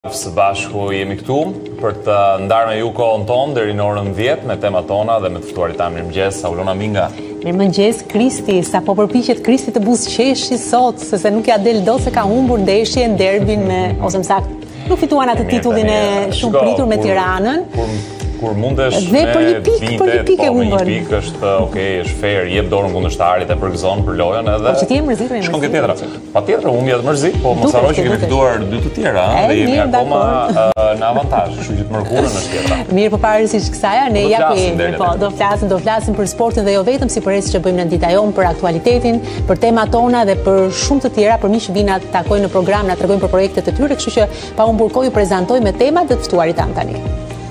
Së bashku jemi këtu për të ndarë me ju kohën tonë deri në orën 10 me temat tona dhe me të ftuarit tanë. Mirëmëngjes, Aulona Minga. Mirëmëngjes, Kristi, sa po përpiqet Kristi të buzëqeshi sot, se nuk ja del dot se ka humbur ndeshjen, derbin me, ose më saktë, nuk fituan atë titullin e shumë pritur me Tiranën. Kur mundesh dhe për një pikë e humbën. Një pikë është okay, është fair, jep dorën kundërshtarit e përgëzon për lojën edhe. Po që ti je mërzitur e shkon ke tjetra. Patjetër, humbja të mërzit, po mos harroj që kemi fituar dy të tjera, dhe jemi akoma në avantazh, kështu që të mërkurën është tjetra. Mirë, përparësisht kësaj, ne do flasim për sportin dhe jo vetëm si përresi që bëjmë në dita jonë, për aktualitetin, për temat tona dhe për shumë të tjera, për mi që vina të takojnë në program, na tregojnë për projektet e tyre, kështu që pa humbur kohë ju prezantoj me temat dhe të ftuarit tanë tani.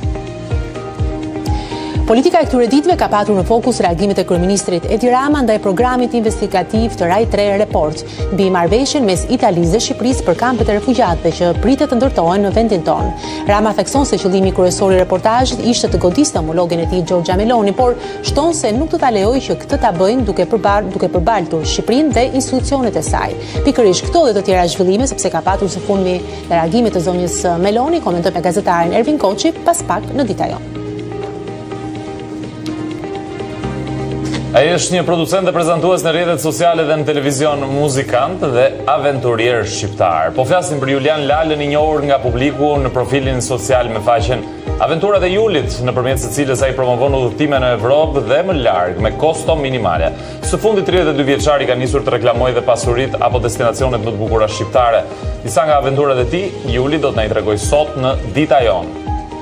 Politika e këtyre ditëve ka patur në fokus reagimet e kryeministrit Edi Rama ndaj programit investigativ të Rai 3 Report, mbi marrëveshjen mes Italisë dhe Shqipërisë për kampet e refugjatëve që pritet të ndërtohen në vendin tonë. Rama thekson se qëllimi kryesor i reportazhit ishte të godiste homologën e tij Giorgia Meloni, por shton se nuk do ta lejojë që këtë ta bëjnë duke përbaltur Shqipërinë dhe institucionet e saj. Pikërisht këto dhe të tjera zhvillime, sepse ka patur së fundmi reagimet e zonjës Meloni, komentoi me gazetarin Ervin Koçi pas pak në dita jonë. Ai është një producent dhe prezantues në rrjetet sociale dhe në televizion, muzikant dhe aventurier shqiptar. Po flasim për Julian Lalën, i njohur nga publiku në profilin social me faqen Aventurat e Julit, nëpërmjet së cilës ai promovon udhëtime në Evropë dhe më larg me kosto minimale. Së fundi 32 vjeçari ka nisur të reklamojë dhe pasuritë apo destinacionet më të bukura shqiptare. Disa nga aventurat e tij, Juli do të na i tregojë sot në dita jonë.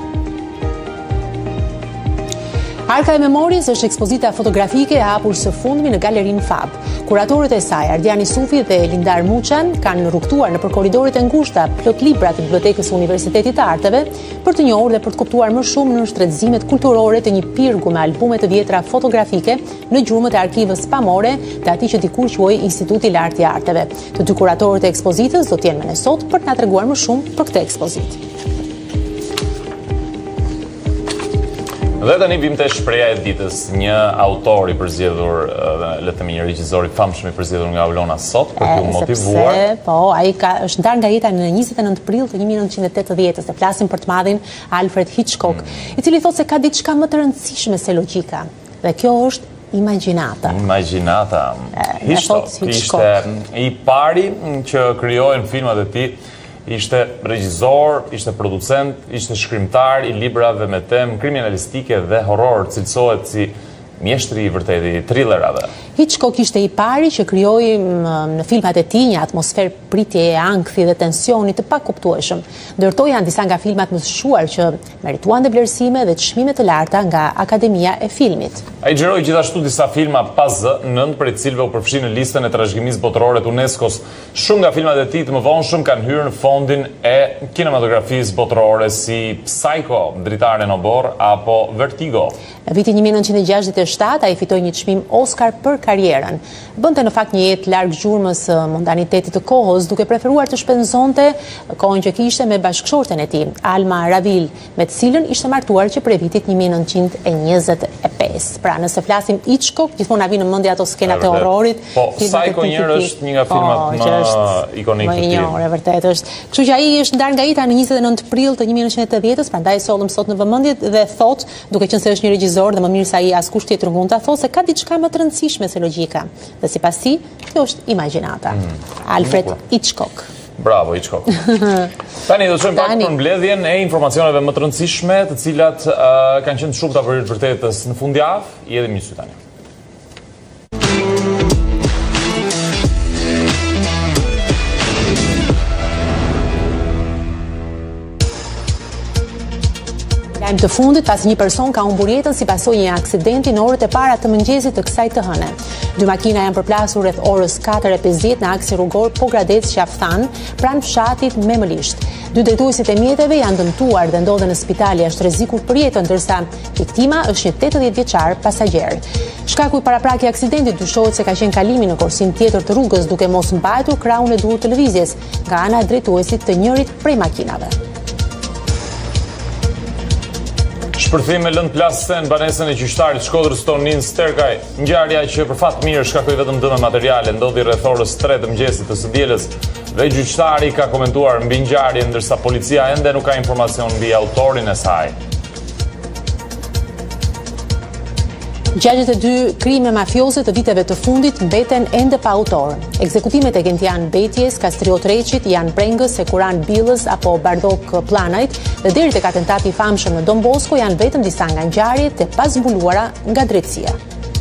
Arka e Memories është ekspozita fotografike e hapur së fundmi në Galerinë Fab. Kuratorët e saj, Ardiani Sufi dhe Lindar Muçan, kanë rrugtuar nëpër korridoret e ngushta plot libra të Bibliotekës së Universitetit të Arteve për të njohur dhe për të kuptuar më shumë në shtrëtëzimet kulturore të një pirgu me albume të vjetra fotografike në gjurmët e arkivës pamore të atij që dikur quhej Instituti i Lartë i Arteve. Të dy kuratorët e ekspozitës do të jenë me ne sot për të na treguar më shumë për këtë ekspozitë. Dhe tani vim te shpreha e ditës, një autor i përzgjedhur, le të themi një regjisor i famshëm i përzgjedhur nga Aulona sot për t'u motivuar. Po, ai është ndarë nga jeta në 29 prill të 1980-s, dhe flasim për të madhin Alfred Hitchcock, i cili thotë se ka diçka më të rëndësishme se logjika. Dhe kjo është imagjinata. Imagjinata. Hitchcock ishte i pari që krijojnë filmat e tij. Ishte regjisor, ishte producent, ishte shkrimtar i librave me temë kriminalistike dhe horror, cilësohet si mjeshtri i vërtetë i thrillerave. Hitchcock ishte i pari që krijoi në filmat e tij një atmosferë pritjeje, ankthi dhe tensioni të pakuptueshëm. Ndërtoi janë disa nga filmat më të shquar që merituan dhe vlerësime dhe çmime të larta nga Akademia e Filmit. Ai xhiroi gjithashtu disa filma pa zë, 9 prej cilëve u përfshin në listën e trashëgimisë botërore të UNESCO-s. Shumë nga filmat e tij të mëvonshëm kanë hyrë në fondin e kinematografisë botërore si Psycho, Dritare në Oborr apo Vertigo. Në vitin 1967 ai fitoi një çmim Oscar për karrierën. Bënte në fakt një jetë larg gjurmës së mundanitetit të kohës, duke preferuar të shpenzonte kohën që kishte me bashkëshorten e tij, Alma Ravil, me të cilën ishte martuar që prej vitit 1925. Pra, nëse flasim Hitchcock, gjithmonë na vinë në mendje ato skenat e horrorit. Po, Psycho është një nga filmat më ikonik të tij. Më vërtet është. Kështu që ai është ndarë nga jeta në 29 prill të 1980-s, prandaj sollëm sot në vëmendje dhe thot, duke qenë se është një regjisor dhe më mirë se ai askush tjetër mund ta thosë se ka diçka më të rëndësishme se logjika. Dhe sipas tij, kjo është imagjinata. Alfred Hitchcock. Bravo, Hitchcock. Tani do të shojmë pak për mbledhjen e informacioneve më të rëndësishme, të cilat kanë qenë shumë të vërtetës në fundjavë, i edhe një sy tani. Të fundit, pas një person ka humbur jetën si pasojë një aksidenti në orët e para të mëngjesit të kësaj të hëne. Dy makina janë përplasur rreth orës 4:50 në aksin rrugor Pogradec-Qaftan, pranë fshatit Memëlisht. Dy drejtuesit e mjeteve janë dëmtuar dhe ndodhen në spital jashtë rrezikut për jetën, ndërsa viktima është një 80 vjeçar pasagjer. Shkaku i paraprakje i aksidentit dyshohet se ka qenë kalimi në korsin tjetër të rrugës duke mos mbajtur krahun e dur të lëvizjes nga ana e drejtuesit të njërit prej makinave. Shpërthim me lëndë plasë në banesën e qyshtarit Shkodrës Tonin Sterkaj. Ngjarja që për fat mirë shkakoi vetëm dëme materiale ndodhi rreth orës 3 të mëngjesit të së dielës Dhe gjyqtari ka komentuar mbi ngjarjen, ndërsa policia ende nuk ka informacion mbi autorin e saj. 62 krime mafioze të viteve të fundit mbeten ende pa autor. Ekzekutimet e Gentian Betjes, Kastriot Reqit, Jan Prengës, Sekuran Billës apo Bardok Planajt dhe deri tek atentati i famshëm në Don Bosco janë vetëm disa nga ngjarjet e pazbuluara nga drejtësia.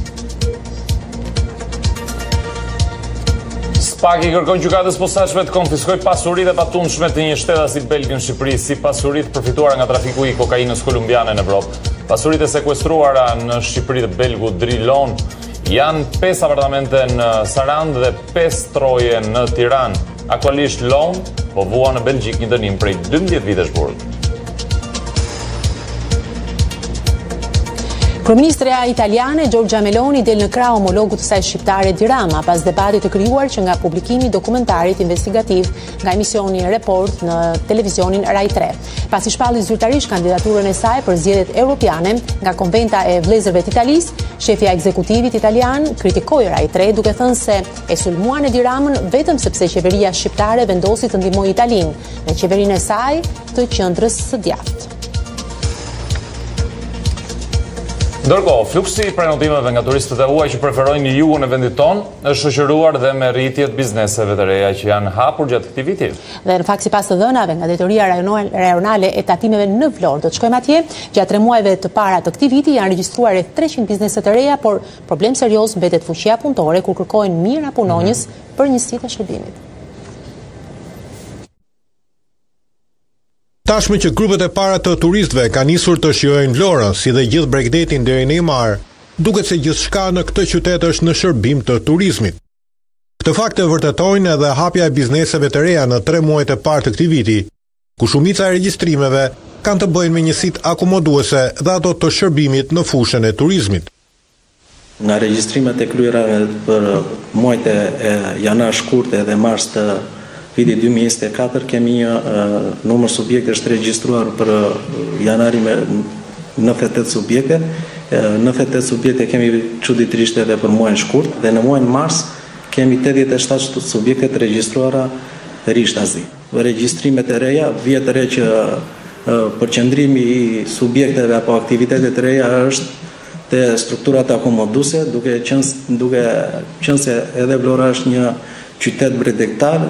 SPAK i kërkon gjykatës posaçme të konfiskoj pasuritë e patundshme të një shtetasi belg në Shqipëri, si pasuritë përfituara nga trafiku i kokainës kolumbiane në Evropë. Pasuritë e sekuestruara në Shqipëri të belgu Drilon janë 5 apartamente në Sarand dhe 5 troje në Tiranë. Aktualisht Lon po vua në Belgjik një dënim prej 12 vitesh burg. Kryeministra italiane Giorgia Meloni del në krah homologut të saj shqiptare Edi Rama pas debatit të krijuar që nga publikimi i dokumentarit investigativ nga emisioni Report në televizionin Rai 3. Pasi shpalli zyrtarisht kandidaturën e saj për zgjedhjet europiane nga Konventa e Vëllezërve të Italisë, shefja e ekzekutivit italian kritikoi Rai 3 duke thënë se e sulmuan Edi Ramën vetëm sepse qeveria shqiptare vendosi të ndihmojë Italinë në qeverinë e saj të qendrës së djathtë. Ndërkohë, fluksi i prenotimeve nga turistët e huaj që preferojnë jugun e vendit tonë është shoqëruar dhe me rritjet bizneseve të reja që janë hapur gjatë këtij viti. Dhe në fakt sipas të dhënave nga Drejtoria Rajonale e Tatimeve në Vlorë, do të shkojmë atje, gjatë 3 muajve të para të këtij viti janë regjistruar rreth 300 biznese të reja, por problem serioz mbetet fuqia punëtore kur kërkojnë mira punonjës për njësitë e shërbimit. Tashmë që grupet e para të turistëve kanë nisur të shijojnë Vlorën, si dhe gjithë Bregdetin deri në Imar, duket se gjithçka në këtë qytet është në shërbim të turizmit. Këtë fakt e vërtetojnë edhe hapja e bizneseve të reja në 3 muajt e parë të këtij viti, ku shumica e regjistrimeve kanë të bëjnë me njësitë akomoduese dhe ato të shërbimit në fushën e turizmit. Nga regjistrimet e kryera për muajt e janar shkurtë dhe mars të viti 2024 kemi një numër subjekte është regjistruar për janari me 98 subjekte. 98 subjekte kemi çuditërisht edhe për muajin shkurt dhe në muajin mars kemi 87 subjekte të regjistruara rishtazi. Regjistrimet e reja, vjet e re që përqendrimi i subjekteve apo aktivitetet të reja është te strukturat akomoduese, duke qenë se edhe Vlora është një qytet bregdetar.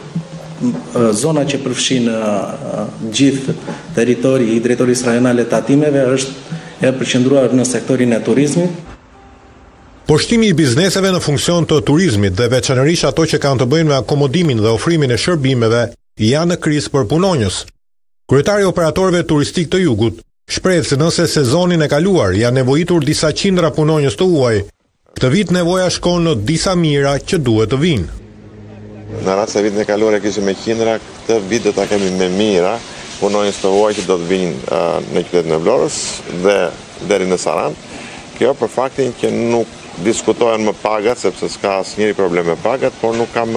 Zona që përfshin gjithë territori i Drejtorisë Rajonale të Tatimeve është e përqendruar në sektorin e turizmit. Poshtimi i bizneseve në funksion të turizmit dhe veçanërisht ato që kanë të bëjnë me akomodimin dhe ofrimin e shërbimeve janë në krizë për punonjës. Kryetari i operatorëve turistik të Jugut shpreh se nëse sezonin e kaluar janë nevojitur disa qindra punonjës të huaj, këtë vit nevoja shkon në disa mijëra që duhet të vinë. Në rast se vitin e kaluar e kishim me qindra, këtë vit do ta kemi me mijëra punonjës të huaj që do të vinë në qytetin e Vlorës dhe deri në Sarand. Kjo për faktin që nuk diskutohen më pagat, sepse s'ka asnjëri problem me pagat, por nuk kam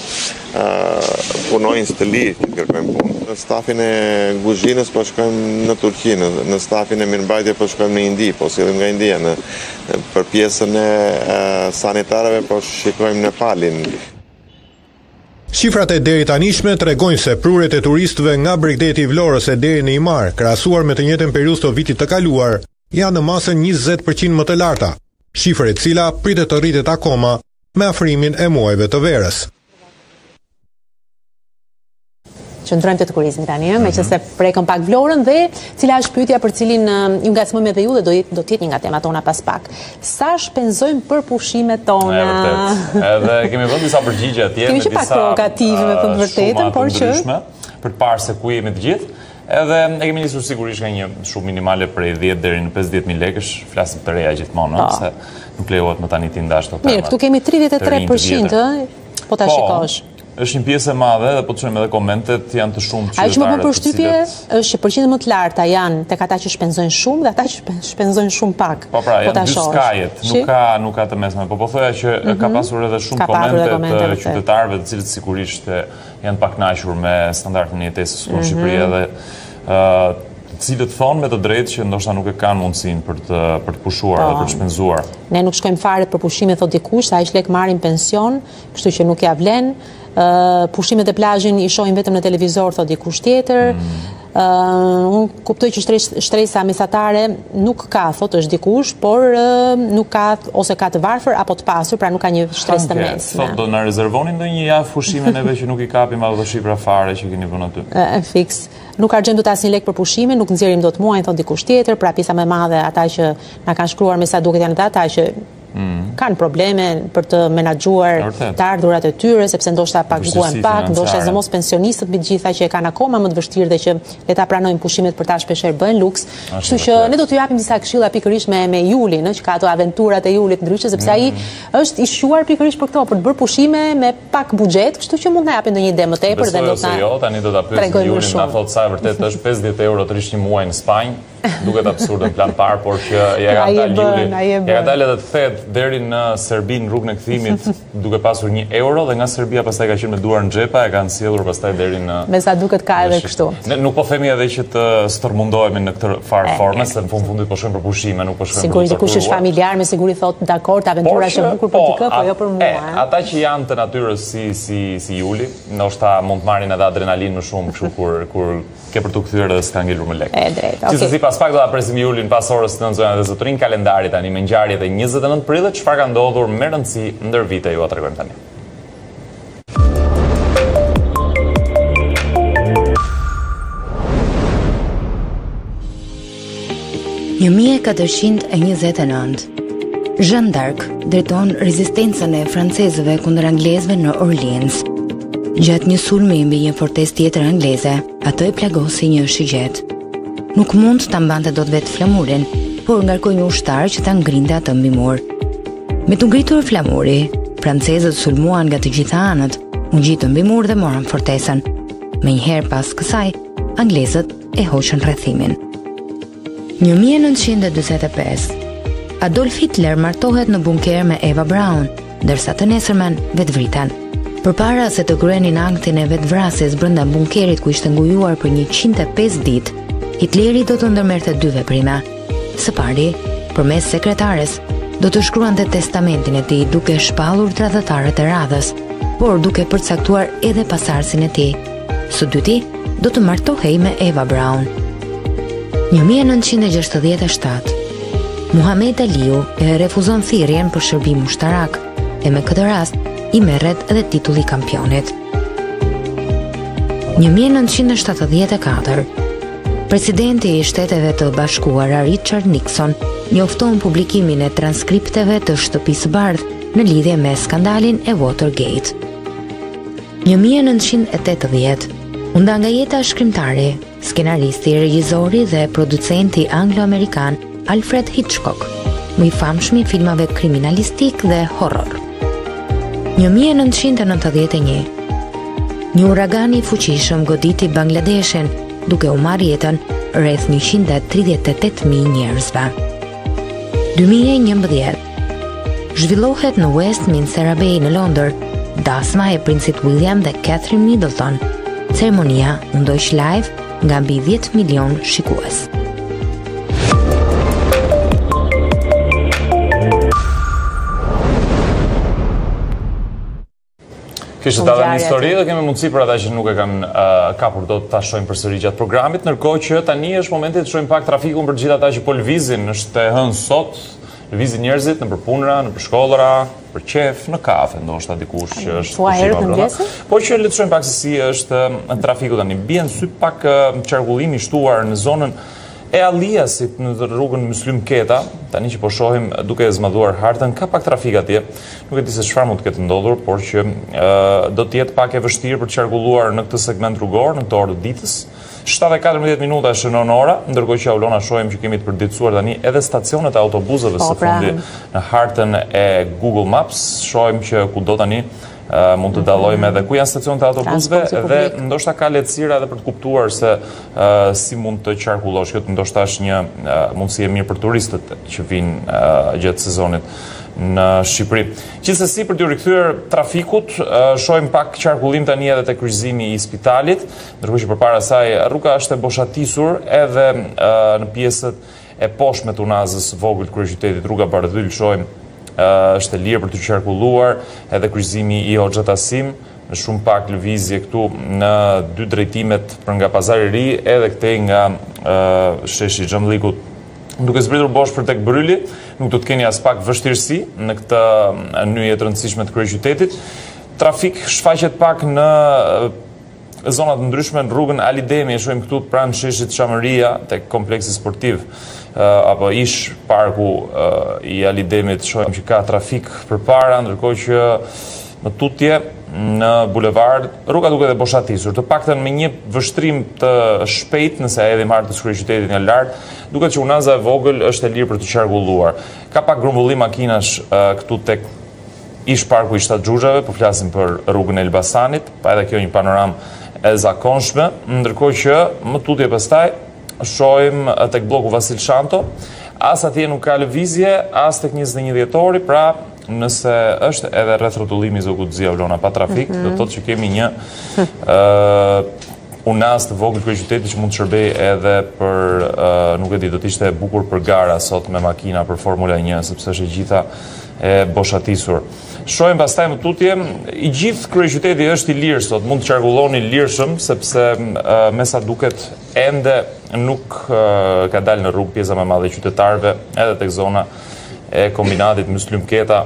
punonjës të lirë që kërkojnë punë. Në stafin e kuzhinës po shkojmë në Turqi, në stafin e mirëmbajtje po shkojmë në Indi, po sillim nga India, për pjesën e sanitarëve po shikojmë Nepalin. Shifrat e deri tanishme tregojnë se prurjet e turistëve nga Bregdeti i Vlorës e deri në Imar, krahasuar me të njëjtën periudhë të vitit të kaluar, janë në masën 20% më të larta, shifër e cila pritet të rritet akoma me afrimin e muajve të verës. Qëndrojmë të turizmit tani, meqense prekëm pak Vlorën dhe cila është pyetja për cilin ju ngacmojmë edhe ju dhe do të jetë një nga temat tona pas pak. Sa shpenzojmë për pushimet tona? Edhe kemi vënë disa përgjigje atje me disa pak provokative me të vërtetën, por që për të parë se ku jemi të gjithë. Edhe e kemi nisur sigurisht nga një shumë minimale prej 10 deri në 50.000 lekësh, flasim të reja gjithmonë, se nuk lejohet më tani ti ndash to. Mirë, këtu kemi 33%, po ta shikosh. Është një pjesë e madhe dhe po të shohim edhe komentet janë të shumë qytetarë. Ajo që më bën përshtypje është që përqindjet më të larta janë tek ata që shpenzojnë shumë dhe ata që shpenzojnë shumë pak. Po pra, janë dy skajet, nuk ka të mesme, po thoya që ka pasur edhe shumë komente të qytetarëve të cilët sigurisht janë pak kënaqur me standardin e jetesës në Shqipëri edhe të cilët thonë me të drejtë që ndoshta nuk e kanë mundësinë për të pushuar dhe për të shpenzuar. Ne nuk shkojmë fare për pushime, thot dikush, sa aq lek marrin pension, kështu që nuk ja vlen. pushimet e plazhin i shohim vetëm në televizor, thot dikush tjetër. Unë kuptoj që shtresa mesatare nuk ka, thot është dikush, por nuk ka, ose ka të varfër apo të pasur, pra nuk ka një shtresë të mesme. Thot do na rezervoni ndonjë javë pushime neve që nuk i kapim ato shifra fare që keni vënë aty. Fiks. Nuk argjëm do të asnjë lek për pushime, nuk nxjerrim dot muajin, thot dikush tjetër, pra pjesa më e madhe ata që na kanë shkruar me sa duket janë ata që kanë probleme për të menaxhuar të ardhurat e tyre, sepse ndoshta paguan pak, ndoshta zëmos pensionistët mbi të gjitha që e kanë akoma më të vështirë dhe që le ta pranojnë pushimet për ta shpeshherë bëjnë luks. Kështu që ne do t'ju japim disa këshilla pikërisht me Julin, që ka ato aventurat e Julit ndryshe, sepse ai është i shuar pikërisht për këto, për të bërë pushime me pak buxhet, kështu që mund na japin ndonjë ide më tepër dhe do ta. Jo, tani do ta pyesim Julin, na thot sa vërtet është 50 euro të rish një muaj në Spanjë. Duket absurd në plan parë, por që ja ka dalë edhe të thet deri në Serbi në rrugën e kthimit duke pasur 1 euro dhe nga Serbia pastaj ka qenë me duar në xhepa, e kanë sjellur pastaj deri në. Me sa duket ka edhe kështu. Ne nuk po themi edhe që të stërmundohemi në këtë farë forme, se në fundit po shkojmë për pushime, nuk po shkojmë. Sigurisht dikush është familjar, me siguri thot dakord, aventura është e bukur për ti, po jo për mua. Ata që janë të natyrës si Juli, ndoshta mund të marrin edhe adrenalinë më shumë kështu kur ke për të kthyer edhe s'ka ngelur më lekë. E drejtë. Gjithsesi pas pak do ta presim Julin pas orës 9 zonja dhe zotërin kalendari tani me ngjarjet e 29 prillit, çfarë ka ndodhur me rëndësi ndër vite ju a tregojmë tani. Në 1429, Jeanne d'Arc drejton rezistencën e francezëve kundër anglezëve në Orleans. Gjatë një sulmi mbi një fortesë tjetër angleze, ato e plagosi një shigjet. Nuk mund ta mbante dot vetë flamurin, por ngarkoi një ushtar që ta ngrinte atë mbi mur. Me të ngritur flamuri, francezët sulmuan nga të gjitha anët, u ngjitën mbi mur dhe morën fortesën. Menjëherë pas kësaj, anglezët e hoqën rrethimin. Në 1945, Adolf Hitler martohet në bunker me Eva Braun, ndërsa të nesërmen vetvriten. Përpara se të kryenin aktin e vetvrasjes brenda bunkerit ku ishte ngujuar për 105 ditë, Hitleri do të ndërmerrte 2 veprime. Së pari, përmes sekretares, do të shkruante testamentin e tij duke shpallur tradhtarët e radhës, por duke përcaktuar edhe pasardhësin e tij. Së dyti, do të martohej me Eva Braun. Në 1967, Muhamet Aliu e refuzon thirrjen për shërbim ushtarak, e me këtë rast i merret edhe titulli kampionit. Në 1974, presidenti i Shteteve të Bashkuara Richard Nixon njofton publikimin e transkripteve të Shtëpisë së Bardhë në lidhje me skandalin e Watergate. Në 1980, u nda nga jeta shkrimtari, skenaristi, regjizori dhe producenti anglo-amerikan Alfred Hitchcock, më i famshëm i filmave kriminalistik dhe horror. Në 1991, një uragan i fuqishëm goditi Bangladeshin, duke u marrë jetën rreth 138.000 njerëzve. 2011, zhvillohet në Westminster Abbey në Londër dasma e princit William dhe Catherine Middleton. Ceremonia u ndoq live nga mbi 10 milion shikues. Kishte dalë një histori dhe kemi mundësi për ata që nuk e kanë kapur dot ta shohim përsëri gjatë programit, ndërkohë që tani është momenti të shohim pak trafikun për gjithë ata që po lëvizin, është e hënë sot, lëvizin njerëzit nëpër punëra, nëpër shkollëra, për qef, në kafe, ndoshta dikush që është po që le të shohim pak se si është trafiku tani. Bien sy pak qarkullimi i shtuar në zonën e Alliasit në rrugën Myslim Keta, tani që po shohim duke e zmadhuar hartën, ka pak trafik atje. Nuk e di se çfarë mund të ketë ndodhur, por që do të jetë pak e vështirë për të qarkulluar në këtë segment rrugor në këtë orë të ditës. 7:14 minuta shënon ora, ndërkohë që Aulona shohim që kemi të përditësuar tani edhe stacionet e autobusëve së fundi në hartën e Google Maps. Shohim që kudo tani mund të dallojmë edhe ku janë stacionet e autobusëve dhe ndoshta ka lehtësira edhe për të kuptuar se si mund të qarkullosh. Kjo ndoshta është një mundësi e mirë për turistët që vinë gjatë sezonit në Shqipëri. Gjithsesi për t'ju rikthyer trafikut, shohim pak qarkullim tani edhe te kryqëzimi i spitalit, ndërkohë që përpara saj rruga është e boshatisur edhe në pjesët e poshtme të unazës vogël kryeqytetit, rruga Bardhyl shohim është e lirë për të qarkulluar, edhe kryqëzimi i Hoxha Tasim, shumë pak lëvizje këtu në dy drejtimet për nga Pazari i Ri edhe këtej nga sheshi Xhamllikut. Duke zbritur bosh për tek Bryli, nuk do të keni as pak vështirësi në këtë nyje të rëndësishme të kryeqytetit. Trafik shfaqet pak në zonat ndryshme në rrugën Ali Demi, e shohim këtu pranë sheshit Çamëria tek kompleksi sportiv apo ish parku i Ali Demit, shohim që ka trafik përpara, ndërkohë që në tutje në bulevard rruga duket e boshatisur, të paktën me një vështrim të shpejt nëse e hedhim hartën e kryeqytetit nga lart, duket që unaza e vogël është e lirë për të qarkulluar. Ka pak grumbullim makinash këtu tek ish parku i Shtat Xhuxhave, po flasim për rrugën e Elbasanit, pa edhe kjo një panoramë e zakonshme, ndërkohë që më tutje pastaj shohim tek bloku Vasil Shanto, as atje nuk ka lëvizje, as tek 21 dhjetori, pra nëse është edhe rreth rrotullimi Zogutzia Vlona pa trafik, do të thotë që kemi një unaz të vogël kryeqyteti që mund të shërbej edhe për, nuk e di, do të ishte e bukur për gara sot me makina për Formula 1, sepse është e gjitha e boshatisur. Shohim pastaj më tutje, i gjithë kryeqyteti është i lirë sot, mund të qarkulloni lirshëm, sepse me sa duket ende nuk ka dalë në rrugë pjesa më e madhe e qytetarëve, edhe tek zona e kombinatit Muslim Keta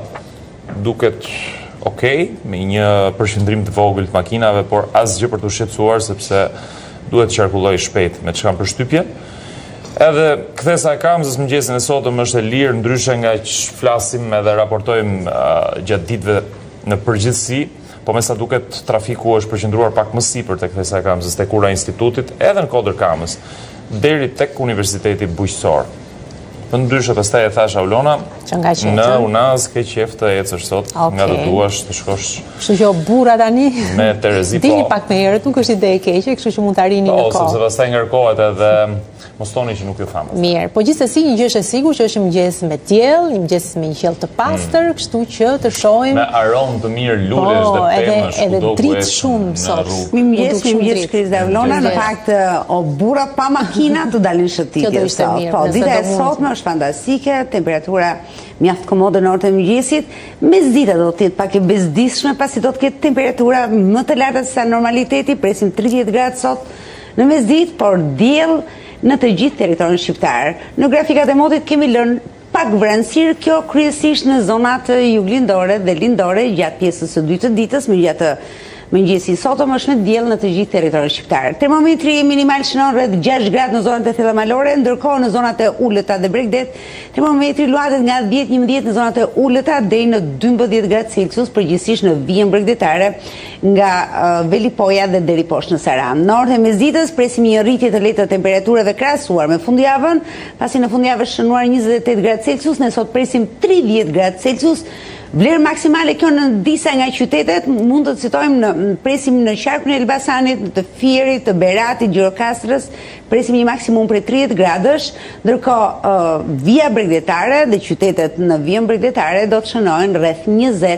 duket okej, me një përqendrim të vogël të makinave, por asgjë për të shqetësuar sepse duhet të qarkulloj shpejt me çka përshtypjen. Edhe kthesa e Kamzës mëngjesin e sotëm është e lirë, ndryshe nga që flasim edhe raportojmë gjatë ditëve në përgjithësi, po me sa duket trafiku është përqendruar pak më sipër tek kthesa e Kamzës, tek ura e institutit, edhe në Kodër Kamës, deri tek Universiteti Bujqësor. Për ndryshe pastaj e thash Aulona, në unaz ke qef të ecësh sot, nga do duash të shkosh. Kështu që burra tani me Terezi, dini pak më herët, nuk është ide e keqe, kështu që mund të arrini në kohë. Sepse pastaj ngarkohet edhe mos thoni që nuk ju thamë. Mirë, po gjithsesi një gjë është e sigurt që është mëngjes me diell, një mëngjes me një qiell të pastër, kështu që të shohim me aromë të mirë lulesh dhe pemësh, edhe dritë shumë sot. Mirëmëngjes Krizë Avlona, në fakt o burra pa makina të dalin shëtitje sot. Po, dita e sotme është fantastike, temperatura mjaft komode në orët e mëngjesit, mesdita do të jetë pak e bezdisshme, pasi do të ketë temperatura më të larta se sa normaliteti, presim 30 gradë sot në mesditë, por diell në të gjithë territorin shqiptar. Në grafikat e motit kemi lënë pak vranësirë, kjo kryesisht në zonat juglindore dhe lindore gjatë pjesës së dytë të ditës, me gjatë mëngjesi sotëm është me diell në të gjithë territorin shqiptar. Termometri minimal shënon rreth 6 gradë në zonat e thella malore, ndërkohë në zonat e ulëta dhe Bregdet, termometri luatet nga 10-11 në zonat e ulëta deri në 12 gradë Celsius, përgjithsisht në vijën bregdetare nga Velipoja dhe deri poshtë në Saran. Në orët e mesditës presim një rritje të lehtë të temperaturave krahasuar me fundjavën, pasi në fundjavë është shënuar 28 gradë Celsius, ne sot presim 30 gradë Celsius. Vlerë maksimale kjo në disa nga qytetet mund të citojmë presim në qarkun e Elbasanit, të Fierit, të Beratit, Gjirokastrës, presim një maksimum për 30 gradësh, ndërkohë vija bregdetare dhe qytetet në vijën bregdetare do të shënojnë rreth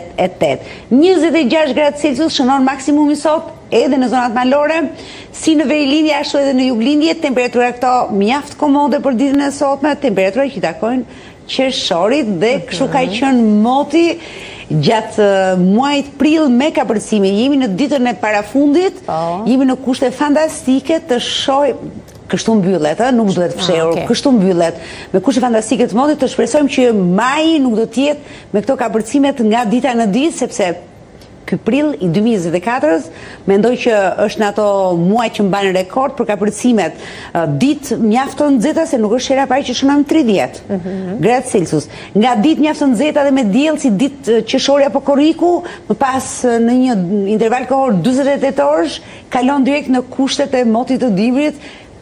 28. 26 gradë Celsius shënon maksimumi sot edhe në zonat malore, si në verilindje ashtu edhe në juglindje, temperatura këto mjaft komode për ditën e sotme, temperatura që i takojnë qershorit dhe kështu ka qenë moti gjatë muajit prill me kapërcime. Jemi në ditën e parafundit, jemi në kushte fantastike të shohim. Kështu mbyllet, nuk duhet fshehur, kështu mbyllet. Me kushte fantastike të motit të shpresojmë që maji nuk do të jetë me këto kapërcimet nga dita në ditë, sepse ky prill i 2024 mendoj që është në ato muaj që mban rekord për kapërcimet. Ditë mjafton nxehta, se nuk është hera parë që shënojmë 30 gradë Celsius. Nga ditë mjafton nxehta dhe me diell si ditë qershori apo korriku, më pas në një interval kohor 48 orësh kalon direkt në kushtet e motit të dimrit.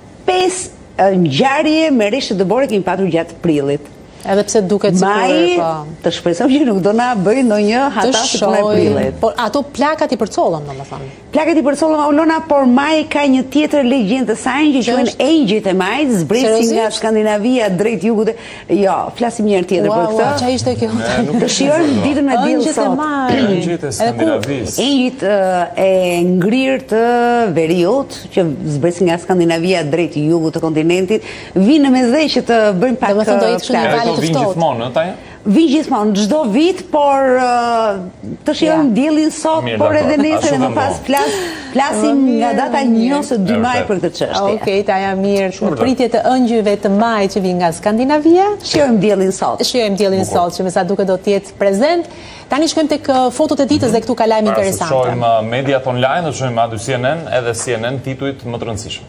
5 ngjarje me rreshtë dëbore kemi patur gjatë prillit. Edhe pse duket maji, të shpresojmë që nuk do na bëjë ndonjë hatasë të prillit. Por ato plakat i përcollën, domethënë. Plakat i përcollën Aulona, por maji ka një tjetër legjendë të saj që quhen engjëjt e majit, zbresin nga Skandinavia drejt jugut. Jo, flasim një herë tjetër për këtë. Çfarë ishte kjo? Të shijojmë ditën me diell sot. Engjëjt e Skandinavisë. Engjëjt e ngrirë të veriut që zbresin nga Skandinavia drejt jugut të kontinentit, vinë në mesdhe që të bëjmë pak vinë gjithmonë, ata? vi gjithmonë, çdo vit, por të shijojmë diellin sot, por edhe nesër më pas flasim nga data 1 ose 2 maj për këtë çështje. Okej, Taja, mirë. Në pritje të ëngjëjve të majit që vijnë nga Skandinavia, shijojmë diellin sot. Shijojmë diellin sot, që me sa duket do të jetë prezent. Tani shkojmë tek fotot e ditës dhe këtu ka lajm interesante. Shohim mediat online, do shohim aty CNN edhe CNN titujt më të rëndësishëm.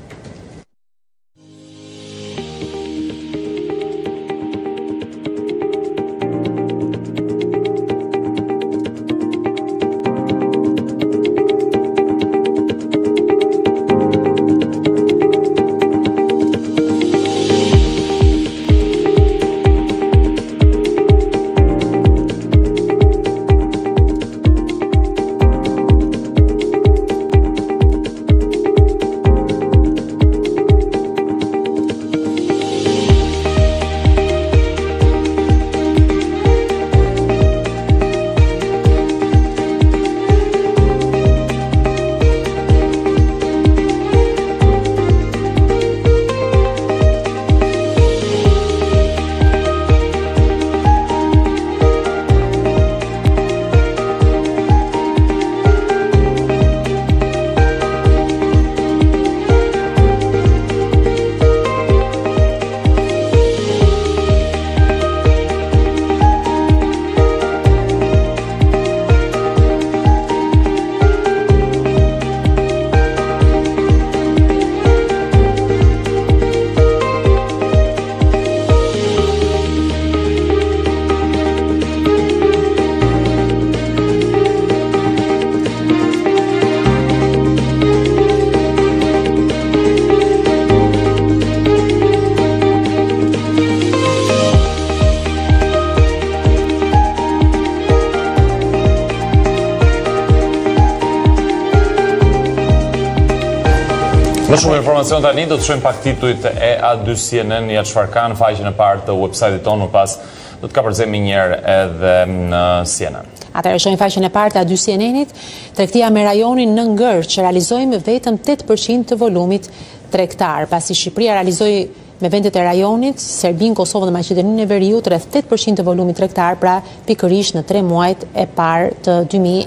Më shumë informacion tani, do të shohim pak titujt e A2 CNN, ja çfarë kanë faqen e parë të website-it tonë, më pas do të kapërcemi një herë edhe në CNN. Atëherë shohim faqen e parë të A2 CNN-it, tregtia me rajonin në Ngërç realizojmë vetëm 8% të volumit tregtar, pasi Shqipëria realizoi me vendet e rajonit, Serbinë, Kosovën dhe Maqedoninë e Veriut rreth 8% të volumit tregtar, pra pikërisht në 3 muajt e parë të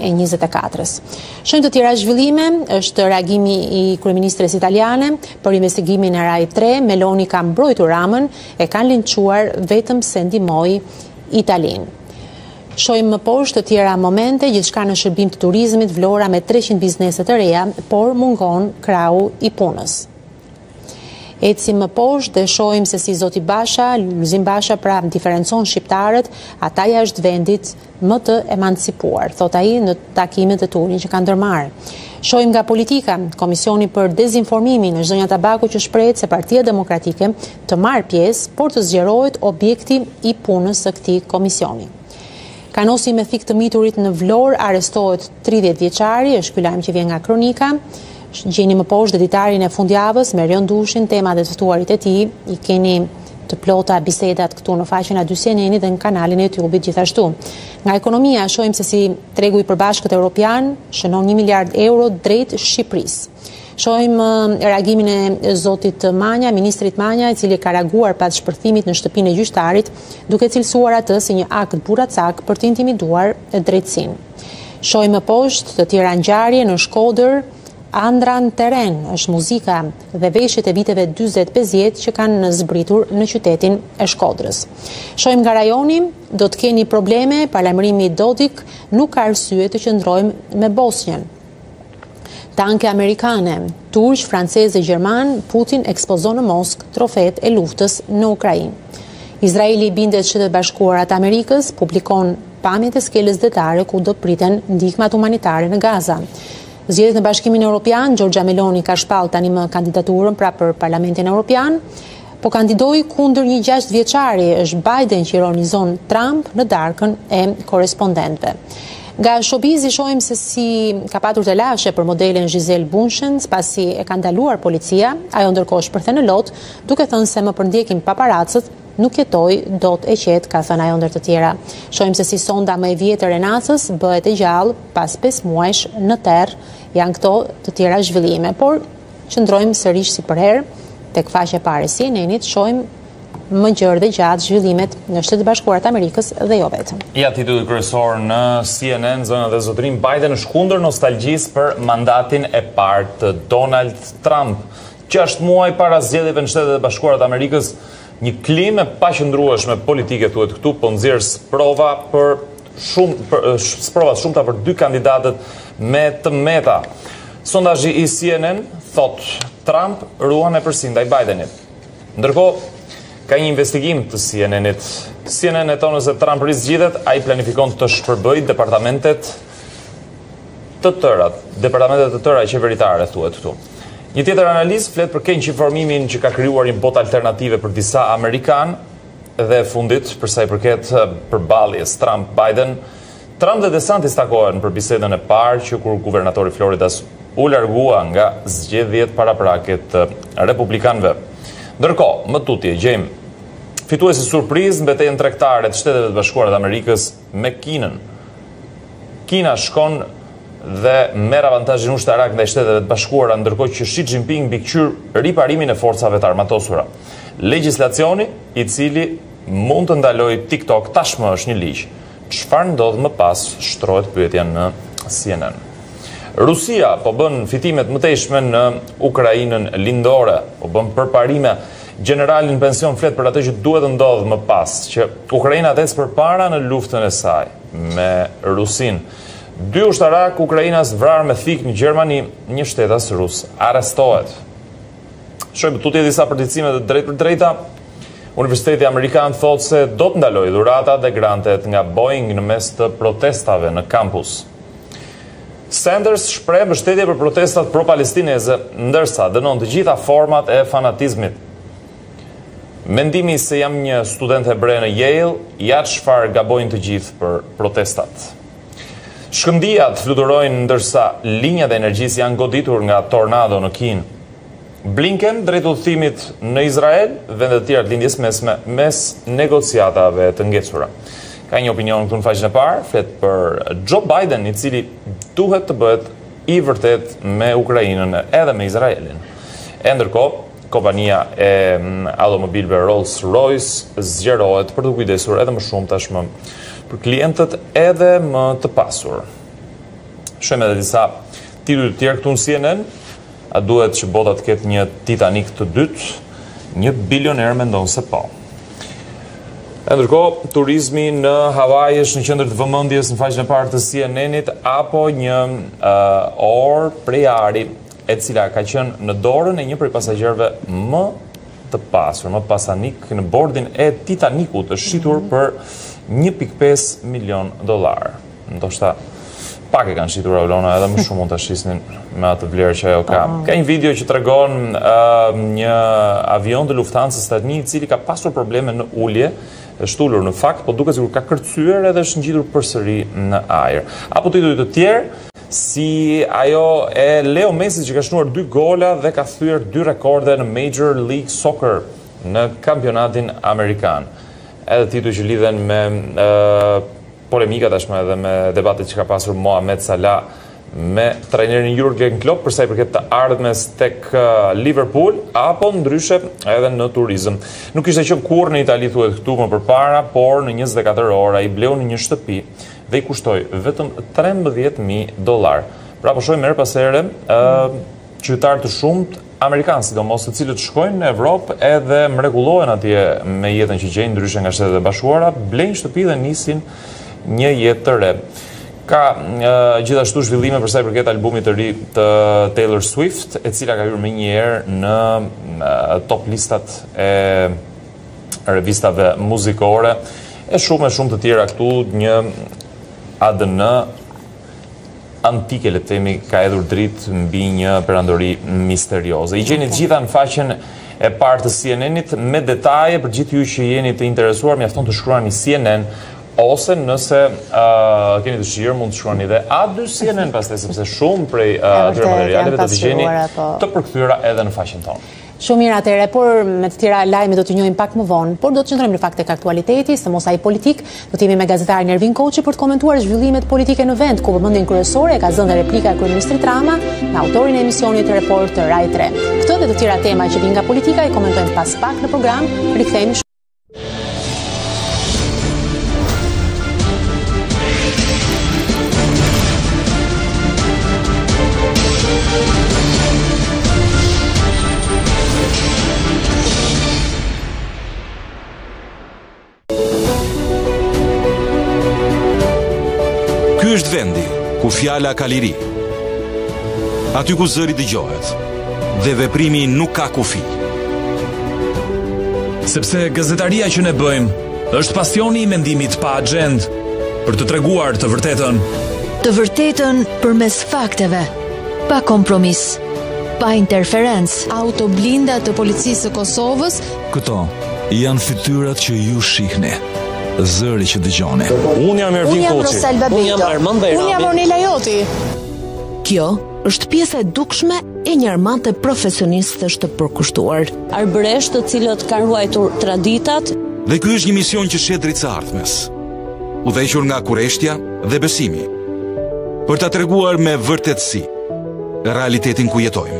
2024-s. Shohim të tjera zhvillime, është reagimi i kryeministres italiane për investigimin e RAI 3, Meloni ka mbrojtur Ramën, e kanë linçuar vetëm se ndihmoi Italinë. Shohim më poshtë të tjera momente, gjithçka në shërbim të turizmit, Vlora me 300 biznese të reja, por mungon krahu i punës. Ecim më poshtë dhe shohim se si Zoti Basha, Lulzim Basha, pra diferencon shqiptarët, ata jashtë vendit më të emancipuar, thot ai në takimet e turin që kanë ndërmarrë. Shohim nga politika, Komisioni për Dezinformimin është Zonja Tabaku që shprehet se Partia Demokratike të marrë pjesë, por të zgjerohet objekti i punës së këtij komisioni. Kanosi me thik të miturit në Vlorë arrestohet 30 vjeçari, është ky lajm që vjen nga Kronika. Gjeni më poshtë deditarin e fundjavës me Rion Dushin, temat e të ftuarit e tij, i keni të plota bisedat këtu në faqen A2 CNN dhe në kanalin e YouTube-it gjithashtu. Nga ekonomia shohim se si tregu i përbashkët evropian shënon 1 miliard euro drejt Shqipërisë. Shohim reagimin e zotit Manja, ministrit Manja, i cili ka reaguar pas shpërthimit në shtëpinë e gjyqtarit, duke cilësuar atë si një akt burracak për të intimiduar drejtësinë. Shohim më poshtë të tjera ngjarje në Shkodër. Andran Teren është muzika dhe veshjet e viteve 40-50 që kanë zbritur në qytetin e Shkodrës. Shohim nga rajoni, do të keni probleme, paralajmërimi Dodik nuk ka arsye të qëndrojmë me Bosnjën. Tanke amerikane, turq, francez dhe gjerman, Putin ekspozon në Moskë trofet e luftës në Ukrainë. Izraeli bindet Shtetet Bashkuara të Amerikës, publikon pamjet e skelës detare ku do priten ndihmat humanitare në Gaza. Zgjedhjet në Bashkimin Evropian, Giorgia Meloni ka shpallë tani më kandidaturën pra për Parlamentin Evropian, po kandidoi kundër një 6 vjeçari, është Biden që ironizon Trump në darkën e korrespondentëve. Nga showbizi shohim se si ka patur të lashe për modelen Giselle Bündchen, pasi e ka ndaluar policia, ajo ndërkohë shpërthen në lot, duke thënë se më përndjekin paparacët, nuk jetoj dot e qetë, ka thënë ajo ndër të tjera. Shohim se si sonda më e vjetër e NASA-s bëhet e gjallë pas 5 muajsh në terr, janë këto të tjera zhvillime, por qëndrojmë sërish si për herë tek faqja e parë e CNN-it, shohim më gjerë dhe gjatë zhvillimet në Shtetet e Bashkuara të Amerikës dhe jo vetëm. Ja titulli kryesor në CNN, zona dhe zotërim, Biden është kundër nostalgjisë për mandatin e parë të Donald Trump. 6 muaj para zgjedhjeve në Shtetet e Bashkuara të Amerikës, një klimë e paqëndrueshme politike thuhet këtu, po nxjerr sprova për shumëta për 2 kandidatët me të meta. Sondazhi i CNN thot Trump ruan e përsi ndaj Bidenit. Ndërkohë, ka një investigim të CNN-it. CNN e tonë se Trump rizgjidhet, a i planifikon të shpërbëj departamentet të tëra e qeveritare, thuhet këtu. Një tjetër analizë flet për keq informimin që ka krijuar një botë alternative për disa Amerikanë dhe fundit përsa i përket përballjes Trump-Biden. Trump dhe DeSantis takohen për bisedën e parë që kur guvernatori Floridas u largua nga zgjedhjet paraprake të republikanëve. Ndërkohë, më tutje gjejmë fituesi surprizë në betejën tregtare të Shteteve të Bashkuara të Amerikës me Kinën. Kina shkon dhe merr avantazhin ushtarak ndaj Shteteve të Bashkuara, ndërkohë që Xi Jinping mbikëqyr riparimin e forcave të armatosura. Legjislacioni i cili mund të ndalojë TikTok tashmë është një ligj. Çfarë ndodh më pas, shtrohet pyetja në CNN. Rusia po bën fitimet më tejshme në Ukrainën lindore, po bën përparime. Generali në pension flet për atë që duhet të ndodhë më pas, që Ukraina të ecë përpara në luftën e saj me Rusin. 2 ushtarak Ukrainas vrarë me thik në Gjermani, një shtetas rus arrestohet. Shojmë tutje disa përditësime të drejt për drejta. Universiteti Amerikan thotë se do të ndalojë dhuratat dhe grantet nga Boeing në mes të protestave në kampus. Sanders shpreh mbështetje për protestat pro-palestineze, ndërsa dënon të gjitha format e fanatizmit. Mendimi se jam një student hebre në Yale, ja çfarë gabojnë të gjithë për protestat. Shkëndijat fluturojnë ndërsa linjat e energjisë janë goditur nga tornado në Kinë. Blinken drejt udhëtimit në Izrael, vende të tjera të lindjes mesme mes negociatave të ngecura. Ka një opinion këtu në faqen e parë, flet për Joe Biden, i cili duhet të bëhet i vërtet me Ukrainën edhe me Izraelin. E ndërkohë, kompania e automobilëve Rolls-Royce zgjerohet për të kujdesur edhe më shumë tashmë për klientët edhe më të pasur. Shohim edhe disa titull të tjerë këtu në CNN. A duhet që bota të ketë një Titanic të dytë? Një bilioner mendon se po. Ndërkohë, turizmi në Hawaii është në qendër të vëmendjes në faqen e parë të CNN-it, apo një orë prej ari, e cila ka qenë në dorën e një prej pasagjerëve më të pasur, më pasanik në bordin e Titanicut, është shitur për $1.5 milion. Ndoshta pak e kanë shitur Aulona, edhe më shumë mund të shisnin me atë vlerë që ajo ka. Ka një video që tregon një avion të Lufthansa të një i cili ka pasur probleme në ulje, është ulur në fakt, po duket sikur ka kërcyer edhe është ngjitur përsëri në ajër. Apo titull të tjerë, si ajo e Leo Messi që ka shnuar 2 gola dhe ka thyer 2 rekorde në Major League Soccer në kampionatin amerikan. Edhe titull që lidhen me polemika tashmë edhe me debatet që ka pasur Mohamed Salah me trajnerin Jurgen Klopp përsa i përket të ardhmes tek Liverpool, apo ndryshe edhe në turizëm. Nuk ishte qenë kurrë në Itali thuhet këtu më përpara, por në 24 ora i bleu në një shtëpi dhe i kushtoi vetëm $13,000. Pra po shohim her pas here qytetarë të shumt amerikanë, sidomos të cilët shkojnë në Evropë edhe mrekullohen atje me jetën që gjejnë ndryshe nga Shtetet e Bashkuara, blejnë shtëpi dhe nisin një jetë të re. Ka gjithashtu zhvillime përsa i përket albumit të ri të Taylor Swift, e cila ka hyrë më njëherë në top listat e revistave muzikore, e shumë të tjera këtu. Një ADN antike, le të themi, ka hedhur dritë mbi një perandori misterioze. I gjeni të gjitha në faqen e parë të CNN-it me detaje. Për gjithë ju që jeni të interesuar, mjafton të shkruani CNN, ose nëse keni dëshirë mund të shkruani dhe A2 CNN pastaj, sepse shumë prej atyre materialeve të gjeni të përkthyera edhe në faqen tonë. Shumë mirë atëherë, por me të tjera lajme do të njohim pak më vonë, por do të qëndrojmë në fakt tek aktualiteti, së mos ai politik, do të jemi me gazetarin Ervin Koçi për të komentuar zhvillimet politike në vend, ku vëmendjen kryesore ka zënë replika e kryeministrit Rama në autorin e emisionit të Report të Rai 3. Këtë dhe të tjera tema që vijnë nga politika i komentojmë pas pak në program, rikthehemi. Ky është vendi ku fjala ka liri. Aty ku zëri dëgjohet dhe veprimi nuk ka kufi. Sepse gazetaria që ne bëjmë është pasioni i mendimit pa agjend për të treguar të vërtetën. Të vërtetën përmes fakteve, pa kompromis, pa interferencë. Autoblinda të policisë së Kosovës. Këto janë fytyrat që ju shihni. Zëri që dëgjoni. Unë jam Ervin Koçi. Unë jam Armand Bajrami. Unë jam Ornela Joti. Kjo është pjesa e dukshme e një armante profesionistësh të përkushtuar. Arbëresh të cilët kanë ruajtur traditat. Dhe ky është një mision që shet drejt së ardhmes. Udhëhequr nga kurreshtja dhe besimi. Për ta treguar me vërtetësi realitetin ku jetojmë.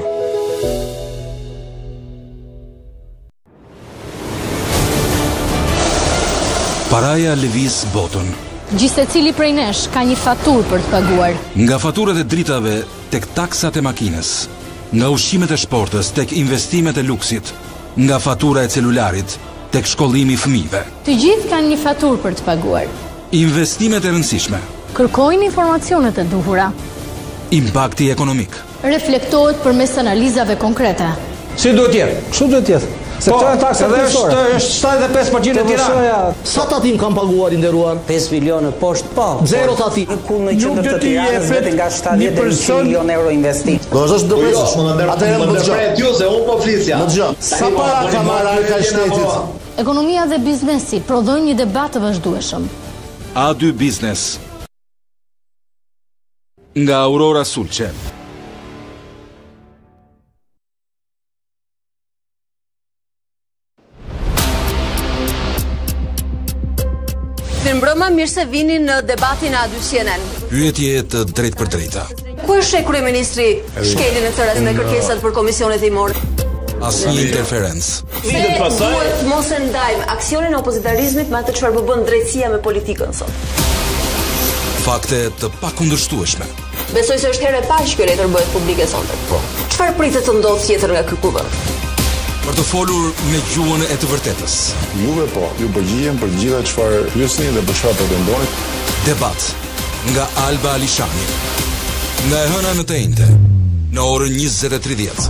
Paraja lëviz botën. Gjithsecili prej nesh ka një faturë për të paguar. Nga faturat e dritave tek taksat e makinës, nga ushqimet e shportës tek investimet e luksit, nga fatura e celularit tek shkollimi i fëmijëve. Të gjithë kanë një faturë për të paguar. Investimet e rëndësishme. Kërkojnë informacionet e duhura. Impakti ekonomik. Reflektohet përmes analizave konkrete. Si duhet të jetë? Kështu duhet të jetë. Se këto janë taksa kryesore. Është 75% e Tiranës. Sa tatim kanë paguar i nderuar? 5 milionë poshtë po. Zero tatim. Në qendër të Tiranës vetë nga 70 milionë euro investim. Do është depresh. Atëherë më dëgjoj. Ju se unë po flisja. Më dëgjoj. Sa para ka marrë ka shtetit? Ekonomia dhe biznesi prodhojnë një debat të vazhdueshëm. A2 Business. Nga Aurora Sulçe. Mbrëma, mirë se vini në debatin e A2 CNN. Pyetje të drejtë për drejta. Ku është kryeministri shkelin në këtë rast me kërkesat për komisionet timore? Asnjë interferencë. Duhet mos e ndajmë aksionin e opozitarizmit me atë çfarë bën drejtësia me politikën sot. Fakte të pakundërshtueshme. Besoj se është herë e parë që kjo letër bëhet publike sonte. Po. Çfarë pritet të ndodhë tjetër nga ky kuvend? Për të folur me gjuhën e të vërtetës. Juve po, ju përgjigjem për gjitha çfarë pyesni dhe për çfarë pretendoni. Debat nga Alba Alishani. Nga e hëna në të njëjtë, në orën 20:30.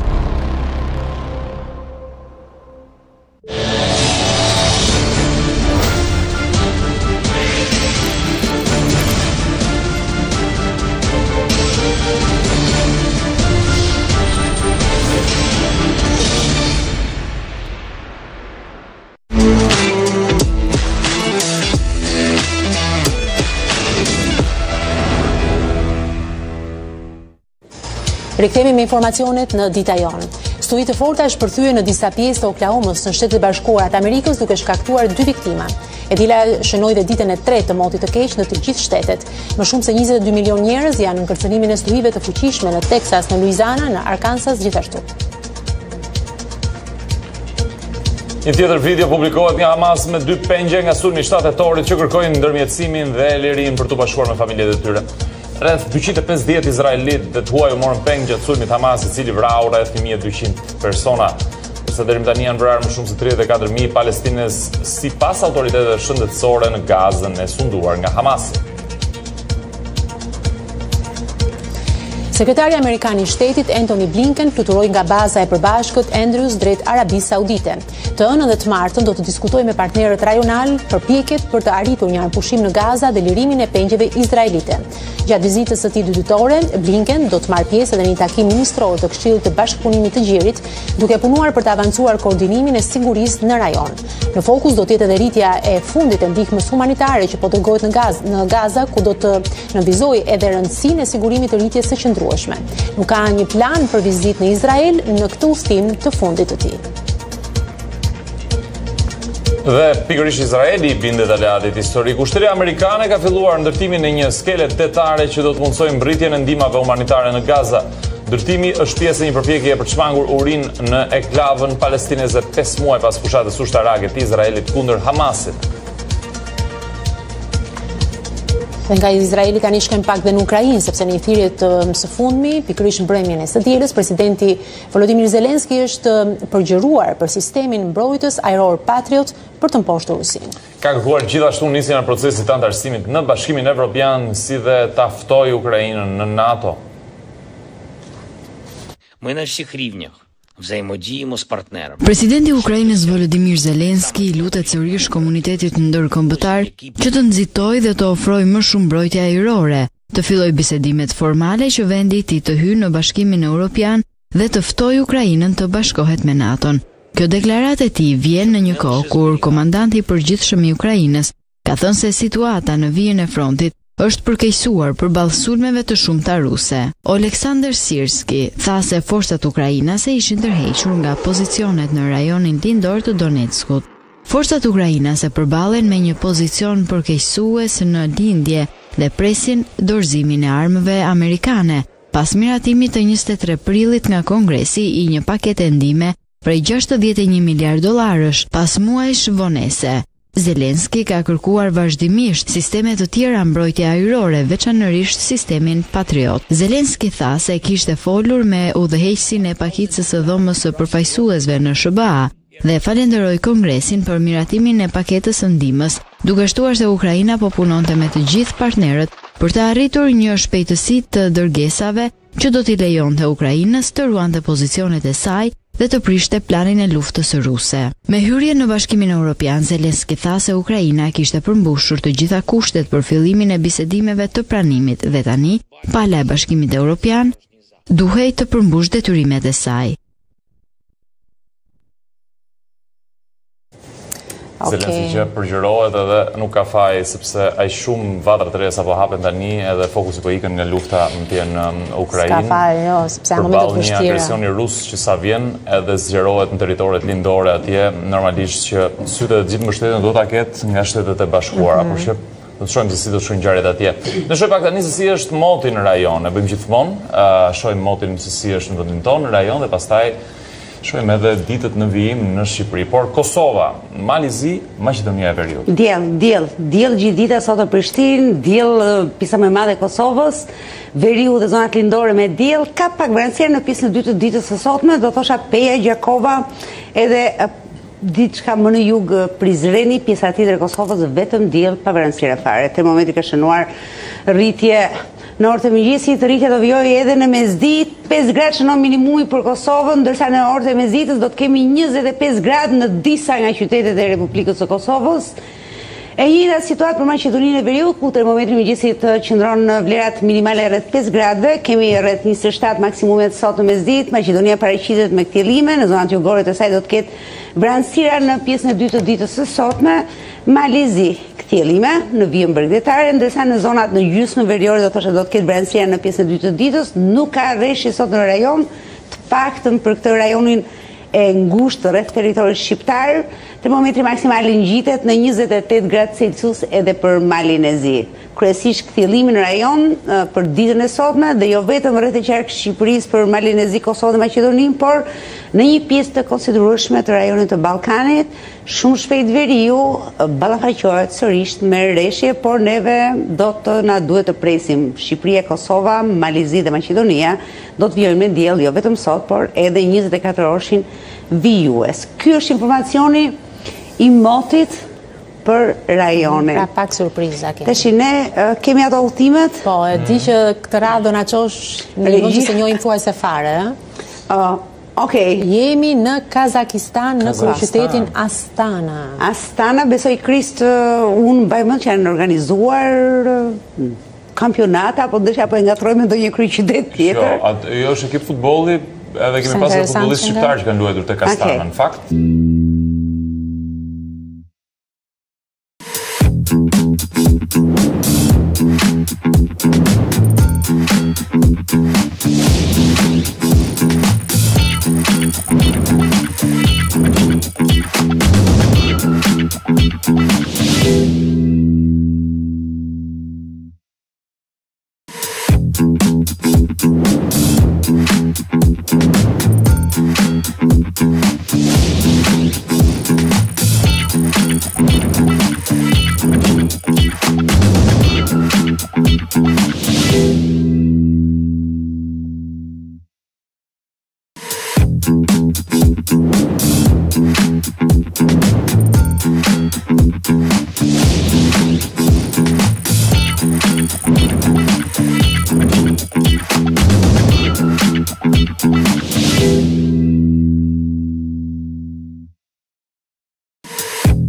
Rikthehemi me informacionet në dita jonë. Studi të forta shpërthye në disa pjesë të Oklahomës në Shtetet e Bashkuara të Amerikës duke shkaktuar 2 viktima. E cila shënoi dhe ditën e 3 të motit të keq në të gjithë shtetet. Më shumë se 22 milion njerëz janë në kërcënimin e stuhive të fuqishme në Texas, në Louisiana, në Arkansas gjithashtu. Një tjetër video publikohet nga Hamas me 2 pengje nga sulmi shtatorit që kërkojnë ndërmjetësimin dhe lirinë për të bashkuar me familjet e tyre. Rreth 250 izraelit dhe të huaj u morën peng gjatë sulmit Hamas, i cili vrau rreth 1200 persona. Kurse deri më tani janë vrarë më shumë se 34.000 palestinez sipas autoriteteve shëndetësore në Gazën e sunduar nga Hamasi. Sekretari Amerikan I Shtetit Antony Blinken fluturoi nga baza e përbashkët Andrews drejt Arabisë Saudite. Të hënën dhe të martën do të diskutojë me partnerët rajonal përpjekjet për të arritur një pushim në Gaza dhe lirimin e pengjeve izraelite. Gjatë vizitës së tij dytore, Blinken do të marrë pjesë edhe në një takim ministror të Këshillit të Bashkëpunimit të Gjirit, duke punuar për të avancuar koordinimin e sigurisë në rajon. Në fokus do të jetë edhe rritja e fundit e ndihmës humanitare që po dërgohet në Gaza, ku do të nënvizojë edhe rëndësinë e sigurimit të rritjes së qendruar. konsiderueshme. Nuk ka një plan për vizitë në Izrael në këtë udhtim të fundit të tij. Dhe pikërisht Izraeli bindet aleatit historik. Ushtria amerikane ka filluar ndërtimin e një skele detare që do të mundsojë mbërritjen e ndihmave humanitare në Gaza. Ndërtimi është pjesë e një përpjekjeje për të shmangur urinë në eklavën palestineze 5 muaj pas fushatës ushtarake të Izraelit kundër Hamasit. Dhe nga Izraeli ka një shkem pak dhe në Ukrainë, sepse në një thirrje të së fundmi, pikërisht mbrëmjen e së dielës, presidenti Volodymyr Zelenski është përgjëruar për sistemin mbrojtës ajror Patriot për të mposhtur Rusinë. Ka kërkuar gjithashtu nisjen e procesit të antarësimit në Bashkimin Evropian, si dhe ta ftojë Ukrainën në NATO. Мы на всех ривнях взаимодействуем с партнером. Presidenti i Ukrainës Volodymyr Zelenski lutet sërish komunitetit ndërkombëtar që të nxitojë dhe të ofrojë më shumë mbrojtje ajrore, të fillojë bisedimet formale që vendi i tij të hyjë në Bashkimin Evropian dhe të ftojë Ukrainën të bashkohet me NATO-n. Kjo deklaratë e tij vjen në një kohë kur komandanti i përgjithshëm i Ukrainës ka thënë se situata në vijën e frontit është përkeqësuar përballë sulmeve të shumta ruse. Oleksandr Sirski tha se forcat ukrainase ishin tërhequr nga pozicionet në rajonin lindor të Donetskut. Forcat ukrainase përballen me një pozicion përkeqësues në lindje dhe presin dorëzimin e armëve amerikane, pas miratimit të 23 prillit nga Kongresi i një pakete ndihme prej $61 miliard pas muajsh vonese. Zelenski ka kërkuar vazhdimisht sisteme të tjera mbrojtje ajrore, veçanërisht sistemin Patriot. Zelenski tha se kishte folur me udhëheqësin e pakicës së dhomës së përfaqësuesve në SBA dhe falenderoi Kongresin për miratimin e paketës së ndihmës, duke shtuar se Ukraina po punonte me të gjithë partnerët për të arritur një shpejtësi të dërgesave që do t'i lejonte Ukrainës të ruante pozicionet e saj dhe të prishte planin e luftës ruse. Me hyrjen në Bashkimin Evropian, Zelenski tha se Ukraina kishte përmbushur të gjitha kushtet për fillimin e bisedimeve të pranimit dhe tani, pala e Bashkimit Evropian duhej të përmbush detyrimet e saj. Zelenski që përgjërohet edhe nuk ka faj, sepse ai shumë vatra të reja sa po hapen tani edhe fokusi po ikën nga lufta në Ukrainë. Ska faj, jo, sepse në momentet vështira. Një agresioni rus që sa vjen edhe zgjerohet në territoret lindore atje, normalisht që sytë e gjithë mbështetjen do ta ketë nga Shtetet e Bashkuara, por që do të shohim se si do të shkojnë ngjarjet atje. Ne shohim pak tani se si është moti në rajon, e bëjmë gjithmonë, shohim motin se si është në vendin tonë në rajon dhe pastaj shohim edhe ditët në vijim në Shqipëri, por Kosova, Malizi, Maqedonia e Veriut. Diell gjithë dita sot në Prishtinë, diell pjesa më e madhe e Kosovës, Veriu dhe zonat lindore me diell, ka pak vranësirë në pjesën e dytë të ditës së sotme, do thosha Peja, Gjakova, edhe diçka më në jug Prizreni, pjesa tjetër e Kosovës vetëm diell pa vranësirë fare. Termometri ka shënuar rritje në orët e mëngjesit, rritja do vijojë edhe në mesditë, 5 gradë shënon minimumi për Kosovën, ndërsa në orët e mesditës do të kemi 25 gradë në disa nga qytetet e Republikës së Kosovës. E njëjta situatë për Maqedoninë e Veriut, ku termometri i mëngjesit qëndron në vlerat minimale rreth 5 gradëve, kemi rreth 27 maksimumet sot në mesditë. Maqedonia paraqitet me kthjellime, në zonat jugore të saj do të ketë vranësira në pjesën e dytë të ditës së sotme. Malizi kthjellime në vijën bregdetare, ndërsa në zonat në gjysmën veriore do thoshë do të ketë vranësira në pjesën e dytë të ditës. Nuk ka rreshje sot në rajon, të paktën për këtë rajonin e ngushtë rreth territorit shqiptar. Termometri maksimali ngjitet në 28 gradë Celsius edhe për Malin e Zi. Kryesisht kthjellimi në rajon për ditën e sotme dhe jo vetëm rreth e qark Shqipërisë për Malin e Zi, Kosovë dhe Maqedoninë, por në një pjesë të konsiderueshme të rajonit të Ballkanit. Shumë shpejt Veriu ballafaqohet sërish me rreshje, por neve do të na duhet të presim. Shqipëria, Kosova, Malizi dhe Maqedonia do të vijojnë me diell jo vetëm sot, por edhe 24 orëshin vijues. Ky është informacioni i motit për rajonin. Pra pak surpriza kemi. Tash ne kemi ato udhëtimet? Po, e di që këtë radhë do na çosh në një vend që se njohim thuajse fare, Okej. Jemi në Kazakistan, në kryeqytetin Astana. Astana, besoj Krist, unë mbaj mend që janë organizuar kampionata, apo ndeshja apo e ngatrojmë ndonjë kryeqytet tjetër. Jo, është ekip futbolli, edhe kemi pasur futbollistë shqiptar që kanë luajtur tek Astana, në fakt.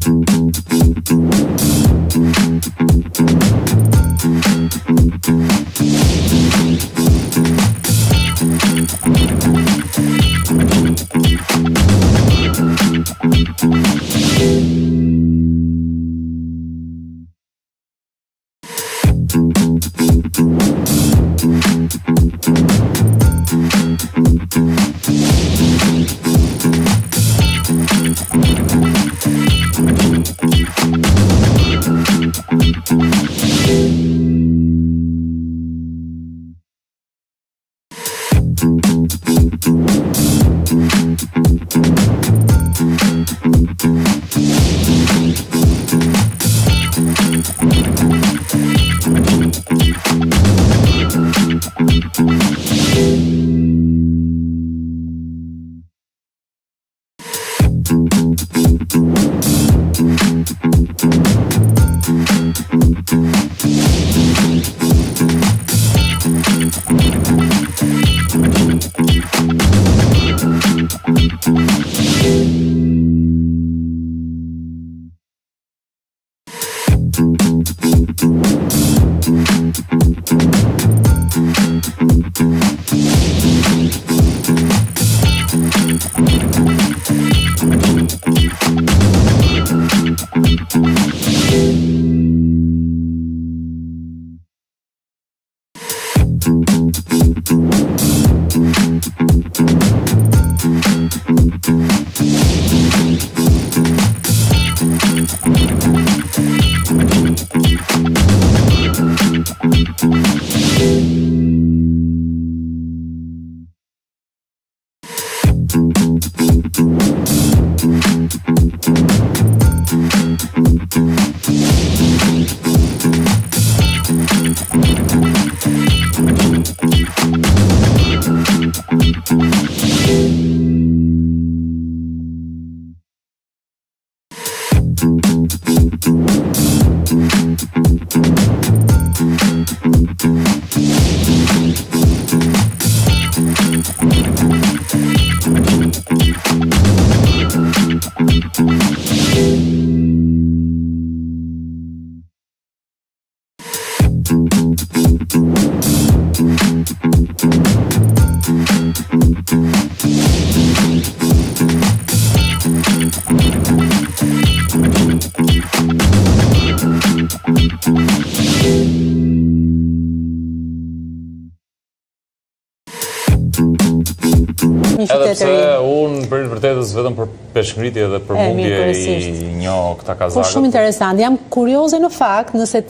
Edhe pse unë për vërtetës vetëm për peshkngritje dhe për mundje i njoh këta kazakët. Po shumë interesant. Jam kurioze në fakt nëse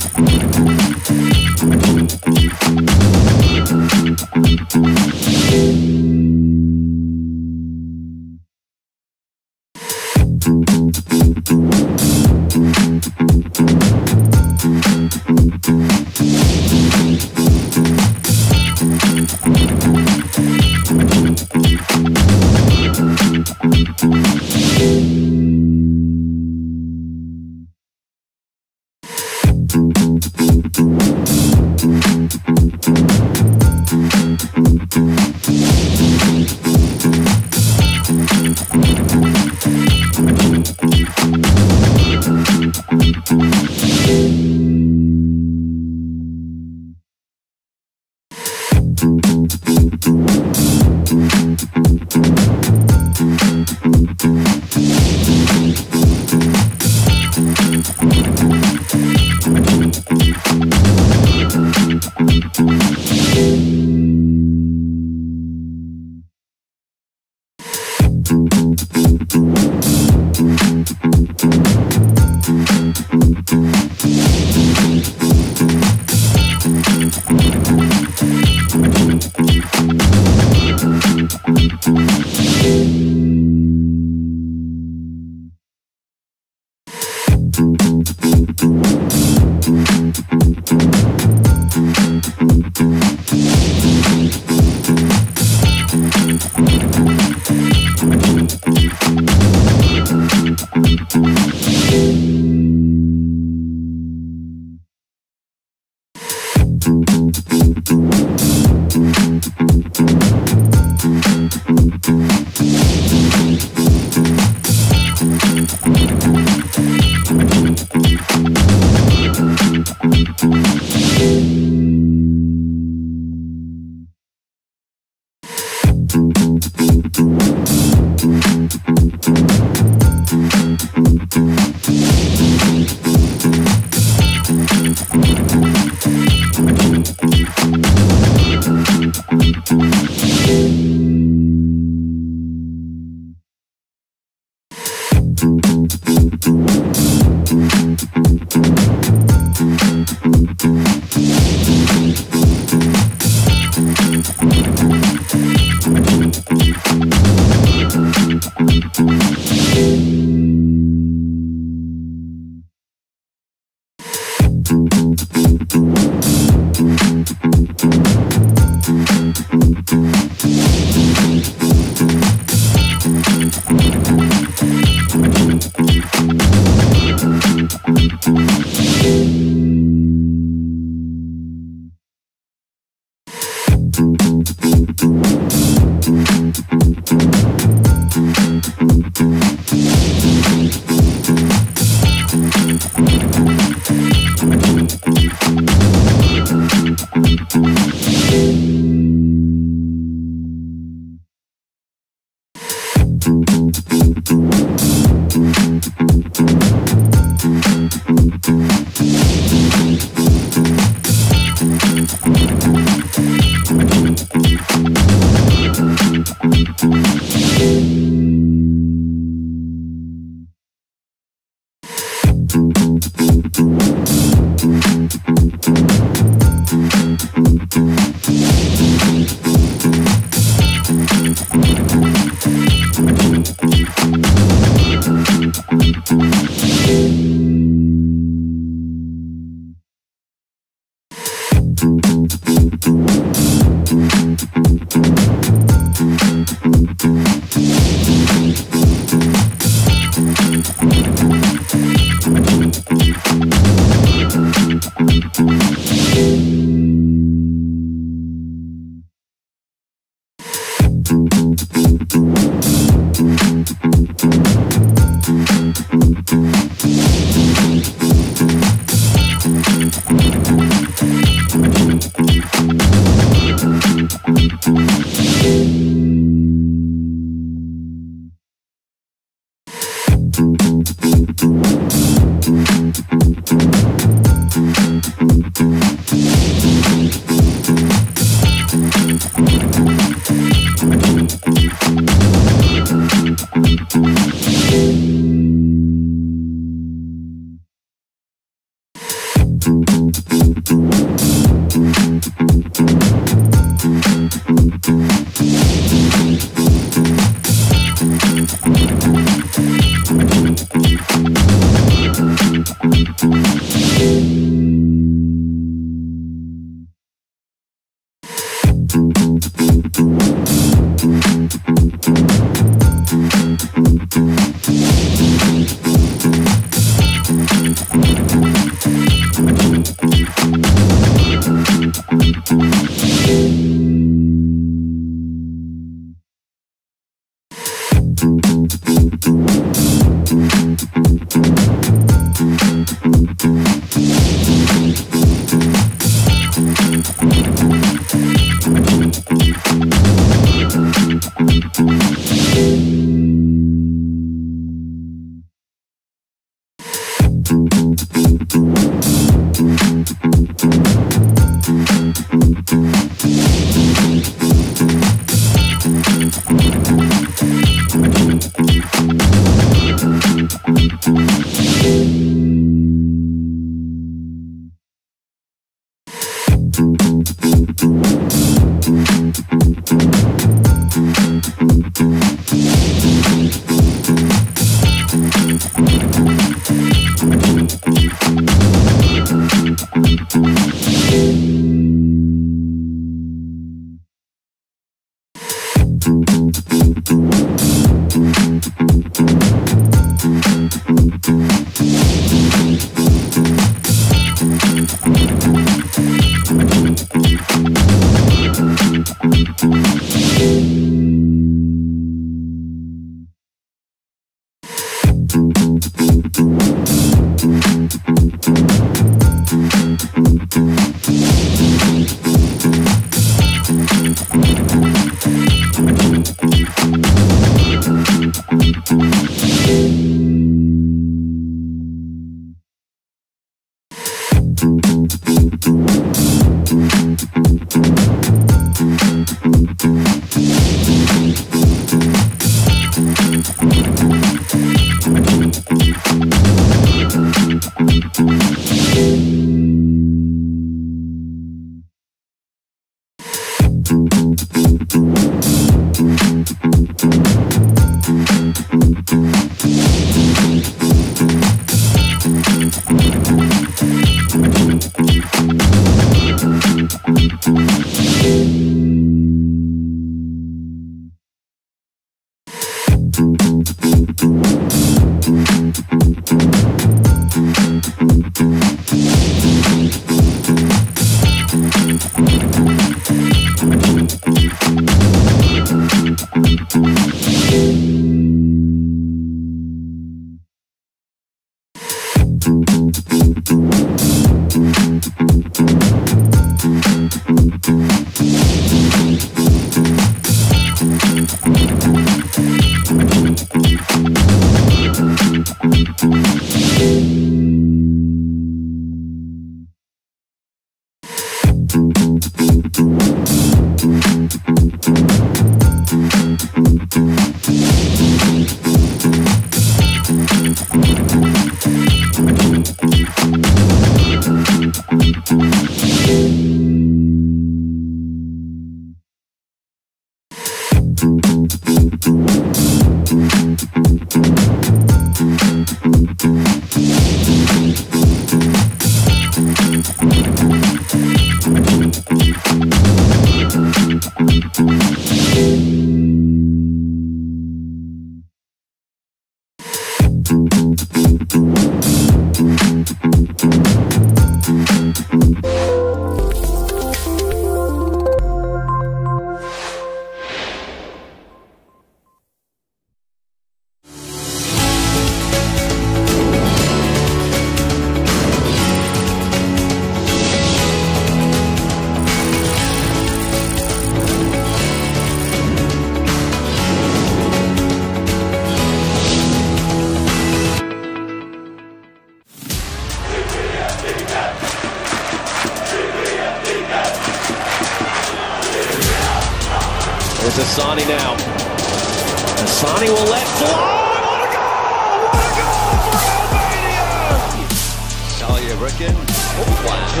Here's Hassani now. Hassani will let fly. What a goal! What a goal for Albania! Salya Bricken. Oh, wow.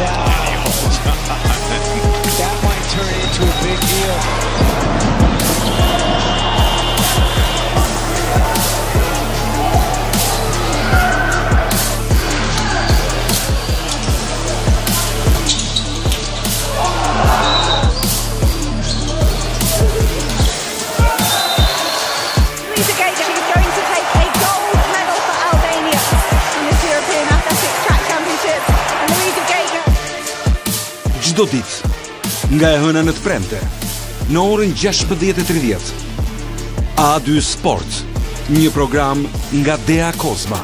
That might turn into a big deal. Çdo ditë, nga e hëna në të premte, në orën 16:30. A2 Sport, një program nga Dea Kozma.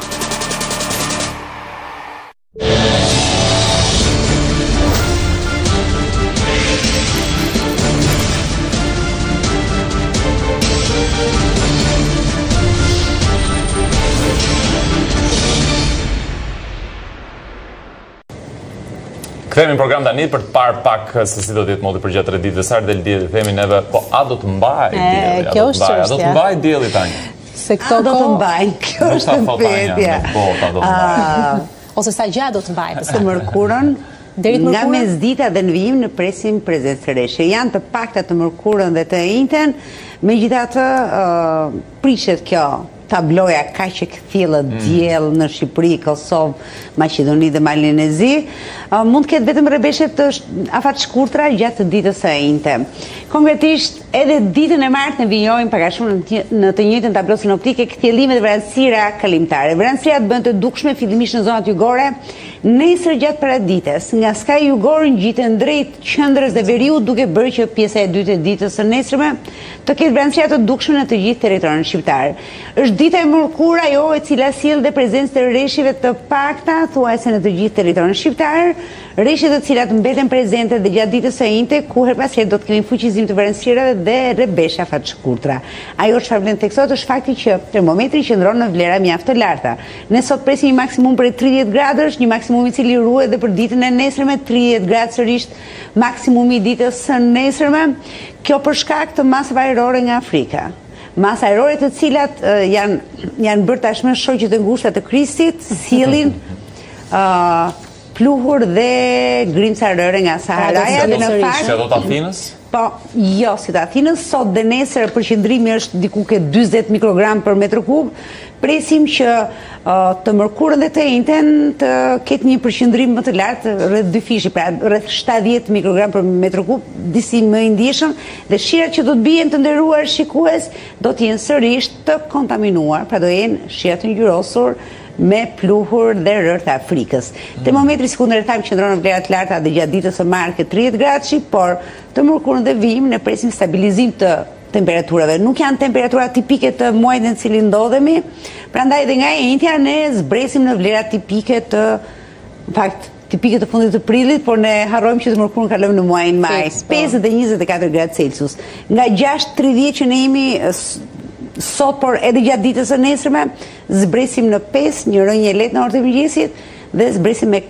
Kthehemi në program tani për të parë pak se si do të jetë modi për gjatë 3 ditëve. Sa del dielli, themi neve, po a do të mbaj dielli? Kjo është çështja. A do të mbaj dielli tani? Se këto do të mbaj, kjo është pyetja. Ose sa gjatë do të mbaj? Se mërkurën, nga mesdita dhe në vijim në presim prezentëreshe. Janë të pakta të mërkurën dhe të njëjtën, megjithatë prishet kjo tabloja ka që këthillët diell në Shqipëri, Kosovë, Maqedoni dhe Malinezi, mund të ketë vetëm rrebeshet të afat shkurtra gjatë të ditës së njëjtë. Konkretisht, edhe ditën e martë ne vijojmë pak a shumë në të njëjtën tablo sinoptike kthjellime dhe vranësira kalimtare. Vranësirat bëhen të dukshme fillimisht në zonat jugore, nesër gjatë paradites, nga skaji jugor ngjiten drejt qendrës dhe veriut, duke bërë që pjesa e dytë e ditës së nesërme të ketë vranësira të dukshme në të gjithë territorin shqiptar. Është dita e mërkurë ajo e cila sjell dhe prezencë të rreshjeve të pakta thuajse në të gjithë territorin shqiptar, rreshje të cilat mbeten prezente dhe gjatë ditës së njëjtë, ku her pas here do të kemi fuqizim të vranësirave dhe rrebesha fat shkurtra. Ajo çfarë vlen theksohet është fakti që termometri qëndron në vlera mjaft të larta. Ne sot presim një maksimum për 30 gradësh, një maksimum i cili ruhet edhe për ditën e nesërme, 30 gradë sërish maksimumi i ditës së nesërme. Kjo për shkak të masave ajrore nga Afrika. Masa ajrore të cilat janë bërë tashmë shoqet e ngushta të Kristit, sjellin pluhur dhe grimca rëre nga Saharaja dhe në fakt. Si do të Athinës? Po, jo, si të Athinës, sot dhe nesër përqendrimi është diku ke 40 mikrogram për metër kub. Presim që të mërkurën dhe të njëjtën të ketë një përqendrim më të lartë rreth 2 fishi, pra rreth 70 mikrogram për metër kub, disi më i ndjeshëm, dhe shirat që do të bien të nderuar shikues do të jenë sërish të kontaminuar, pra do jenë shirat të ngjyrosur me pluhur dhe rërë të Afrikës. Termometri sekundër qëndron në vlera të larta dhe gjatë ditës së martë ke 30 gradësh, por të mërkurën dhe vijim në presim stabilizim të temperaturave. Nuk janë temperatura tipike të muajit në cilin ndodhemi, prandaj dhe nga e njëjtja ne zbresim në vlera tipike të, në fakt, tipike të fundit të prillit, por ne harrojmë që të mërkurën kalojmë në muajin maj, 5 dhe 24 gradë Celsius. Nga 6:30 që ne jemi sot, por edhe gjatë ditës së nesërme, zbresim në 5, një rënje lehtë në orët e mëngjesit dhe zbresim me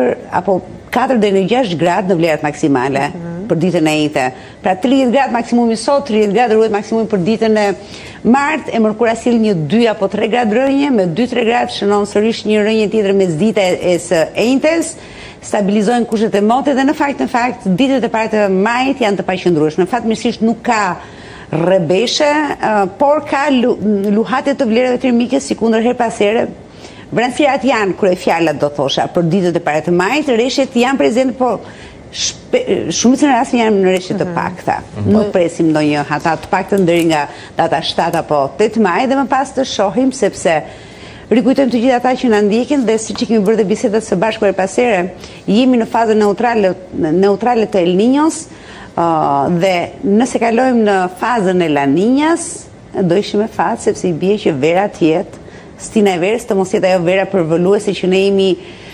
4 deri në 6 gradë në vlerat maksimale për ditën e njëjtë. Pra 30 gradë maksimumi sot, 30 gradë ruhet maksimumi për ditën e martë, e mërkura sill një 2 apo 3 gradë rënje, me 2-3 gradë shënon sërish një rënje tjetër mesdita e së njëjtës, stabilizohen kushtet e motit dhe në fakt ditët e para të majit janë të paqëndrueshme. Në fatmirësisht nuk ka rrebeshe, por ka luhate të vlerave termike si kundër her pas here. Vranësirat janë kryefjalat do thosha për ditët e para të majit, rreshtet janë prezente, po shumicën e rasteve janë në rreshte të pakta. Nuk presim ndonjë hata të paktën deri nga data 7 apo 8 maj dhe më pas të shohim, sepse rikujtojmë të gjithë ata që na ndjekin dhe siç kemi bërë dhe bisedat së bashku her pas here, jemi në fazën neutrale të El Niños. Dhe nëse kalojmë në fazën e La Niñas, do ishim me fat, sepse i bie që vera të jetë stina e verës, të mos jetë ajo vera përvoluese që ne jemi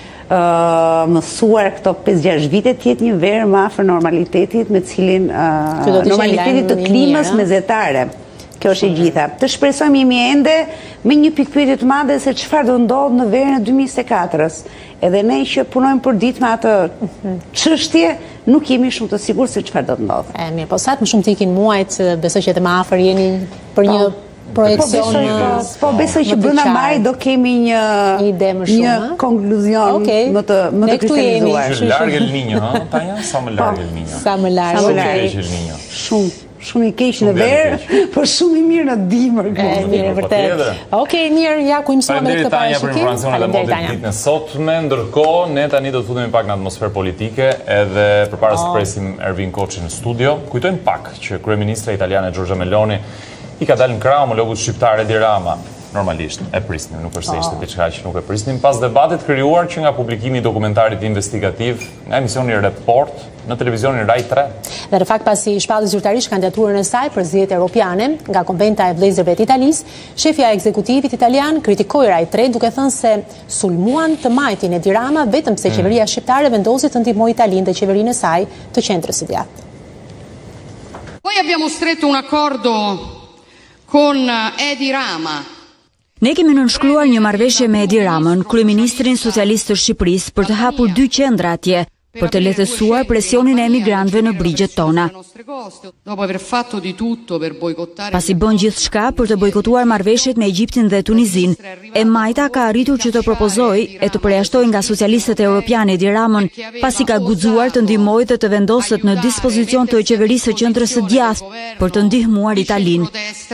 mësuar këto 5-6 vite, të jetë një verë më afër normalitetit, me cilin normalitetit të klimës mezetare. Kjo është e gjitha. Të shpresojmë jemi ende me një pikpyetje të madhe se çfarë do ndodh në verën e 2024-s. Edhe ne që punojmë për ditë me atë çështje, nuk jemi shumë të sigurt se çfarë do të ndodhë. Mirë, po sa më shumë të ikin muajt, besoj që edhe më afër jeni për një projekcion. Po besoj që brenda maj do kemi një konkluzion më të kristalizuar. Larg El Niño, ha? Tanja, sa më larg El Niño. Sa më larg. Shumë i keq në verë, por shumë i mirë në dimër. Mirë, vërtet. Okej, mirë, ja ku mësuam me këtë parashikim. Faleminderit Tanja për informacionet e motit ditën e sotme. Ndërkohë, ne tani do të futemi pak në atmosferë politike, edhe përpara se presim Ervin Koçin në studio, kujtojmë pak që kryeministra italiane Giorgia Meloni i ka dalë në krah homologut shqiptar Edi Rama. Normalisht e prisnim, nuk është se ishte diçka që nuk e prisnim, pas debatit krijuar që nga publikimi i dokumentarit investigativ nga emisioni Report në televizionin Rai 3. Dhe në fakt pasi shpalli zyrtarisht kandidaturën e saj për zgjedhjet europiane nga Konventa e Vëllezërve të Italisë, shefja e ekzekutivit italian kritikoi Rai 3 duke thënë se sulmuan të majtin Edi Rama vetëm pse qeveria shqiptare vendosi të ndihmojë Italinë dhe qeverinë e saj të qendrës së djathtë. Poi abbiamo stretto un accordo con Edi Rama. Ne kemi nënshkruar një marrëveshje me Edi Ramën, kryeministrin socialist të Shqipërisë, për të hapur 2 qendra atje, për të lehtësuar presionin e emigrantëve në brigjet tona. Pasi bën gjithçka për të bojkotuar marrëveshjet me Egjiptin dhe Tunizin, e Majta ka arritur që të propozojë e të përjashtojë nga socialistët europianë Edi Ramën, pasi ka guxuar të ndihmojë dhe të vendoset në dispozicion të qeverisë së qendrës së djathtë për të ndihmuar Italinë.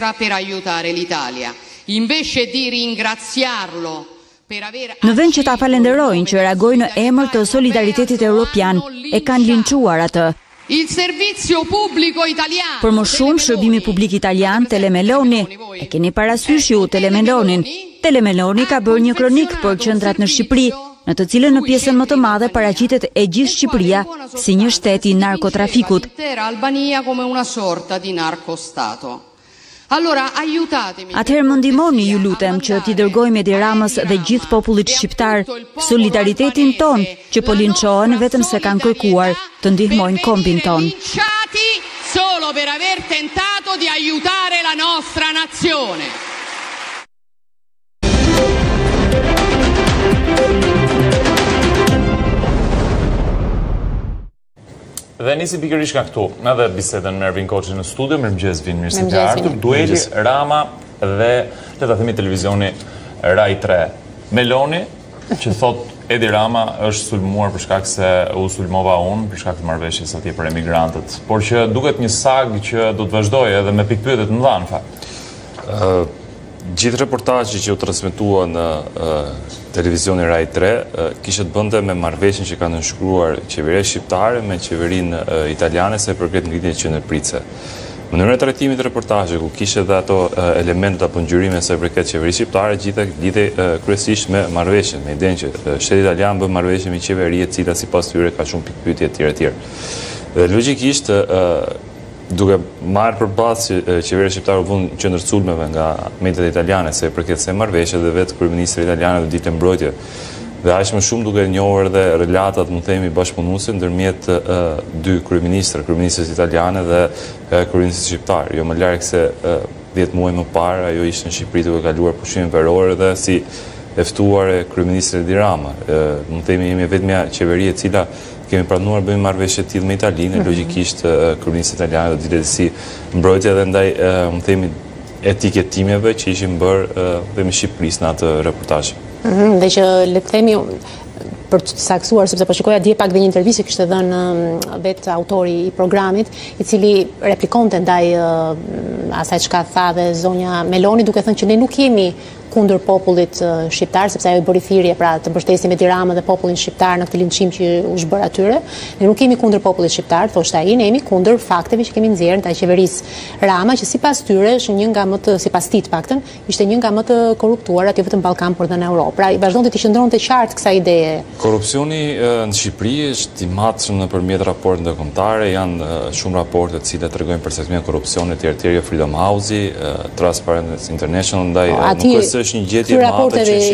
Invece di ringraziarlo per aver... Në vend që ta falenderojnë që reagoi në emër të solidaritetit europian, e kanë linçuar atë. Il servizio pubblico italiano. Për më shumë, shërbimi publik italian, Telemeloni, e keni parasysh ju Telemelonin. Telemeloni ka bërë një kronik për qendrat në Shqipëri, në të cilën në pjesën më të madhe paraqitet e gjithë Shqipëria si një shtet i narkotrafikut. Albania come una sorta di narcostato. Allora, aiutatemi. Atëherë më ndihmoni, ju lutem, që t'i dërgojmë Edi Ramës dhe gjithë popullit shqiptar solidaritetin ton, që po linçohen vetëm se kanë kërkuar të ndihmojnë kombin ton. Solo per aver tentato di aiutare la nostra nazione. Dhe nisi pikërisht nga këtu, edhe bisedën me Ervin Koçin në studio, mirëmëngjes Vin, mirë se ke ardhur. Dueli Rama dhe le ta themi televizioni Rai 3. Meloni që thot Edi Rama është sulmuar për shkak se u sulmova unë për shkak të marrëveshjes atje për emigrantët, por që duket një sag që do të vazhdojë edhe me pikpyetje të mëdha në fakt. Gjithë reportazhi që u transmetua në televizionin Rai 3 kishte të bënte me marrëveshjen që kanë nënshkruar qeveria shqiptare me qeverinë italiane sa i përket ngritjes së qendrëpritëse. Mënyra e trajtimit të reportazhit ku kishte edhe ato elemente apo ngjyrime sa i përket qeverisë shqiptare lidhej kryesisht me marrëveshjen, me idenë që shteti italian bën marrëveshje me qeveri e cila sipas tyre ka shumë pikpyetje etj etj. Dhe logjikisht duke marrë përpas që qeveria shqiptare u vënë qendër sulmeve nga mediat italiane se përket se marrëveshje dhe vetë kryeministri italiane do ditë mbrojtje. Dhe aq më shumë duke njohur edhe relatat, më themi, bashkëpunuese ndërmjet 2 kryeministrës italiane dhe kryeministrit shqiptar. Jo më larg se 10 muaj më parë ajo ishte në Shqipëri duke kaluar pushimin veror dhe si e ftuar e kryeministrit Edi Rama. Më themi, jemi vetmja qeveri e cila kemi pranuar bëjmë marrëveshje të tillë me Italinë, logjikisht kryeministri italian do ditë si mbrojtja edhe ndaj, më themi, etiketimeve që ishin bërë dhe me Shqipërisë në atë reportazh. Dhe që le të themi për të saksuar, sepse po shikoja dje pak dhe një intervistë që kishte dhënë vetë autori i programit, i cili replikonte ndaj asaj çka tha dhe zonja Meloni, duke thënë që ne nuk jemi kundër popullit shqiptar, sepse ajo i bëri thirrje pra të mbështesim Edi Ramën dhe popullin shqiptar në këtë linçim që u zhbër atyre. Ne nuk jemi kundër popullit shqiptar, thoshte ai, ne jemi kundër fakteve që kemi nxjerrë ndaj qeverisë Rama, që sipas tyre është një nga më të, sipas tij të paktën, ishte një nga më të korruptuar aty vetëm Ballkan por dhe në Europë. Pra i vazhdonte të qëndronte qartë kësaj ideje. Korrupsioni në Shqipëri është i madhshëm nëpërmjet raporteve ndërkombëtare, janë shumë raporte të cilat tregojnë për sektimin e korrupsionit etj, Freedom House, Transparency International, ndaj nuk është një gjetje të madhe që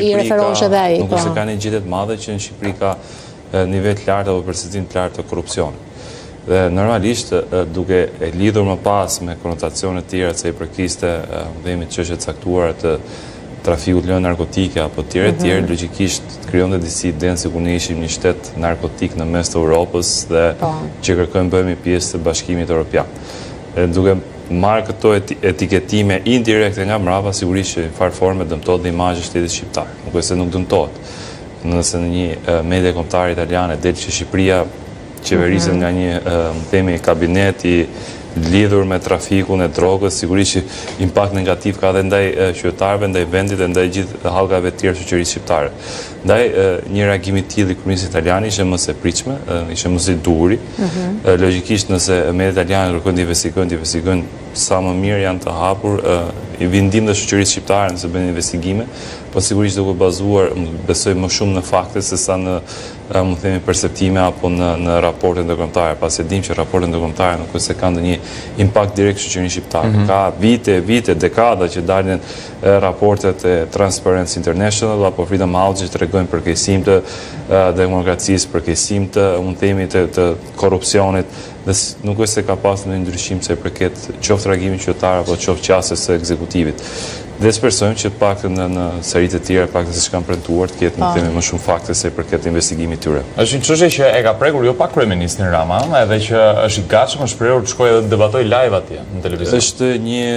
në Shqipëri ka nivel të lartë apo përshtatsim të lartë të korrupsionit. Dhe normalisht duke e lidhur më pas me konotacione të tjera se i përkiste çështje të caktuara të trafikut lënë narkotike apo tjerë, logjikisht krijon dhe disi idenë se kur ne ishim një shtet narkotik në mes të Europës dhe që kërkojmë bëhemi pjesë të Bashkimit Evropian. Duke marrë këto etiketime indirekte nga mbrapa, sigurisht që në farë forme dëmtohet dhe imazhi i shtetit shqiptar. Nuk është se nuk dëmtohet. Nëse në një media kombëtare italiane del që Shqipëria qeveriset nga një kabinet i lidhur me trafikun e drogës, sigurisht që impakt negativ ka dhe ndaj qytetarëve, ndaj vendit dhe ndaj gjithë hallkave të tjera të shoqërisë shqiptare. Ndaj një reagim i tillë i kryeministit italian ishte më së pritshme, ishte më së duri. Logjikisht nëse mediat italiane kërkojnë të investigojnë sa më mirë janë të hapur i vindim dhe shoqërisë shqiptare nëse bëjnë investigime, po sigurisht duke bazuar, besoj më shumë në fakte se sa në perceptime apo në raporte ndërkombëtare, pasi dim që raportet ndërkombëtare nuk është se kanë ndonjë impakt direkt shoqërinë shqiptare. Ka vite, dekada që dalin raportet e Transparency International apo Freedom House që tregojnë për keqësim të demokracisë, për keqësim të korrupsionit, dhe nuk është se ka pasur ndonjë ndryshim se përket qoftë reagimit qytetar apo qoftë qasjes së ekzekutivit. Dhe shpresojmë që të paktën në seritë të tjera, paktën se kanë premtuar të ketë më shumë fakte se përket investigimit tyre. Është një çështje që e ka prekur jo pak kryeministin Rama, edhe që është i gatshëm, është shprehur të shkojë dhe të debatojë live atje në televizion. Është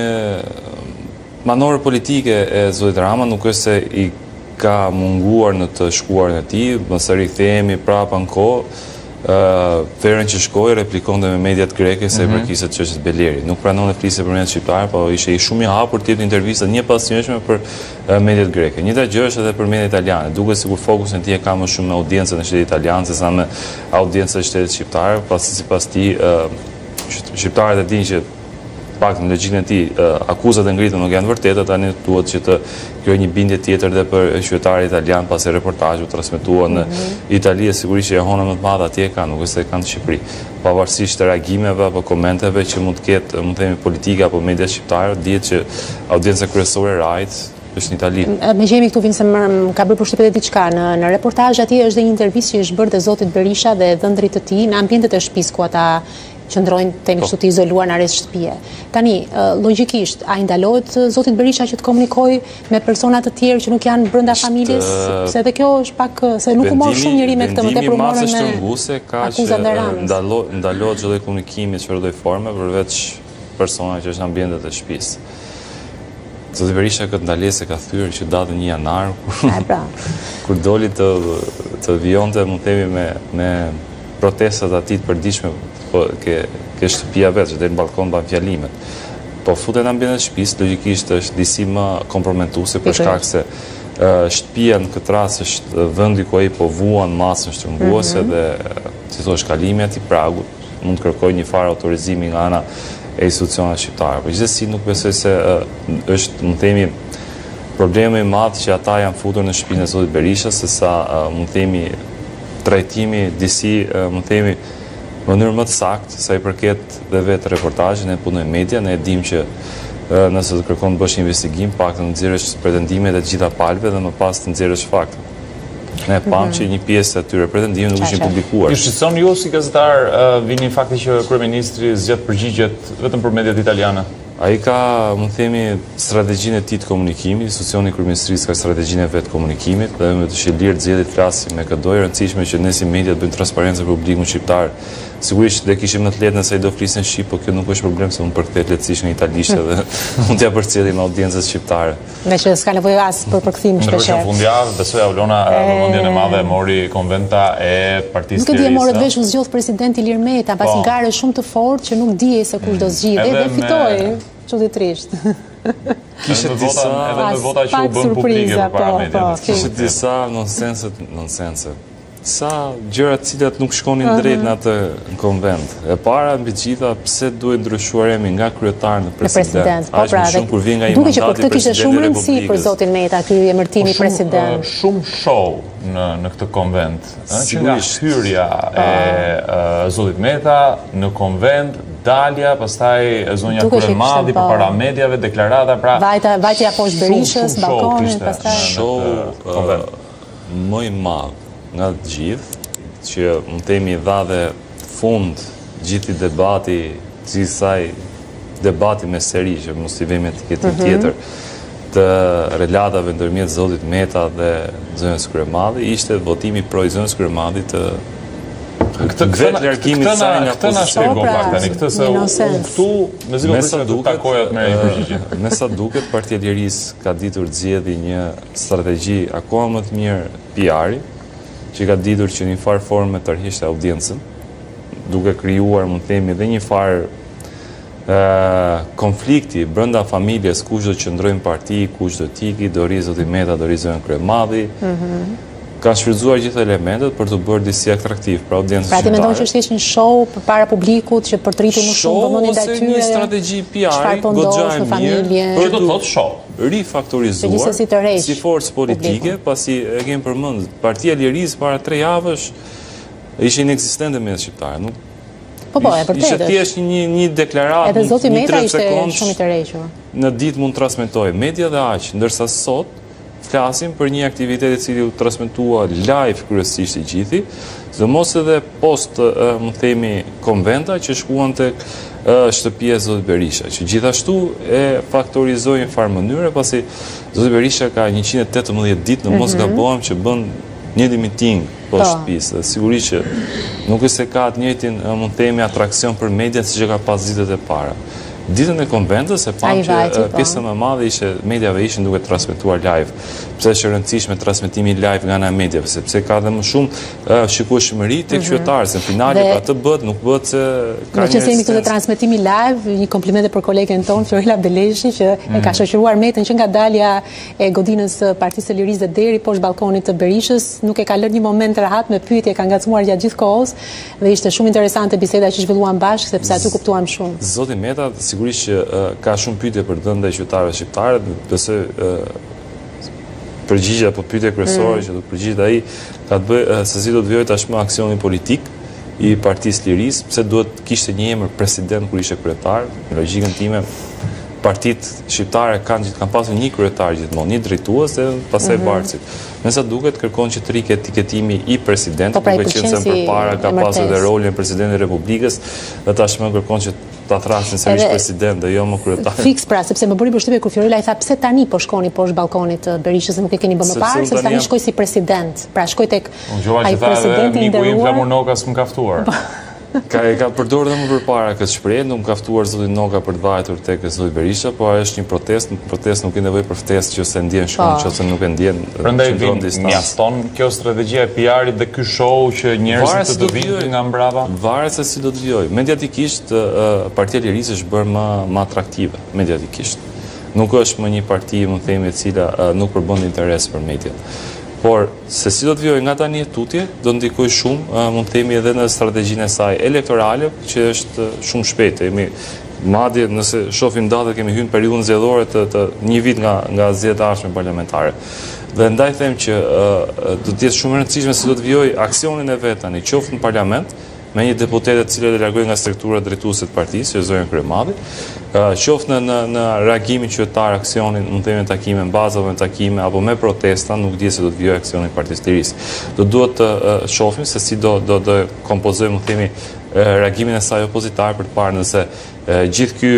një manovër politike e zotit Rama, nuk është se i ka munguar në të shkuarën e tij, mos e rikthehemi prapa në kohë. Verën që shkoi replikonte me mediat greke se përkiste çështjes Beleri. Nuk pranon të flisë për mediat shqiptare, po ishte shumë i hapur të jepte intervista një pas njëjshme për mediat greke. Njëjta gjë është edhe për mediat italiane. Duket sikur fokusin e tij ka më shumë me audiencën e shtetit italian se sa me audiencën e shtetit shqiptar, pasi sipas tij shqiptarët e dinë që pak në logjikën e tij akuzat e ngritura nuk janë vërteta, tani duhet që të krijojë një bindje tjetër dhe për qytetarët italian pasi reportazhi u transmetua në Itali, sigurisht që jehona më të madhe atje kanë, nuk është se kanë në Shqipëri. Pavarësisht të reagimeve apo komenteve që mund të ketë, mund të themi politike apo media shqiptare, dihet që audienca kryesore e RAI është në Itali. Me që jemi këtu vinë se më ka bërë përshtypje diçka në reportazh atje është dhe një intervistë që është bërë dhe zotit Berisha dhe dhëndrit të tij në ambientet e shtëpisë ku ata qëndrojnë temi kështu të izoluar në arrest shtëpie. Tani, logjikisht, a i ndalohet zotit Berisha që të komunikojë me personat të tjerë që nuk janë brenda familjes, se edhe kjo është pak se nuk u mor shumë njëri me këtë, më tepër morën me akuzat ndaj Ramës. Ndalohet çdo lloj komunikimi në çdo forme përveç personave që është në ambientet e shtëpisë. Zoti Berisha këtë ndalesë ka thyer që datën 1 janar kur doli të vijonte, mund të themi me protestat aty të përditshme ke shtëpia vetë, që dhe në balkon ban fjalimet. Po futen në ambientet shtëpisë, logjikisht është disi më komprometuese për shkak se shtëpia në këtë rast është vendi ku ai po vuan masën shtrënguese dhe si thosh kalimi aty pragut, mund të kërkojë një farë autorizimi nga ana e institucioneve shqiptare. Por gjithsesi nuk besoj se është, mund të themi, problemi i madh që ata janë futur në shtëpinë e zotit Berisha, sesa mund të themi trajtimi disi, mund të themi në mënyrë më të saktë, sa i përket dhe vetë reportazhin e punoj media, ne e dim që nëse të kërkon të bësh investigim, pak të nxjerrësh pretendimet e gjitha palëve dhe më pas të nxjerrësh fakte. Ne pam që një pjesë të atyre pretendimeve nuk ishin publikuar. Ju shqetëson ju si gazetar vini fakti që kryeministri zgjedh përgjigjet vetëm për mediat italiane? Ai ka, mund të themi, strategjinë e tij të komunikimit, institucioni i kryeministrisë ka strategjinë e vet komunikimit, dhe me të shëlirë të zgjedhit flasim me këtë do e rëndësishme që ne si mediat bëjmë transparencë për publikun shqiptar. Sigurisht dhe kishim në të lehtë nëse ai do flisën shqip, po kjo nuk është problem se mund përkthehet lehtësisht në italisht dhe mund t'ia përcjellim audiencës shqiptare. Me që s'ka nevojë as për përkthim shpeshherë. Në fundjavë, besoj Aulona vëmendjen e madhe mori konventa e Partisë Lirisë. Nuk e di morët vesh u zgjodh presidenti Ilir Meta, pasi ngare shumë të fortë që nuk dihej se kush do zgjidhej dhe fitoi. Çuditërisht. Kishte disa edhe me vota që u bën publike përpara mediave. Kishte disa nonsense. Sa gjëra të cilat nuk shkonin drejt në atë konvent. E para mbi gjitha, pse duhet ndryshuar emri nga kryetar në president. Po pra, duke që për këtë kishte shumë rëndësi për zotin Meta ky emërtimi president. Shumë show në këtë konvent, që nga hyrja e zotit Meta në konvent, dalja, pastaj zonja Kuremadi përpara mediave, deklarata, pra vajtja poshtë Berishës, balkonin, pastaj show më i madh nga të gjithë, që mund temi dha dhe fund gjithi debati, gjithsaj debati me seri, që mos t'i vemi etiketin tjetër, të relatave ndërmjet zotit Meta dhe zënës Kryemadhi ishte votimi pro i zënës Kryemadhi të vetë largimit saj nga pozicioni. Me sa duket, Partia e Lirisë ka ditur zgjedhë një strategji akoma më të mirë PR-i, që ka ditur që një farë forme të tërheqte audiencën, duke krijuar, mund të themi, dhe një farë konflikti brenda familjes, kush do të qëndrojë në parti, kush do të ikë, do ri zoti Meta, do ri zoti Kryemadhi. Ka shfrytzuar gjithë elementet për të bërë disi atraktiv për audiencën shqiptare. Pra ti mendon që është thjesht një show përpara publikut që për të rritur më shumë vëmendjen ndaj tyre? Show ose një strategji PR-i goxha e mirë për të thotë show, rifaktorizuar si forcë politike, pasi e kemi përmend, Partia e Lirisë para 3 javësh ishte inekzistente mes shqiptarëve. Po, e vërtetë. Ishte thjesht një deklaratë. Edhe zoti Meta ishte shumë i tërhequr. Në ditë mund transmetojë media dhe aq, ndërsa sot flasim për një aktivitet i cili u transmetua live kryesisht i gjithi, dhe mos edhe post, më themi, konventa që shkuan tek shtëpia e zotit Berisha, që gjithashtu e faktorizoi në farë mënyre, pasi zoti Berisha ka 118 ditë në mos gabohem që bën një miting post shtëpisë. Sigurisht që nuk është se ka të njëjtin, më themi, atraksion për median siç e ka pas ditët e para. Ditën e konventës e pam që pjesa më e madhe ishte mediave ishin duke transmetuar live. Pse është e rëndësishme transmetimi live nga ana e mediave, sepse ka dhe më shumë shikueshmëri tek qytetarët. Në finale pra të bëhet, nuk bëhet se ka një. Nëse jemi këtu te transmetimi live, një kompliment për kolegen ton Florila Beleshi që e ka shoqëruar Metën që nga dalja e godinës së Partisë së Lirisë deri poshtë balkonit të Berishës, nuk e ka lënë një moment rahat me pyetje, ka ngacmuar gjatë gjithë kohës dhe ishte shumë interesante biseda që zhvilluan bashkë sepse aty kuptuam shumë. Zoti Meta sigurisht që ka shumë pyetje për dhënë ndaj qytetarëve shqiptarë, besoj përgjigje apo pyetje kryesore që do të përgjigjet ai ka të bëjë se si do të vijojë tashmë aksioni politik i Partisë Lirisë, pse duhet kishte një emër president kur ishte kryetar. Në logjikën time, partitë shqiptare kanë pasur një kryetar gjithmonë, një drejtues dhe pastaj barcit. Me sa duket kërkon që të rikë etiketimi i presidentit, duke qenë se përpara ka pasur edhe rolin e presidentit e Republikës, dhe tashmë kërkon që ta thrasin sërish president dhe jo më kryetar. Fiks pra, sepse më bëri përshtypje kur Fiorila i tha pse tani po shkoni poshtë ballkonit të Berishës dhe nuk e keni bërë më parë, sepse tani shkoj si president. Pra shkoj tek ai presidenti i nderuar. Miku im Flamur Nokas më kaftuar. Ka përdorur dhe më përpara këtë shprehje, nuk ka ftuar zotin Noka për të vajtur tek zoti Berisha, po ajo është një protestë, protestë nuk ka nevojë për ftesë që se ndjen shumë, nëse nuk e ndjen. Prandaj mjafton kjo strategjia e PR-it dhe ky show që njerëzit të vinë nga mbrapa. Varet se si do të vijojë. Mediatikisht Partia e Lirisë është bërë më atraktive mediatikisht. Nuk është më një parti, më themi, e cila nuk përbën interes për mediat. Por, se si do të vijojë nga tani e tutje, do ndikoj shumë, mund të themi edhe në strategjinë e saj elektorale, që është shumë shpejtë. Madje, nëse shohim datët, kemi hyrë në periudhën zgjedhore të një vit nga zgjedhjet e ardhshme parlamentare. Dhe ndaj them që do të jetë shumë e rëndësishme se do të vijojë aksionin e vet tani, qoftë në parlament, me një deputete të cilët e largojnë nga struktura drejtuese të partisë, që zonën Kryemadhi, qoftë në reagimin qytetar aksionin, mund të themi takime në bazë apo në takime apo me protesta, nuk di se do të vijojë aksioni i Partisë Lirisë. Do duhet të shohim se si do kompozojmë, mund të themi, reagimin e saj opozitar për të parë nëse gjithë ky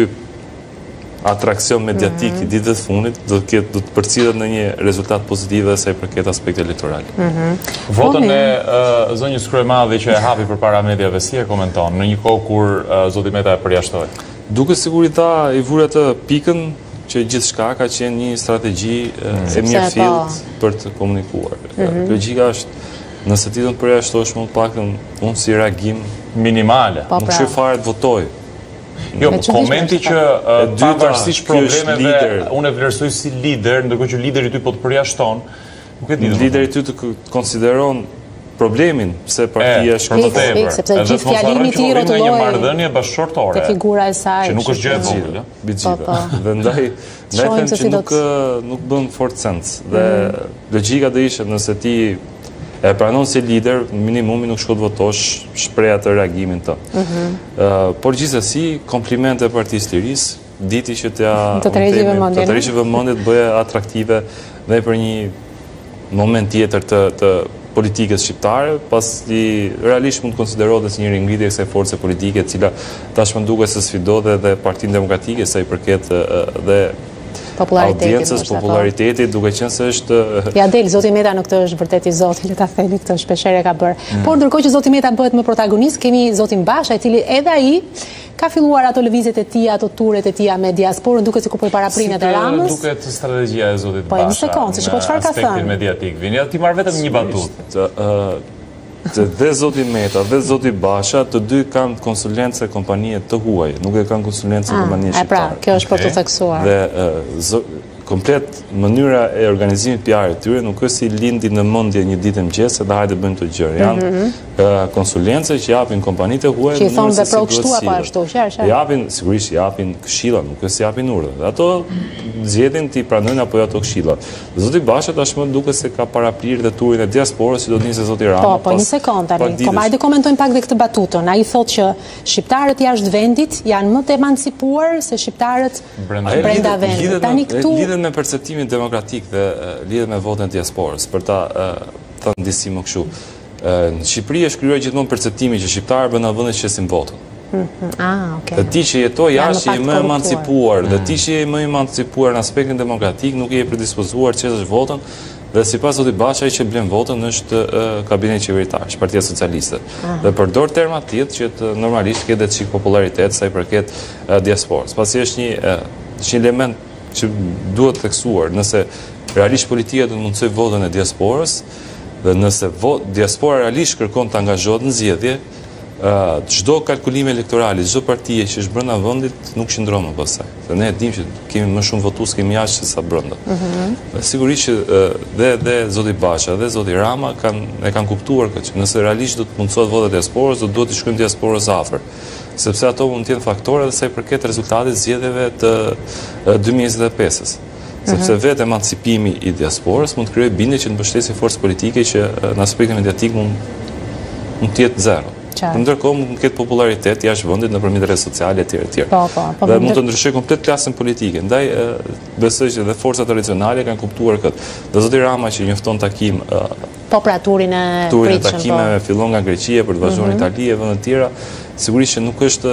atraksion mediatik i ditës fundit do të përcjellet në një rezultat pozitiv dhe sa i përket aspektit elektoral. Votën e zonjës Kryemadhi që e hapi përpara mediave, si e komenton në një kohë kur zoti Meta e përjashtoi? Duke sigurisht i vuri atë pikën që gjithçka ka qenë një strategji e mirëfillt për të komunikuar. Logjika është nëse ti do të përjashtosh më pak unë si reagim minimale, nuk shoj fare të votoj. Jo, komenti që pavarësisht problemeve unë e vlerësoj si lider, ndërkohë që lideri ty po të përjashton, nuk e di. Lideri ty të konsideron problemin pse partia është më tepër. Sepse gjithë fjalimi i tij rrotulloi një marrëdhënie bashkëtorë. Te figura e saj. Që nuk është gjë e vogël, bixive. Dhe ndaj them që nuk bën fort sens. Dhe logjika do ishte nëse ti e pranon si lider, minimumi nuk shko të votosh, shpreh atë reagimin të. Por gjithsesi, komplimente Partisë Lirisë, diti që të tërheqë vëmendjen, të bëje atraktive dhe për një moment tjetër të politikës shqiptare, pasi realisht mund të konsiderohet si një ringritje e kësaj force politike, e cila tashmë duket se sfidon edhe Partinë Demokratike sa i përket dhe Popularitetit, popularitetit, duke qenë se është... Ja del, Zoti Meta në këtë është vërtet i Zoti, le ta themi këtë, shpeshere ka bërë. Por ndërkohë që Zoti Meta bëhet më protagonist, kemi Zotin Basha, i cili edhe ai ka filluar ato lëvizjet e tij, ato turet e tij me diasporën, duket si ku po i paraprinet e Ramës. Si duket strategjia e Zotit Basha? Po, një sekondë, se shiko çfarë ka thënë. Aspektin mediatik. Vini, ti marr vetëm një batutë. Dhe Zoti Meta dhe Zoti Basha të dy kanë konsulencë kompanie të huaj, nuk e kanë konsulencë kompanie shqiptare. Pra, kjo është për të theksuar. Dhe komplet mënyra e organizimit PR-it tyre nuk është si lindi në mendje një ditë mëngjes se hajde bëjmë të gjërë. Janë konsulencë që japin kompanitë e huaj. Që i thonë dhe pro kështu apo ashtu, japin, sigurisht japin këshilla, nuk është si japin urdhë. Dhe ato zgjedhin ti pranojnë apo jo ato këshilla. Zoti Basha tashmë duket se ka paraprirë dhe turin e diasporës, si do të nisë Zoti Rama. Po, një sekond tani. Hajde komentojmë pak dhe këtë batutën. Ai thotë që shqiptarët jashtë vendit janë më të emancipuar se shqiptarët brenda vendit. Tani këtu me perceptimin demokratik dhe lidhet me votën e diasporës, për ta thënë disi më kështu. Në Shqipëri është krijuar gjithmonë perceptimi që shqiptarët brenda vendit qesin votën. Dhe ti që jetoj jashtë je më emancipuar, dhe ti që je më emancipuar në aspektin demokratik nuk je predispozuar që është votën, dhe sipas Zotit Basha që blen votën është kabineti qeveritar, Partia Socialiste. Dhe përdor terma të tillë që normalisht ketë çik popularitet sa i përket diasporës. Pasi është një element që duhet theksuar, nëse realisht politika do të mundsoj votën e diasporës, dhe nëse diaspora realisht kërkon të angazhohet në zgjedhje, çdo kalkulim elektoral, çdo partie që është brenda vendit nuk qëndron më pasaj. Se ne e dimë që kemi më shumë votues kemi jashtë se sa brenda. Dhe sigurisht që dhe Zoti Basha dhe Zoti Rama e kanë kuptuar që nëse realisht do të mundsohet vota e diasporës, do duhet të shkojmë diasporës afër. Sepse ato mund të jenë faktore dhe sa i përket rezultatit zgjedhjeve të 2025-s. Sepse vetë emancipimi i diasporës mund të krijojë bindje që të mbështesë forcë politike që në aspektin mediatik mund të jetë zero. Ndërkohë mund të ketë popularitet jashtë vendit nëpërmjet rrjeteve sociale etj. Dhe mund të ndryshojë komplet klasën politike. Ndaj besoj që dhe forcat tradicionale kanë kuptuar këtë. Dhe Zoti Rama që njofton takim turin e takimeve fillon nga Greqia për të vazhduar në Itali e vende të tjera, sigurisht që nuk është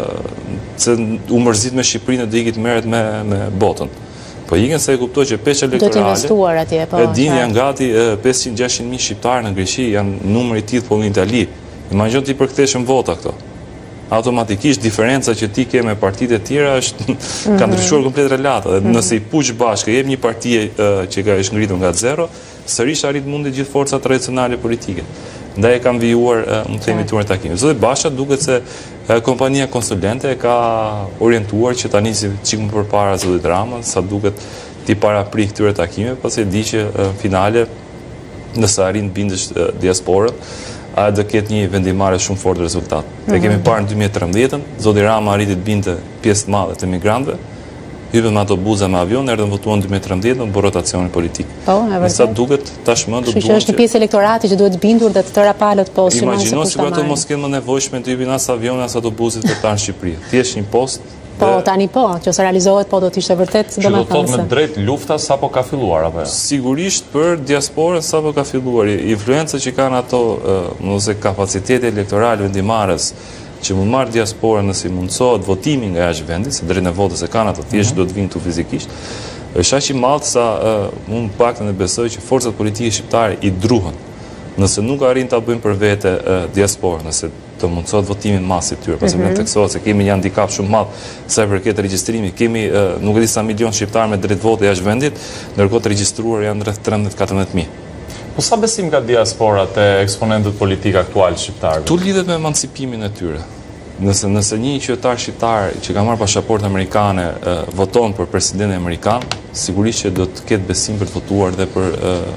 se u mërzit me Shqipërinë dhe ikit merret me botën. Po ikën se e kuptoj që peshë elektorale e din janë gati 500-600.000 shqiptarë në Greqi, janë numër i tillë po në Itali. Imagjino ti përktheshën vota këto. Automatikisht diferenca që ti ke me partitë e tjera ka ndryshuar komplet relata. Dhe nëse i puq bashkë jep një parti që ka është ngritur nga zero, sërish arrit mundi gjithë forcat tradicionale politike. Ndaj e kam vijuar më të themi turin takimit. Zoti Basha duket se kompania konsulente ka orientuar që ta nisi çik më përpara Zotit Rama, sa duket ti paraprik këtyre takimeve, pasi e di që finale nëse arrin bindesh diasporën, a do ketë një vendimmarrje shumë fort rezultat. Ne kemi parë në 2013-ën, Zoti Rama arriti të binte pjesë të madhe të emigrantëve, hypën me autobuza me avion, erdhën votuan në 2013 në rotacionin politik. Po, e vërtetë. Sa duket tashmë do të duhet. Është një pjesë elektorati që duhet bindur dhe të tëra palët po si imagjino sikur ato mos kenë më nevojshme të hypin as avioni as autobusit për të ardhur në Shqipëri. Thjesht një post. Po, tani po, që ose realizohet, po do të ishte vërtet, do të thotë me drejt lufta sapo ka filluar apo jo? Sigurisht për diasporën sapo ka filluar. Influenca që kanë ato, ose kapaciteti elektoral vendimarrës që mund marrë diasporën nëse mundsohet votimi nga jashtë vendit, se drejtën e votës e kanë ato, thjesht do të vinë këtu fizikisht. Është aq i madh sa unë paktën e besoj që forcat politike shqiptare i druhen. Nëse nuk arrin ta bëjnë për vete diasporën, nëse të mundsohet votimi në masë tyre, pasi ne teksohet se kemi një handicap shumë madh sa i përket regjistrimit. Kemi nuk e di sa milion shqiptarë me drejtë vote jashtë vendit, ndërkohë të regjistruar janë rreth 13-14.000. Po sa besim ka diaspora te eksponentët politik aktual shqiptarë? Tu lidhet me emancipimin e tyre. Nëse një qytetar shqiptar që ka marrë pasaportë amerikane voton për presidentin amerikan, sigurisht që do të ketë besim për të votuar dhe për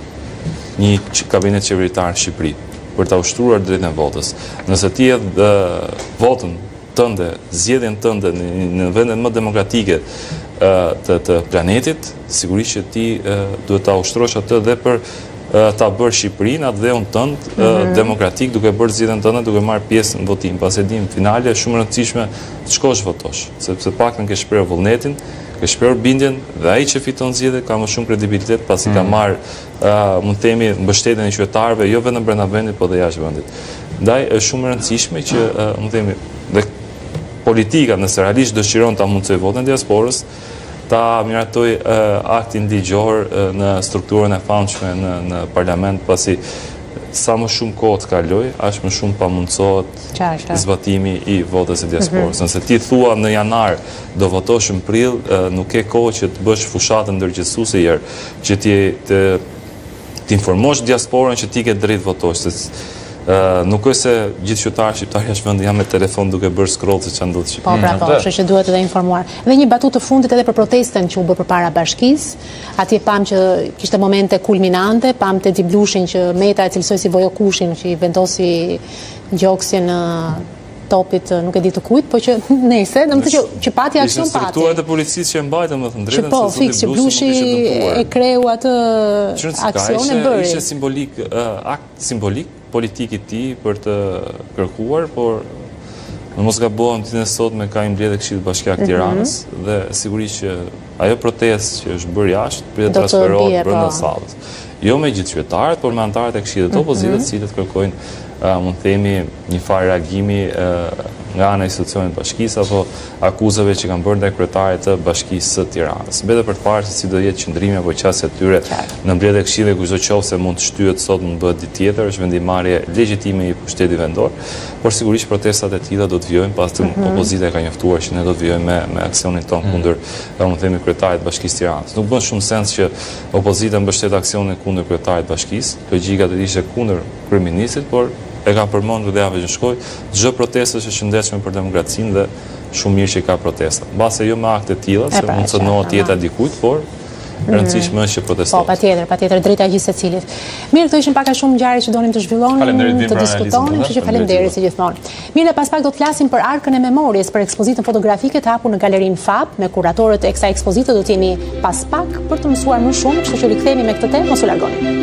një kabinet qeveritar në Shqipëri, për ta ushtruar drejtën e votës. Nëse ti hedh votën tënde, zgjedhjen tënde në vendet më demokratike të planetit, sigurisht që ti duhet ta ushtrosh atë dhe për ta bërë Shqipërinë atë dheun tënd demokratik, duke bërë zgjedhjen tënde, duke marrë pjesë në votim. Pasi e dim finale është shumë e rëndësishme të shkosh votosh, sepse paktën ke shprehur vullnetin, ke shprehur bindjen dhe ai që fiton zgjedhjet ka më shumë kredibilitet pasi ka marrë mund të themi mbështetjen e qytetarëve jo vetëm brenda vendit, por edhe jashtë vendit. Ndaj është shumë e rëndësishme që mund të themi dhe politika nëse realisht dëshiron ta mundsojë votën e diasporës, ta miratoj aktin ligjor në strukturën e famshme në parlament, pasi sa më shumë kohë të kaloj, aq më shumë pamundsohet zbatimi i votës së diasporës. Nëse ti thua në janar do votosh në prill, nuk ke kohë që të bësh fushatën ndërgjegjësuese herë, që ti informosh diasporën që ti ke drejt votosh. Nuk është se gjithë qytetarë shqiptarë jashtë vendit janë me telefon duke bërë scroll se çfarë ndodh në Shqipëri. Po, kështu që duhet edhe informuar. Dhe një batutë të fundit edhe për protestën që u bë përpara bashkisë. Atje pam që kishte momente kulminante, pam te Xhiblushin që Meta e cilësoi si Vojokushin që i vendosi gjoksin në topit, nuk e di të kujt, po që nese, domethënë që pati aksion pati. Strukturat e policisë që mbajnë domethënë drejtën se zoti Blushi e kreu atë aksion e bëri. Ishte simbolik, akt simbolik politik i tij për të kërkuar, por në mos gabohem ditën e sotme ka mbledhje Këshilli Bashkiak Tiranës dhe sigurisht që ajo protestë që është bërë jashtë pritet të transferohet brenda sallës. Jo me gjithë qytetarët, por me anëtarët e Këshillit të Opozitës, të cilët kërkojnë, mund themi, një farë reagimi nga ana e institucionit bashkisë apo akuzave që kanë bërë ndaj kryetarit të Bashkisë së Tiranës. Mbetet për të parë se si do jetë qëndrimi apo qasja e tyre në mbledhje Këshilli, kushdo qoftë mund të shtyhet sot, mund bëhet ditë tjetër, është vendimarrje legjitime i pushtetit vendor, por sigurisht protestat e tilla do të vijojnë pas të opozita ka njoftuar që ne do të vijojmë me aksionin ton kundër, mund themi, kryetarit të Bashkisë Tiranës. Nuk bën shumë sens që opozita mbështet aksionin kundër kryetarit të Bashkisë, logjika do të ishte kundër kryeministit, por e ka përmendur dhe javë që shkoi, çdo protestë është e shëndetshme për demokracinë dhe shumë mirë që ka protesta. Mbase jo me akte të tilla, se mund të cënohet jeta dikujt, por e rëndësishme është që protestohet. Po, patjetër, drejta e gjithë secilit. Mirë, këto ishin pak a shumë ngjarje që donim të zhvillonim, të diskutonim, kështu që faleminderit si gjithmonë. Mirë, pas pak do të flasim për arkën e memorjes, për ekspozitën fotografike të hapur në galerinë FAP, me kuratorët e kësaj ekspozite do të jemi pas pak për të mësuar më shumë, kështu që rikthehemi me këtë temë, mos u largoni.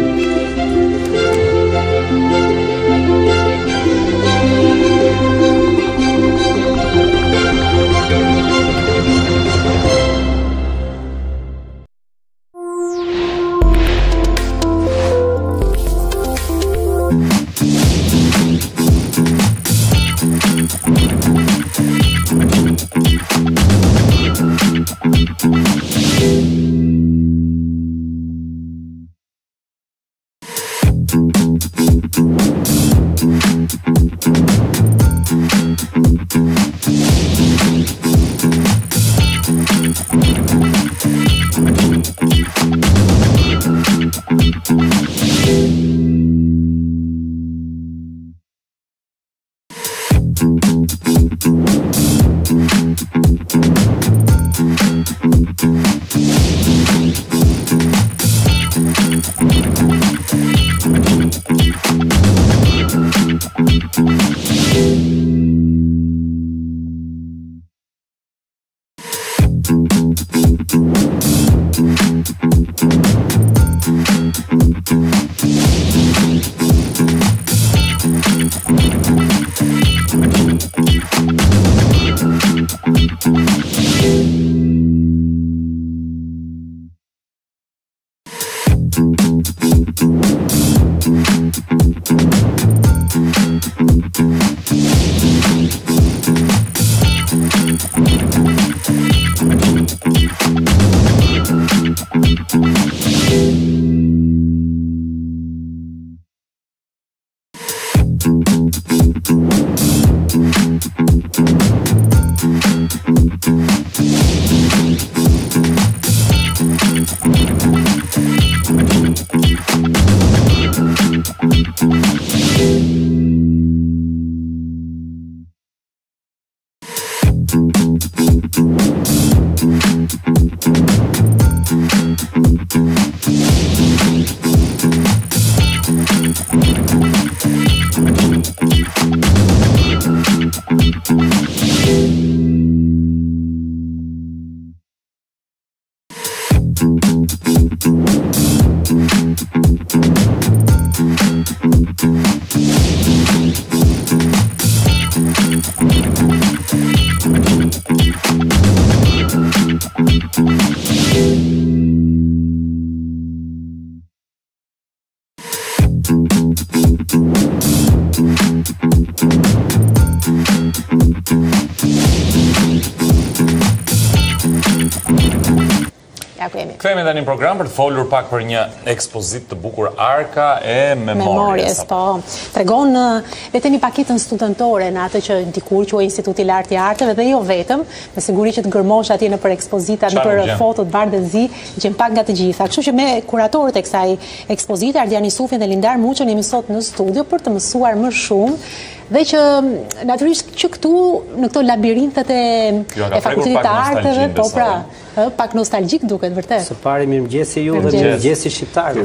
Kthehemi tani në program për të folur pak për një ekspozit të bukur, Arka e Memorjes. Po. Tregon vetëm paketën studentore në atë që dikur quhej Instituti i Lartë i Arteve dhe jo vetëm, me siguri që të gërmosh atje në për ekspozita, në për fotot bardhë dhe zi, gjen pak nga të gjitha. Kështu që me kuratorët e kësaj ekspozite, Ardian Isufin dhe Lindar Muçën, jemi sot në studio për të mësuar më shumë dhe që natyrisht që këtu në këto labirintet e Fakultetit të Arteve, po pra, pak nostalgjik duket vërtet. Së pari mirëmëngjesi ju dhe mirëmëngjesi shqiptar.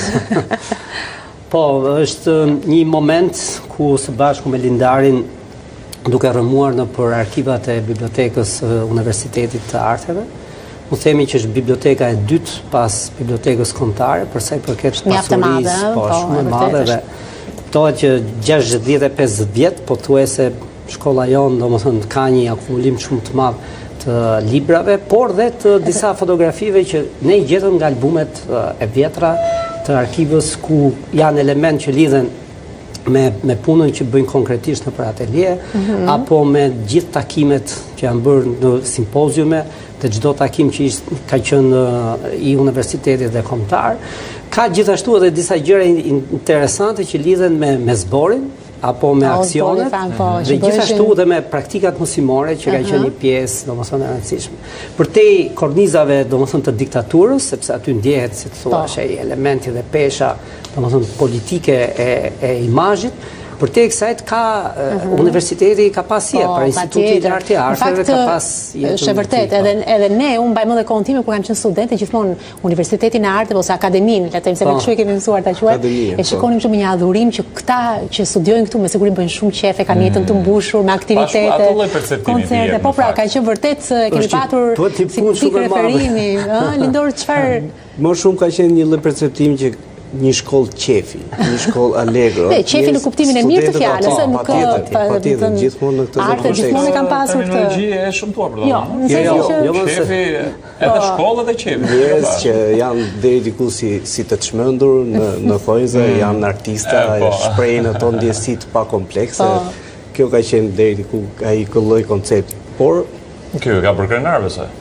Po, është një moment ku së bashku me Lindarin duke rëmuar në për arkivat e Bibliotekës Universitetit të Arteve. Mu themi që është biblioteka e dytë pas Bibliotekës Kombëtare, përsa i përket pasurisë, po shumë e madhe dhe kuptohet që 65 vjet, po thuajse shkolla jonë, domethënë ka një akumulim shumë të madh të librave, por dhe të disa fotografive që ne i gjetëm nga albumet e vjetra të arkivës ku janë element që lidhen me punën që bëjnë konkretisht në për atelje, apo me gjithë takimet që janë bërë në simpoziume, dhe çdo takim që ka qenë i universitetit dhe kombëtar. Ka gjithashtu edhe disa gjëra interesante që lidhen me zborin, apo me aksionet, dhe gjithashtu dhe me praktikat mësimore që ka qenë një pjesë, domethënë e rëndësishme. Përtej kornizave, domethënë të diktaturës, sepse aty ndjehet, si të thua, elementi dhe pesha, domethënë politike e imazhit. Përtej kësajt ka universiteti ka pas jetë, pra Instituti i Lartë i Arteve ka pas jetë. Është vërtet, edhe ne, unë mbajmë edhe kohën time kur kam qenë studente, gjithmonë Universitetin e Arteve ose Akademin, le të themi se ne kështu e kemi mësuar ta quajmë, e shikonim shumë një adhurim që këta që studiojnë këtu me siguri bëjnë shumë qefe, kanë jetën të mbushur me aktivitete, koncerte. Po pra, ka qenë vërtet kemi patur si pikë referimi, Lindor, çfarë? Më shumë ka qenë një lloj perceptimi që një shkollë qefi, një shkollë allegro. Qefi në kuptimin e mirë të fjalës, se nuk patjetër, gjithmonë në këtë arte gjithmonë kanë pasur këtë. Terminologji e shumtuar për domun. Jo, qefi edhe shkolla dhe qefi. Njerëz që janë deri diku si të çmendur në thonjza, janë artista, shprehin ato ndjesi të pa komplekse. Kjo ka qenë deri diku ai lloj koncepti. Por kjo ka për krenarve se.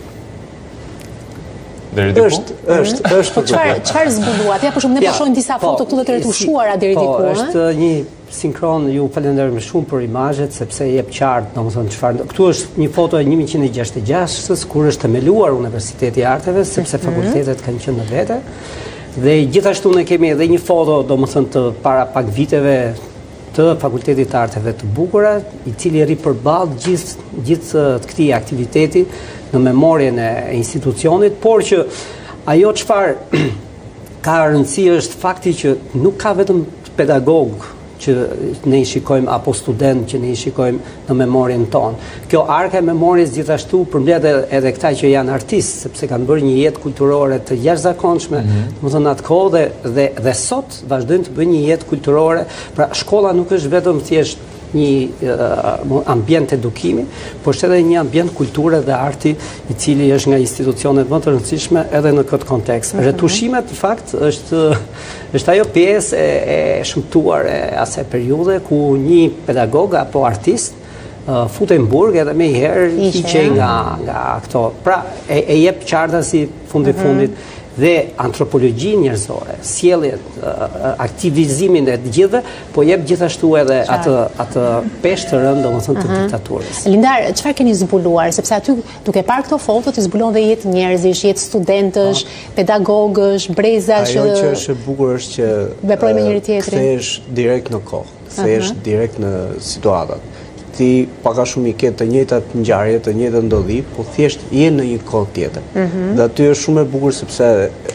Është. Po çfarë zbuluat? Ja, për shembull, ne po shohim disa foto këtu të retushuara deri diku, Po, është një sinkron, ju falenderoj shumë për imazhet sepse jep qartë, domethënë çfarë. Këtu është një foto e 1966-s kur është themeluar Universiteti i Arteve, sepse fakultetet kanë qenë në vete. Dhe gjithashtu ne kemi edhe një foto, domethënë të para pak viteve të Fakultetit të Arteve të Bukura, i cili rri përballë gjithë këtij aktiviteti në memorien e institucionit, por që ajo çfarë ka rëndësi është fakti që nuk ka vetëm pedagog që ne i shikojmë apo student që ne i shikojmë në memorien tonë. Kjo arka e memorjes gjithashtu përmbledh edhe këta që janë artistë, sepse kanë bërë një jetë kulturore të jashtëzakonshme, domethënë atë kohë dhe sot vazhdojnë të bëjnë një jetë kulturore. Pra shkolla nuk është vetëm thjesht një ambient edukimi, por është edhe një ambient kulture dhe arti i cili është nga institucionet më të rëndësishme edhe në këtë kontekst. Retushimet, në fakt, është ajo pjesë e shëmtuar e asaj periudhe ku një pedagog apo artist futej në burg edhe me herë hiqej nga këto. Pra, e jep qarta si fundit dhe antropologji njerëzore, sjelljet, aktivizimin e të gjithëve, po jep gjithashtu edhe atë peshë të rëndë, domethënë të diktaturës. Lindar, çfarë keni zbuluar? Sepse aty duke parë këto foto ti zbulon dhe jetë njerëzish, jetë studentësh, pedagogësh, brezash. Ajo që është e bukur është që veprojnë me njëri tjetrin. Kthehesh direkt në kohë, kthehesh direkt në situatat. Ti paka shumë i ketë të njëjtat ngjarje, të njëjtat ndodhi, po thjesht je në një kohë tjetër. Dhe aty është shumë e bukur sepse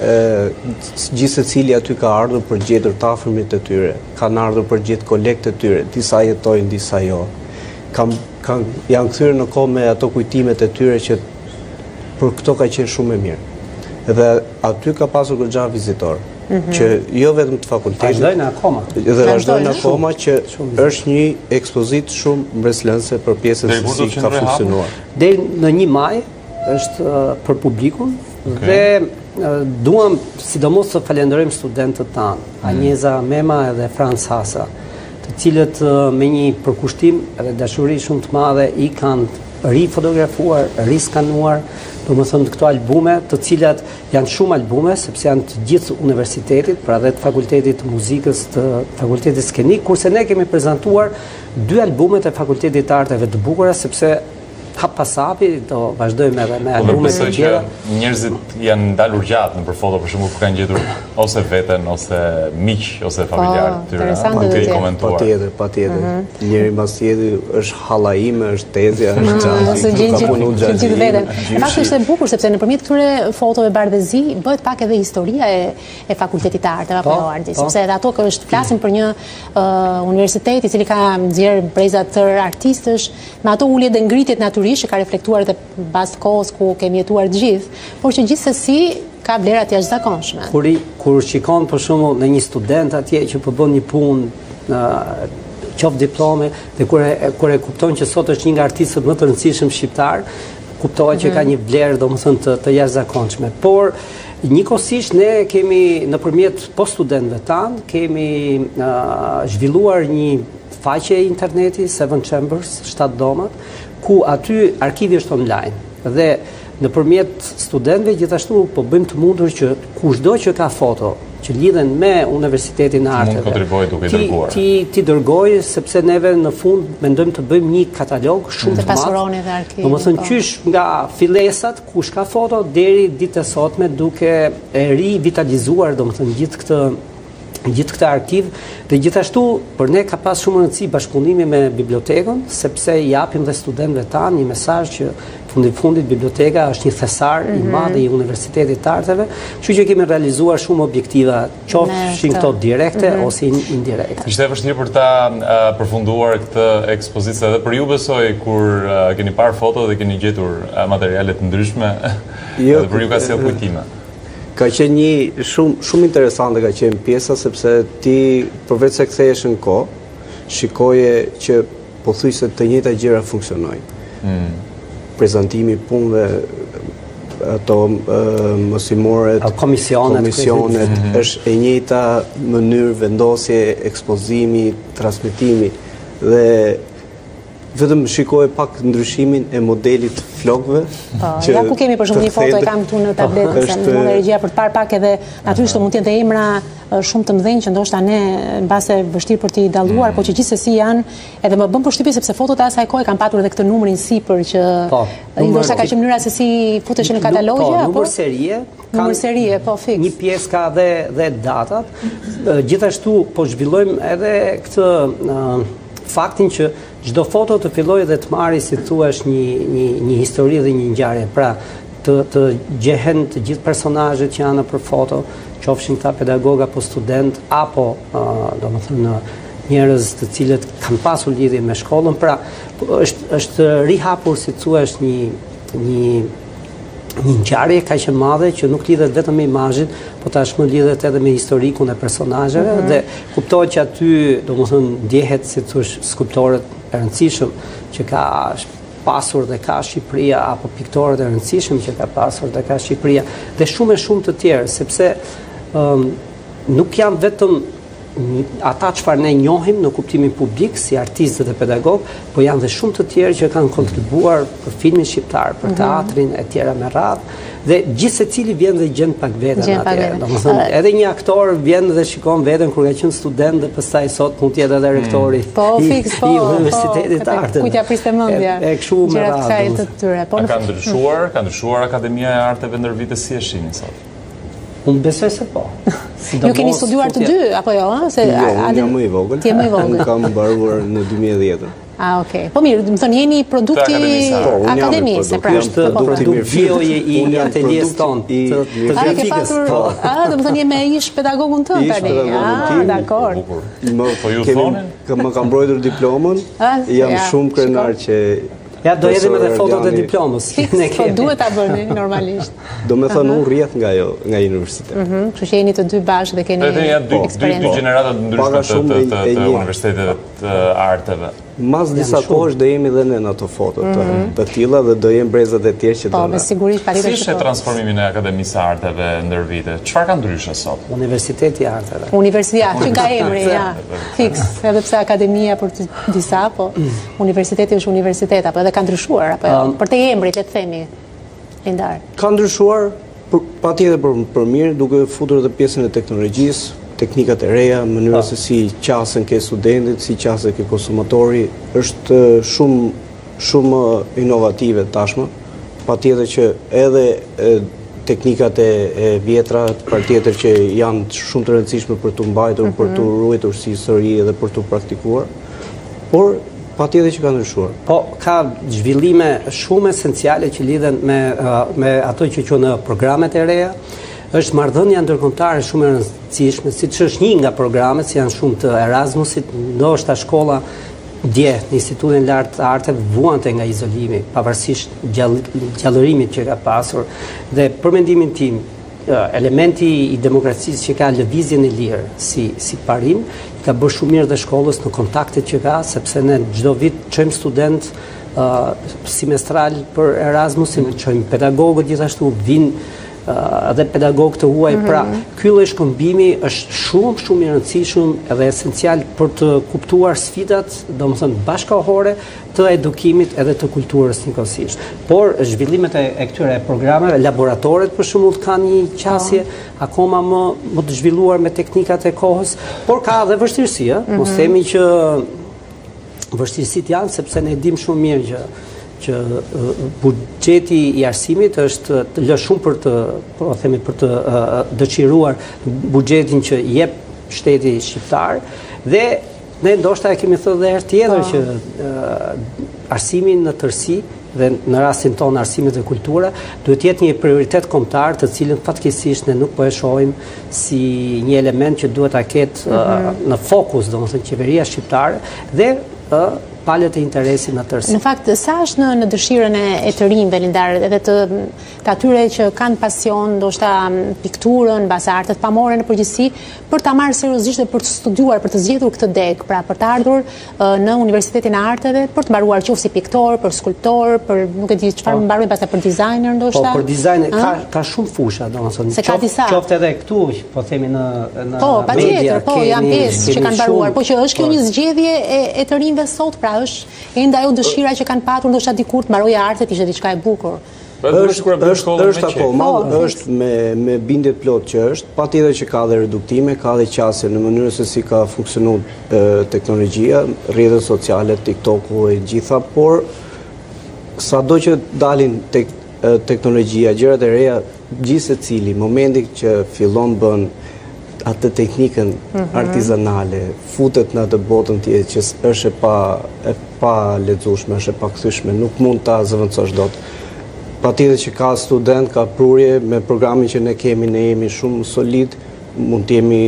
gjithë secili aty ka ardhur për gjetur të afërmit e tyre, kanë ardhur për gjetur kolegët e tyre, disa jetojnë, disa jo. Janë kthyer në kohë me ato kujtimet e tyre që për këto ka qenë shumë e mirë. Dhe aty ka pasur goxha vizitor. Që jo vetëm të fakultetit. Vazhdojnë akoma që është një ekspozit shumë mbreslënse për pjesën se si ka funksionuar. Deri në 1 maj është për publikun dhe duam sidomos të falenderojmë studentët tanë, Anjeza Mema edhe Franz Hasa, të cilët me një përkushtim edhe dashuri shumë të madhe i kanë rifotografuar, riskanuar, domethënë këto albume, të cilat janë shumë albume, sepse janë të gjithë universitetit, pra dhe të fakultetit të muzikës, të fakultetit skenik, kurse ne kemi prezantuar 2 albumet e fakultetit të arteve të bukura, sepse hap pas hapi do vazhdojmë edhe me albumet e tjera. Njerëzit janë dalur gjatë në për foto, për shembull, ku kanë gjetur ose veten ose miq ose familjarë të tyre. Patjetër. Njëri mbas tjetri është halla ime, është tezja, është gjithë veten. Fakti është e bukur sepse nëpërmjet këtyre fotove bardhëzi bëhet pak edhe historia e fakultetit të arteve apo arti, sepse edhe ato që është flasim për një universitet i cili ka nxjerr breza të tërë artistësh, me ato ulje dhe ngritjet natyrisht që ka reflektuar dhe bastë kohës ku kemi jetuar të gjithë, por që gjithsesi ka vlera të jashtëzakonshme. Kur shikon për shembull në një student atje që po bën një punë qoftë diplome dhe kur e kupton që sot është një nga artistët më të rëndësishëm shqiptar, kuptohet që ka një vlerë domethënë të jashtëzakonshme. Por njëkohësisht ne kemi nëpërmjet studentëve tanë kemi zhvilluar një faqe e interneti, 7 Chambers, 7 domat, ku aty arkivi është online dhe nëpërmjet studentëve gjithashtu po bëjmë të mundur që kushdo që ka foto që lidhen me Universitetin e Arteve ti dërgoj, sepse neve në fund mendojmë të bëjmë një katalog shumë të madh. Domethënë qysh nga fillesat kush ka foto deri ditën e sotme duke e rivitalizuar domethënë gjithë këtë arkiv dhe gjithashtu për ne ka pas shumë rëndësi bashkëpunimi me bibliotekën, sepse i japim dhe studentëve tanë një mesazh që fundit biblioteka është një thesar i madh i Universitetit të Arteve, kështu që kemi realizuar shumë objektiva, qofshin këto direkte ose indirekte. Ishte e vështirë për ta përfunduar këtë ekspozicë edhe për ju besoj kur keni parë foto dhe keni gjetur materiale të ndryshme, edhe për ju ka sjellë kujtime. Ka qenë një shumë interesante ka qenë pjesa, sepse ti përveç se kthehesh në kohë, shikoje që pothuajse të njëjta gjëra funksionojnë. Prezantimi i punëve, ato mësimoret, komisionet, është e njëjta mënyrë vendosje, ekspozimi, transmetimi dhe vetëm shikoj pak ndryshimin e modelit flokëve. Ja ku kemi për shumë një foto e kam këtu në tabletë, se mund e regjia për të parë pak edhe natyrisht mund të jenë emra shumë të mëdhenj që ndoshta ne mbase vështirë për t'i dalluar, por që gjithsesi janë edhe më bën përshtypje sepse fotot e asaj kohe kanë patur edhe këtë numrin sipër që ndoshta ka qenë mënyra se si futeshin në katalogje apo numër serie, po fiks. Një pjesë ka dhe datat. Gjithashtu po zhvillojmë edhe këtë faktin që çdo foto të fillojë dhe të marrë si thua një histori dhe një ngjarje. Pra, të gjehen të gjithë personazhet që janë nëpër foto, qofshin këta pedagog apo student apo domethënë njerëz të cilët kanë pasur lidhje me shkollën. Pra, është rihapur si thua një ngjarje kaq e madhe që nuk lidhet vetëm me imazhin, po tashmë lidhet edhe me historikun e personazheve dhe kuptohet që aty domethënë ndjehet si thosh skulptorët e rëndësishëm që ka pasur dhe ka Shqipëria apo piktorët e rëndësishëm që ka pasur dhe ka Shqipëria dhe shumë të tjerë, sepse nuk janë vetëm ata çfarë ne njohim në kuptimin publik si artistë dhe pedagog, po janë dhe shumë të tjerë që kanë kontribuar për filmin shqiptar, për teatrin e tjera me radhë, dhe gjithë secili vjen dhe gjen pak veten atje. Domethënë, edhe një aktor vjen dhe shikon veten kur ka qenë student dhe pastaj sot mund të jetë edhe rektori i Universitetit të Arteve. Kujtja priste mendja. E kështu me radhë. Ka ndryshuar Akademia e Arteve ndër vite si e shihni sot? Unë besoj se po. Ju keni studiuar të dy, apo jo? Jo, unë jam më i vogël. Ti je më i vogël. Unë kam mbaruar në 2010. Okej. Po mirë, më thënë jeni produkti akademisë, pra. Është produkt bio i ateljes tonë. Të grafikës. Do më thënë je me ish pedagogun tënd tani. Dakor. Po ju thonin? Më kam mbrojtur diplomën. Jam shumë krenar që ja, do jedhim edhe fotot e diplomës. Po duhet ta bëni normalisht. Do me thënë unë rrjet nga universitet. Kështu që jeni të dy bashkë dhe keni eksperiencë. Dy gjeneratat ndryshme të universiteteve të arteve. Mas disa kohësh do jemi dhe në ato foto të tilla dhe do jenë brezat e tjerë që do. Po, me sigurisht Si ishte transformimin e Akademisë së Arteve ndër vite? Çfarë ka ndryshe sot? Universiteti i Arteve. Universiteti, që nga emri, ja. Fiks, edhe pse akademia për disa, po universiteti është universitet, apo edhe ka ndryshuar, apo për te emrit, le të themi. Lindar. Ka ndryshuar patjetër për mirë, duke futur edhe pjesën e teknologjisë, teknikat e reja, mënyra se si qasën ke studentit, si qasën ke konsumatori, është shumë inovative tashmë. Patjetër që edhe teknikat e vjetra, patjetër që janë shumë të rëndësishme për të mbajtur, për të ruajtur si histori edhe për të praktikuar, por patjetër që ka ndryshuar. Po, ka zhvillime shumë esenciale që lidhen me ato që quhen programet e reja. Është marrëdhënia ndërkombëtare shumë e rëndësishme, siç është një nga programet, si janë shumë të Erasmusit, ndoshta shkolla dje në Institutin Lart të Arteve vuante nga izolimi, pavarësisht gjallërimit që ka pasur. Dhe për mendimin tim, elementi i demokracisë që ka lëvizjen e lirë si parim, ka bërë shumë mirë dhe shkollës në kontaktet që ka, sepse ne çdo vit çojmë student semestral për Erasmusin, çojmë pedagogët gjithashtu, vinë edhe pedagogë të huaj. Pra, ky lloj shkëmbimi është shumë i rëndësishëm edhe esencial për të kuptuar sfidat, domethënë bashkëkohore, të edukimit edhe të kulturës njëkohësisht. Por zhvillimet e këtyre programeve, laboratoret për shembull kanë një qasje akoma më të zhvilluar me teknikat e kohës, por ka edhe vështirësi, mos themi që vështirësitë janë, sepse ne dim shumë mirë që buxheti i arsimit është të lë shumë për të dëshiruar buxhetin që jep shteti shqiptar, dhe ne ndoshta e kemi thënë edhe herë tjetër që arsimi në tërësi dhe në rastin tonë arsimit dhe kultura duhet jetë një prioritet kombëtar, të cilën fatkeqësisht ne nuk po e shohim si një element që duhet ta ketë në fokus, domethënë qeveria shqiptare dhe palët e interesit në tërësi. Në fakt, sa është në dëshirën e të rinjve, Lindar, edhe të atyre që kanë pasion, ndoshta pikturën, mbase artet pamore në përgjithësi, për ta marrë seriozisht dhe për të studiuar, për të zgjedhur këtë deg, pra për të ardhur në Universitetin e Arteve, për të mbaruar qoftë si piktor, për skulptor, për nuk e di çfarë mbarojnë, pastaj për dizajner ndoshta. Po, për dizajner ka shumë fusha, domethënë. Qoftë edhe këtu, po themi në media, janë pjesë që kanë mbaruar, po që është kjo një zgjedhje e të rinjve sot, pra është ende ajo dëshira që kanë patur ndoshta dikur të mbarojë artet, ishte diçka e bukur. Është me bindje plot që është, patjetër që ka dhe reduktime, ka dhe qasje në mënyrë se si ka funksionuar teknologjia, rrjetet sociale, TikToku e gjitha, por sado që dalin teknologjia, gjërat e reja, gjithsecili momenti që fillon bën atë teknikën artizanale, futet në atë botën tjetër që është e pa lexueshme, është e pa kthyeshme, nuk mund ta zëvendësosh dot. Patjetër që ka student, ka prurje, me programin që ne kemi, ne jemi shumë solid, mund të jemi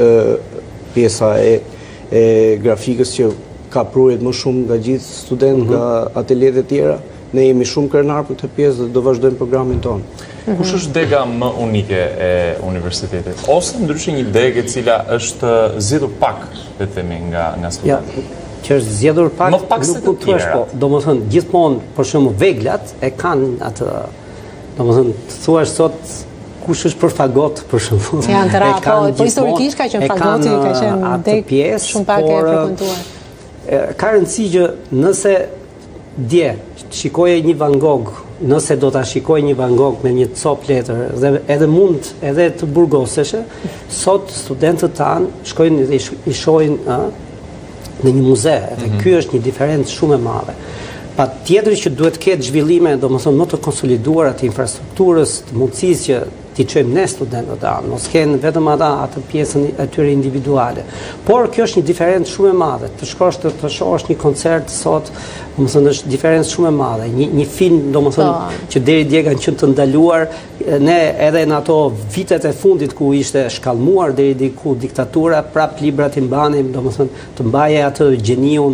pjesa e grafikës që ka prurjet më shumë nga gjithë student, nga atelieret e tjera, ne jemi shumë krenar për këtë pjesë dhe do vazhdojmë programin tonë. Kush është dega më unike e universitetit? Ose ndryshe një degë e cila është zgjedhur pak, le të themi, nga studentët? Që është zgjedhur pak, nuk mund të thuash, po, domethënë gjithmonë, për shembull, veglat e kanë atë, domethënë, thuash sot kush është për fagot, për shembull. Janë të rrallë, po historikisht ka qenë fagoti, ka qenë degë shumë pak e frekuentuar. Ka rëndësi që nëse dje shikoje një Van Gogh, nëse do ta shikoj një Van Gogh me një cop letër dhe edhe mund edhe të burgoseshe, sot studentët tanë shkojnë dhe i shohin në një muze, dhe ky është një diferencë shumë e madhe. Patjetër që duhet ketë zhvillime, domethënë më të konsoliduara të infrastrukturës, të mundësisë që t'i çojmë ne studentët tanë, mos kenë vetëm ata atë pjesën e tyre individuale. Por kjo është një diferencë shumë e madhe. Të shkosh të shohësh një koncert sot, domethënë është diferencë shumë e madhe. Një film, domethënë, që deri dje kanë qenë të ndaluar, ne edhe në ato vitet e fundit ku ishte shkallmuar deri diku diktatura, prap librat i mbanim, domethënë të mbaje atë gjeniun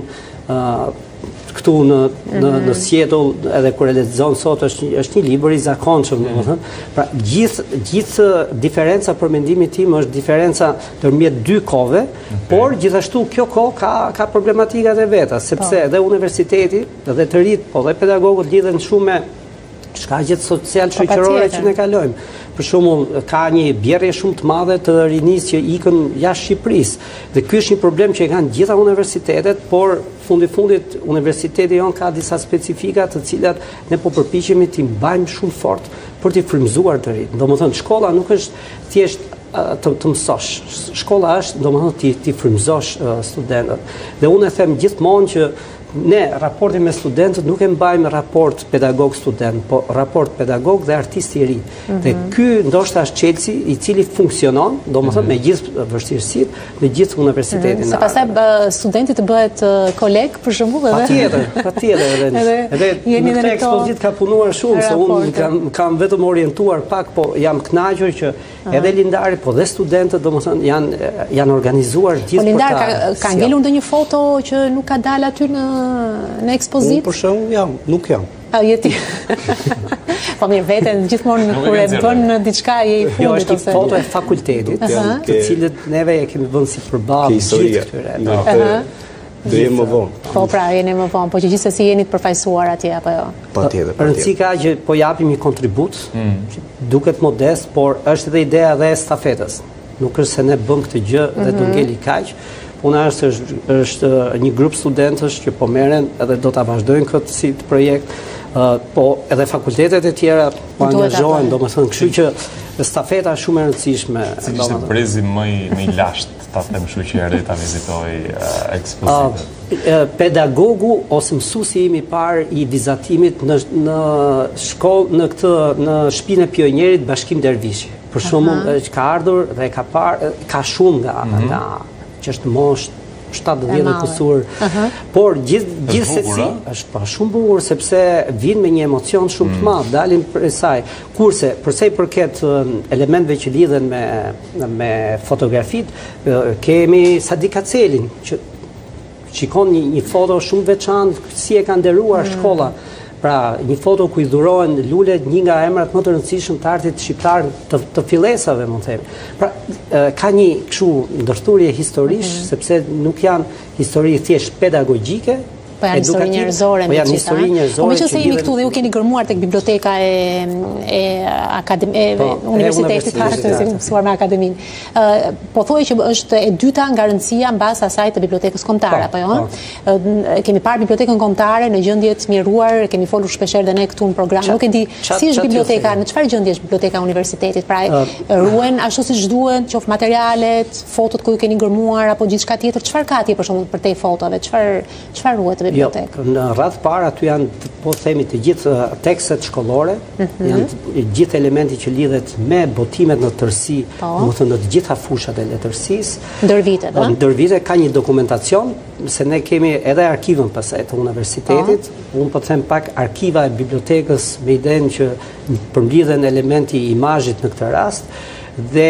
këtu në Seattle, edhe kur e lexon sot është një libër i zakonshëm, domethënë. Pra gjithë diferenca për mendimin tim është diferenca ndërmjet dy kohëve, por gjithashtu kjo kohë ka problematikat e veta, sepse edhe universiteti, edhe të rit, po dhe pedagogët lidhen shumë Shka gjithë social shoqërore që ne kalojmë. Për shembull, ka një bjerrje shumë të madhe të rinisë që ikën jashtë Shqipërisë. Dhe ky është një problem që e kanë gjitha universitetet, por fundit universiteti jon ka disa specifika të cilat ne po përpiqemi t'i mbajmë shumë fort për t'i frymëzuar të rinj. Domethënë shkolla nuk është thjesht të mësosh. Shkolla është domethënë ti frymëzosh studentët. Dhe unë e them gjithmonë që ne raportin me studentët nuk e mbajmë raport pedagog-student, po raport pedagog dhe artist i ri. Dhe ky ndoshta është çelësi i cili funksionon, domethënë me gjithë vështirësitë, me gjithë universitetin. Se pastaj studenti të bëhet koleg për shembull edhe. Patjetër. Edhe në këtë ekspozitë ka punuar shumë, se unë kam vetëm orientuar pak, po jam kënaqur që edhe lindari, po dhe studentët domethënë janë organizuar gjithë për ta. Po lindar ka ngelur ndonjë foto që nuk ka dalë aty në ekspozitë? Unë për shembull nuk jam. Jeti. Po mirë, veten gjithmonë kur e bën diçka je i fundit. Jo, është një foto e fakultetit, të cilët neve e kemi vënë si përballë gjithë këtyre. Do jemi më vonë. Po pra, jeni më vonë, po që gjithsesi jeni të përfaqësuar atje apo jo? Patjetër. Rëndësi ka që po japim një kontribut, duket modest, por është edhe ideja dhe e stafetës. Nuk është se ne bëm këtë gjë dhe do ngeli kaq. Puna është një grup studentësh që po merren edhe do ta vazhdojnë këtë si projekt, po edhe fakultetet e tjera po angazhohen, domethënë, kështu që stafeta është shumë e rëndësishme. Cili ishte prezi më i lashtë, ta them kështu, që erdhi ta vizitoj ekspozitën? Pedagogu ose mësuesi im i parë i vizatimit në shkollë në shtëpinë e pionjerit Bashkim Dervishi. Për shembull, ka ardhur dhe ka parë, ka shumë nga që është moshë 70 kusur, por gjithsesi është shumë bukur sepse vjen me një emocion shumë të madh, dalin prej saj. Kurse përsa i përket elementeve që lidhen me fotografitë, kemi Sadi Kacelin që shikon një foto shumë veçantë si e ka nderuar shkolla. Pra, një foto ku i dhurohen lulet, një nga emrat më të rëndësishëm të artit shqiptar të fillesave, mund të themi. Pra, ka një kështu ndërthurje historish, sepse nuk janë histori thjesht pedagogjike, po janë histori njerëzore me gjitha. Po me që se jemi këtu dhe ju keni gërmuar tek biblioteka e universitetit të mësuar me akademin. Po thuaj që është e dyta nga rëndësia mbas asaj të bibliotekës kombëtare, apo jo? Kemi parë bibliotekën kombëtare në gjendje të mjeruar, kemi folur shpeshherë dhe ne këtu në program. Nuk e di si është biblioteka, në çfarë gjendje është biblioteka e universitetit, pra ruhen ashtu siç duhen, qoftë materialet, fotot ku ju keni gërmuar apo gjithçka tjetër, çfarë ka atje për shembull për te fotove, çfarë ruhet? Jo, në radhë parë aty janë, po themi, të gjithë tekstet shkollore, janë gjithë elementi që lidhet me botimet në tërësi, domethënë në të gjitha fushat e letërsisë. Ndër vite ka një dokumentacion, se ne kemi edhe arkivën pasaj të universitetit, unë po them pak arkiva e bibliotekës me idenë që përmbledhen elementi i imazhit në këtë rast, dhe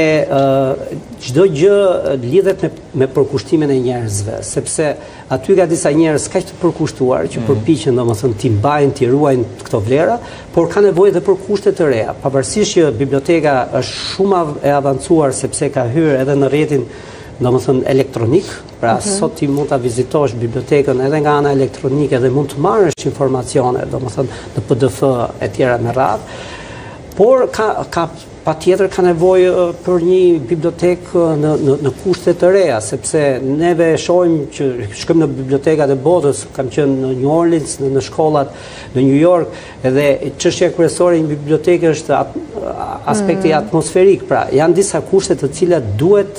çdo gjë lidhet me përkushtimin e njerëzve, sepse aty ka disa njerëz kaq të përkushtuar që përpiqen domethënë t'i mbajnë, t'i ruajnë këto vlera, por ka nevojë edhe për kushte të reja. Pavarësisht që biblioteka është shumë e avancuar sepse ka hyrë edhe në rrjetin domethënë elektronik, pra sot ti mund ta vizitosh bibliotekën edhe nga ana elektronike dhe mund të marrësh informacione, domethënë në PDF e tjera me radhë, por ka patjetër ka nevojë për një bibliotekë në kushte të reja, sepse neve shohim që shkojmë në bibliotekat e botës, kam qenë në New Orleans, në shkollat në New York, edhe çështja kryesore e një biblioteke është aspekti atmosferik, pra janë disa kushte të cilat duhet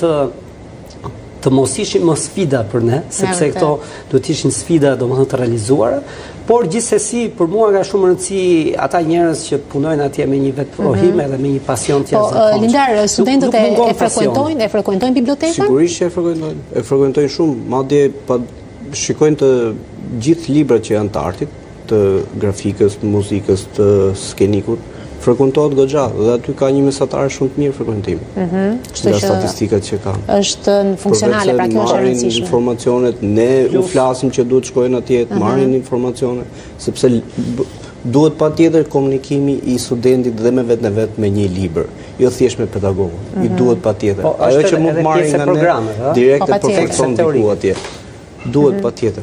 të mos ishin më sfida për ne, sepse këto duhet ishin sfida domethënë të realizuara, por gjithsesi për mua ka shumë rëndësi ata njerëz që punojnë atje me një vetprovim edhe me një pasion të jashtëzakonshëm. Lindar, studentët e frekuentojnë bibliotekën? Sigurisht që e frekuentojnë shumë, madje shikojnë të gjithë librat që janë të artit, të grafikës, të muzikës, të skenikut, frekuentohet goxha dhe aty ka një mesatar shumë të mirë frekuentimi. Nga statistikat që kanë. Është funksionale, pra kjo është e rëndësishme. Marrin informacionet, ne u flasim që duhet shkojnë atje, marrin informacione, sepse duhet patjetër komunikimi i studentit dhe me vetë në vetë me një libër, jo thjesht me pedagogun. I duhet patjetër. Ajo që mund marrin nga ne direkt e përfaqëson diku atje. Duhet patjetër.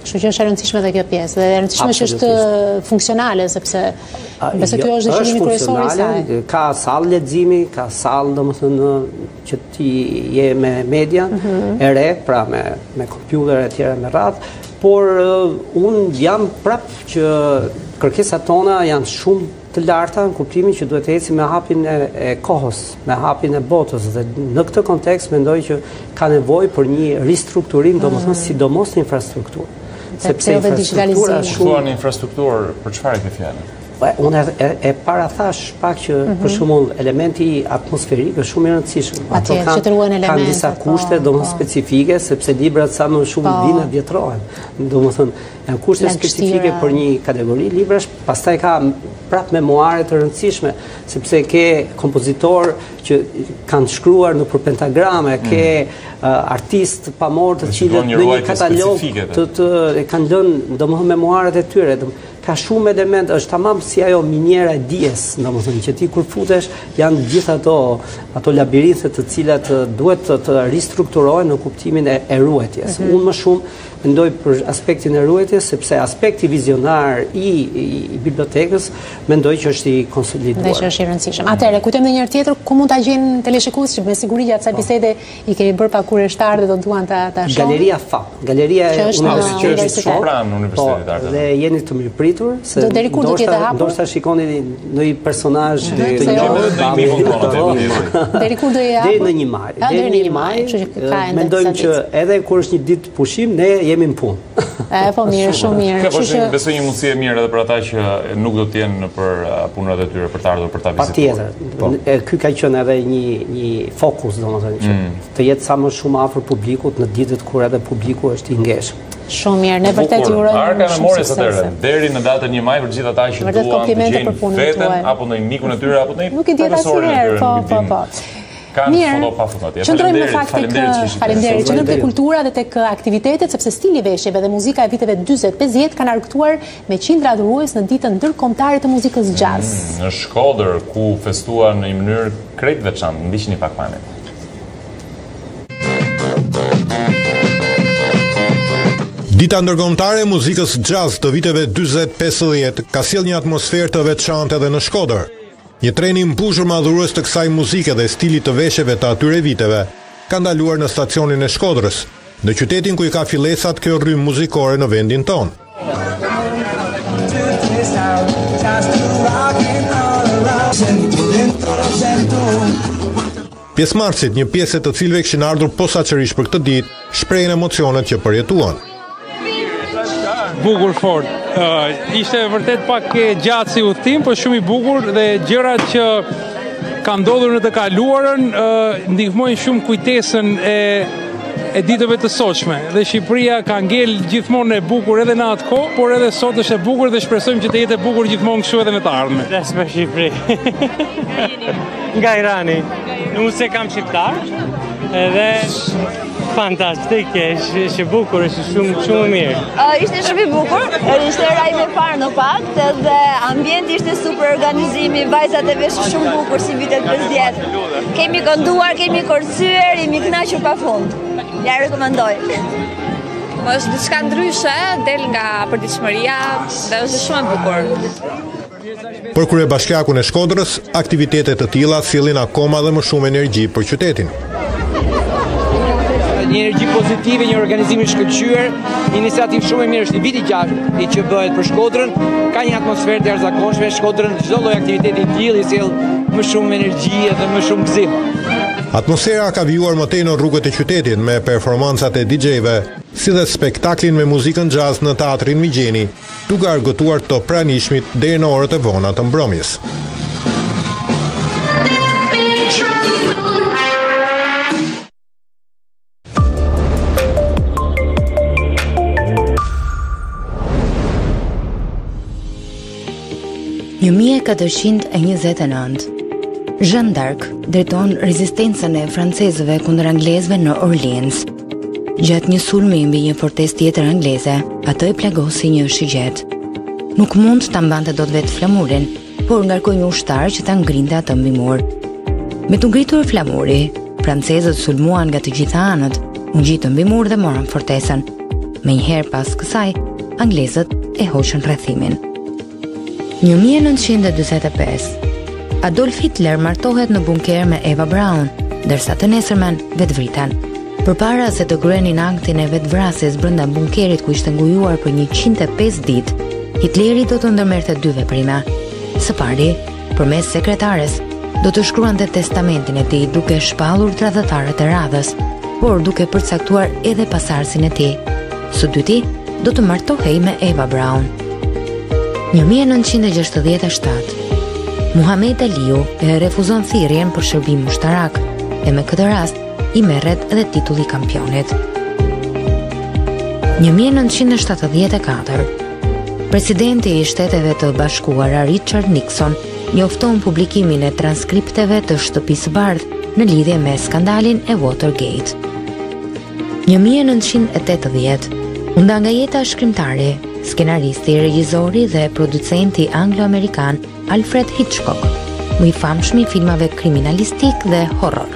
Kështu që është e rëndësishme dhe kjo pjesë, dhe e rëndësishme që është funksionale, sepse besoj kjo është dëshirimi kryesor i saj. Ka sallë leximi, ka sallë domethënë që ti je me media e re, pra me kompjuter e tjera me radhë, por unë jam prapë që kërkesat tona janë shumë të larta në kuptimin që duhet të ecim me hapin e kohës, me hapin e botës, dhe në këtë kontekst mendoj që ka nevojë për një ristrukturim, domethënë sidomos në infrastrukturë. Sepse infrastruktura shumë infrastrukturë për çfarë ke fjalën? Unë e parathash pak që për shembull elementi atmosferik është shumë i rëndësishëm. Ato kanë disa kushte domosdoshmë specifike, sepse librat sa më shumë vinë vjetrohen. Domethënë janë kushte specifike për një kategori librash, pastaj ka prapë memoare të rëndësishme, sepse ke kompozitor që kanë shkruar nëpër pentagrame, ke artist pamor të cilët në një katalog të kanë lënë domethënë memoaret e tyre. Ka shumë element, është tamam si ajo miniera e dijes, domethënë që ti kur futesh janë gjithë ato labirinthe të cilat duhet të ristrukturohen në kuptimin e ruajtjes. Unë më shumë mendoj për aspektin e ruajtjes, sepse aspekti vizionar i bibliotekës mendoj që është i konsoliduar. Dhe që është i rëndësishëm. Atëherë, kujtojmë edhe një herë tjetër ku mund ta gjejnë teleshikuesit që me siguri gjatë kësaj bisede i kemi bërë pak kurioztar dhe do duan ta shohin. Galeria FAP, Galeria e Universitetit pranë Universitetit Artës. Dhe jeni të mirëpritur se deri kur do të jetë hapur? Ndoshta shikoni ndonjë personazh të deri kur do jetë hapur? Deri në 1 maj. Deri në 1 maj. Mendojmë që edhe kur është një ditë pushim, ne jemi në punë. Po mirë, shumë mirë. Kjo besoj një mundësi e mirë edhe për ata që nuk do të jenë për punët e tyre për të ardhur për ta vizituar. Patjetër. Ky ka qenë edhe një fokus, domethënë që të jetë sa më shumë afër publikut në ditët kur edhe publiku është i ngeshëm. Shumë mirë, ne vërtet ju urojmë Arka Memories atëherë, deri në datën 1 maj për gjithë ata që duan të gjejnë veten apo ndonjë mikun e tyre apo ndonjë nuk e di asnjëherë, po. Mirë, qëndrojmë në fakt faleminderit, qëndrojmë tek kultura dhe tek aktivitetet, sepse stili veshjeve dhe muzika e viteve 40-50 kanë argëtuar me qindra adhurues në ditën ndërkombëtare të muzikës jazz. Në Shkodër, ku festuan në një mënyrë krejt veçantë, ndiqni pak mane. Dita ndërkombëtare e muzikës jazz të viteve 40-50 ka sjell një atmosferë të veçantë edhe në Shkodër. Një treni mbushur me adhurues të kësaj muzike dhe stilit të veshjeve të atyre viteve ka ndaluar në stacionin e Shkodrës, në qytetin ku i ka fillesat kjo rrymë muzikore në vendin tonë. Pjesëmarrësit, një pjesë të cilëve kishin ardhur posaçërisht për këtë ditë, shprehin emocionet që përjetuan. Bukur fort. Ishte vërtet pak gjatë si udhtim, por shumë i bukur dhe gjërat që kanë ndodhur në të kaluarën ndihmojnë shumë kujtesën e ditëve të sotshme. Dhe Shqipëria ka ngel gjithmonë e bukur edhe në atë kohë, por edhe sot është e bukur dhe shpresojmë që të jetë e bukur gjithmonë kështu edhe në të ardhmen. Flas për Shqipëri. Nga Irani. Unë se kam shqiptar, edhe fantastik, është bukur, është shumë mirë. Ishte shumë i bukur, ishte rajme parë në fakt, dhe ambienti ishte super, organizimi, vajzat e veshë shumë bukur si vitet 50. Kemi kënduar, kemi kërcyer, jemi kënaqur pafund. Ja rekomandoj. Është diçka ndryshe, del nga përditshmëria dhe është shumë e bukur. Për kryebashkiakun e Shkodrës, aktivitetet të tilla sjellin akoma dhe më shumë energji për qytetin. Një energji pozitive, një organizim i shkëlqyer, iniciativë shumë e mirë, është i viti 6 që bëhet për Shkodrën, ka një atmosferë të jashtëzakonshme, Shkodrën çdo lloj aktiviteti i tillë i sjell më shumë energji dhe më shumë gëzim. Atmosfera ka vijuar më tej në rrugët e qytetit me performancat e DJ-ve, si dhe spektaklin me muzikën jazz në teatrin Migjeni, duke argëtuar të pranishmit deri në orët e vona të mbrëmjes. Në 1429, Jeanne d'Arc drejton rezistencën e francezëve kundër anglezëve në Orleans. Gjatë një sulmi mbi një fortesë tjetër angleze, atë e plagosi një shigjet. Nuk mund ta mbante dot vetë flamurin, por ngarkoi një ushtar që ta ngrinte atë mbi mur. Me të ngritur flamuri, francezët sulmuan nga të gjitha anët, u gjitën mbi mur dhe morën fortesën. Menjëherë pas kësaj, anglezët e hoqën rrethimin. 1945, Adolf Hitler martohet në bunker me Eva Braun, ndërsa të nesërmen vetvriten. Përpara se të kryenin aktin e vetvrasjes brenda bunkerit ku ishte ngujuar për 105 ditë, Hitleri do të ndërmerrte 2 veprime. Së pari, përmes sekretares, do të shkruante testamentin e tij duke shpallur tradhtarët e radhës, por duke përcaktuar edhe pasardhësin e tij. Së dyti, do të martohej me Eva Braun. 1967, Muhamet Aliu e refuzon thirrjen për shërbim ushtarak e me këtë rast i merret edhe titulli kampionit. 1974, presidenti i Shteteve të Bashkuara Richard Nixon njofton publikimin e transkripteve të Shtëpisë së Bardhë në lidhje me skandalin e Watergate. 1980, u nda nga jeta shkrimtari, skenaristi, regjizori dhe producenti anglo-amerikan Alfred Hitchcock, më i famshëm i filmave kriminalistik dhe horror.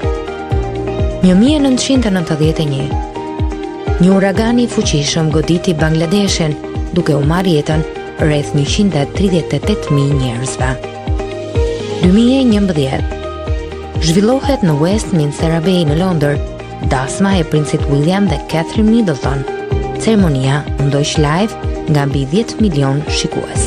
1991, një uragan i fuqishëm goditi Bangladeshin, duke u marrë jetën rreth 138.000 njerëzve. 2011, zhvillohet në Westminster Abbey në Londër dasma e princit William dhe Catherine Middleton. Ceremonia ndodh live nga mbi 10 milion shikues.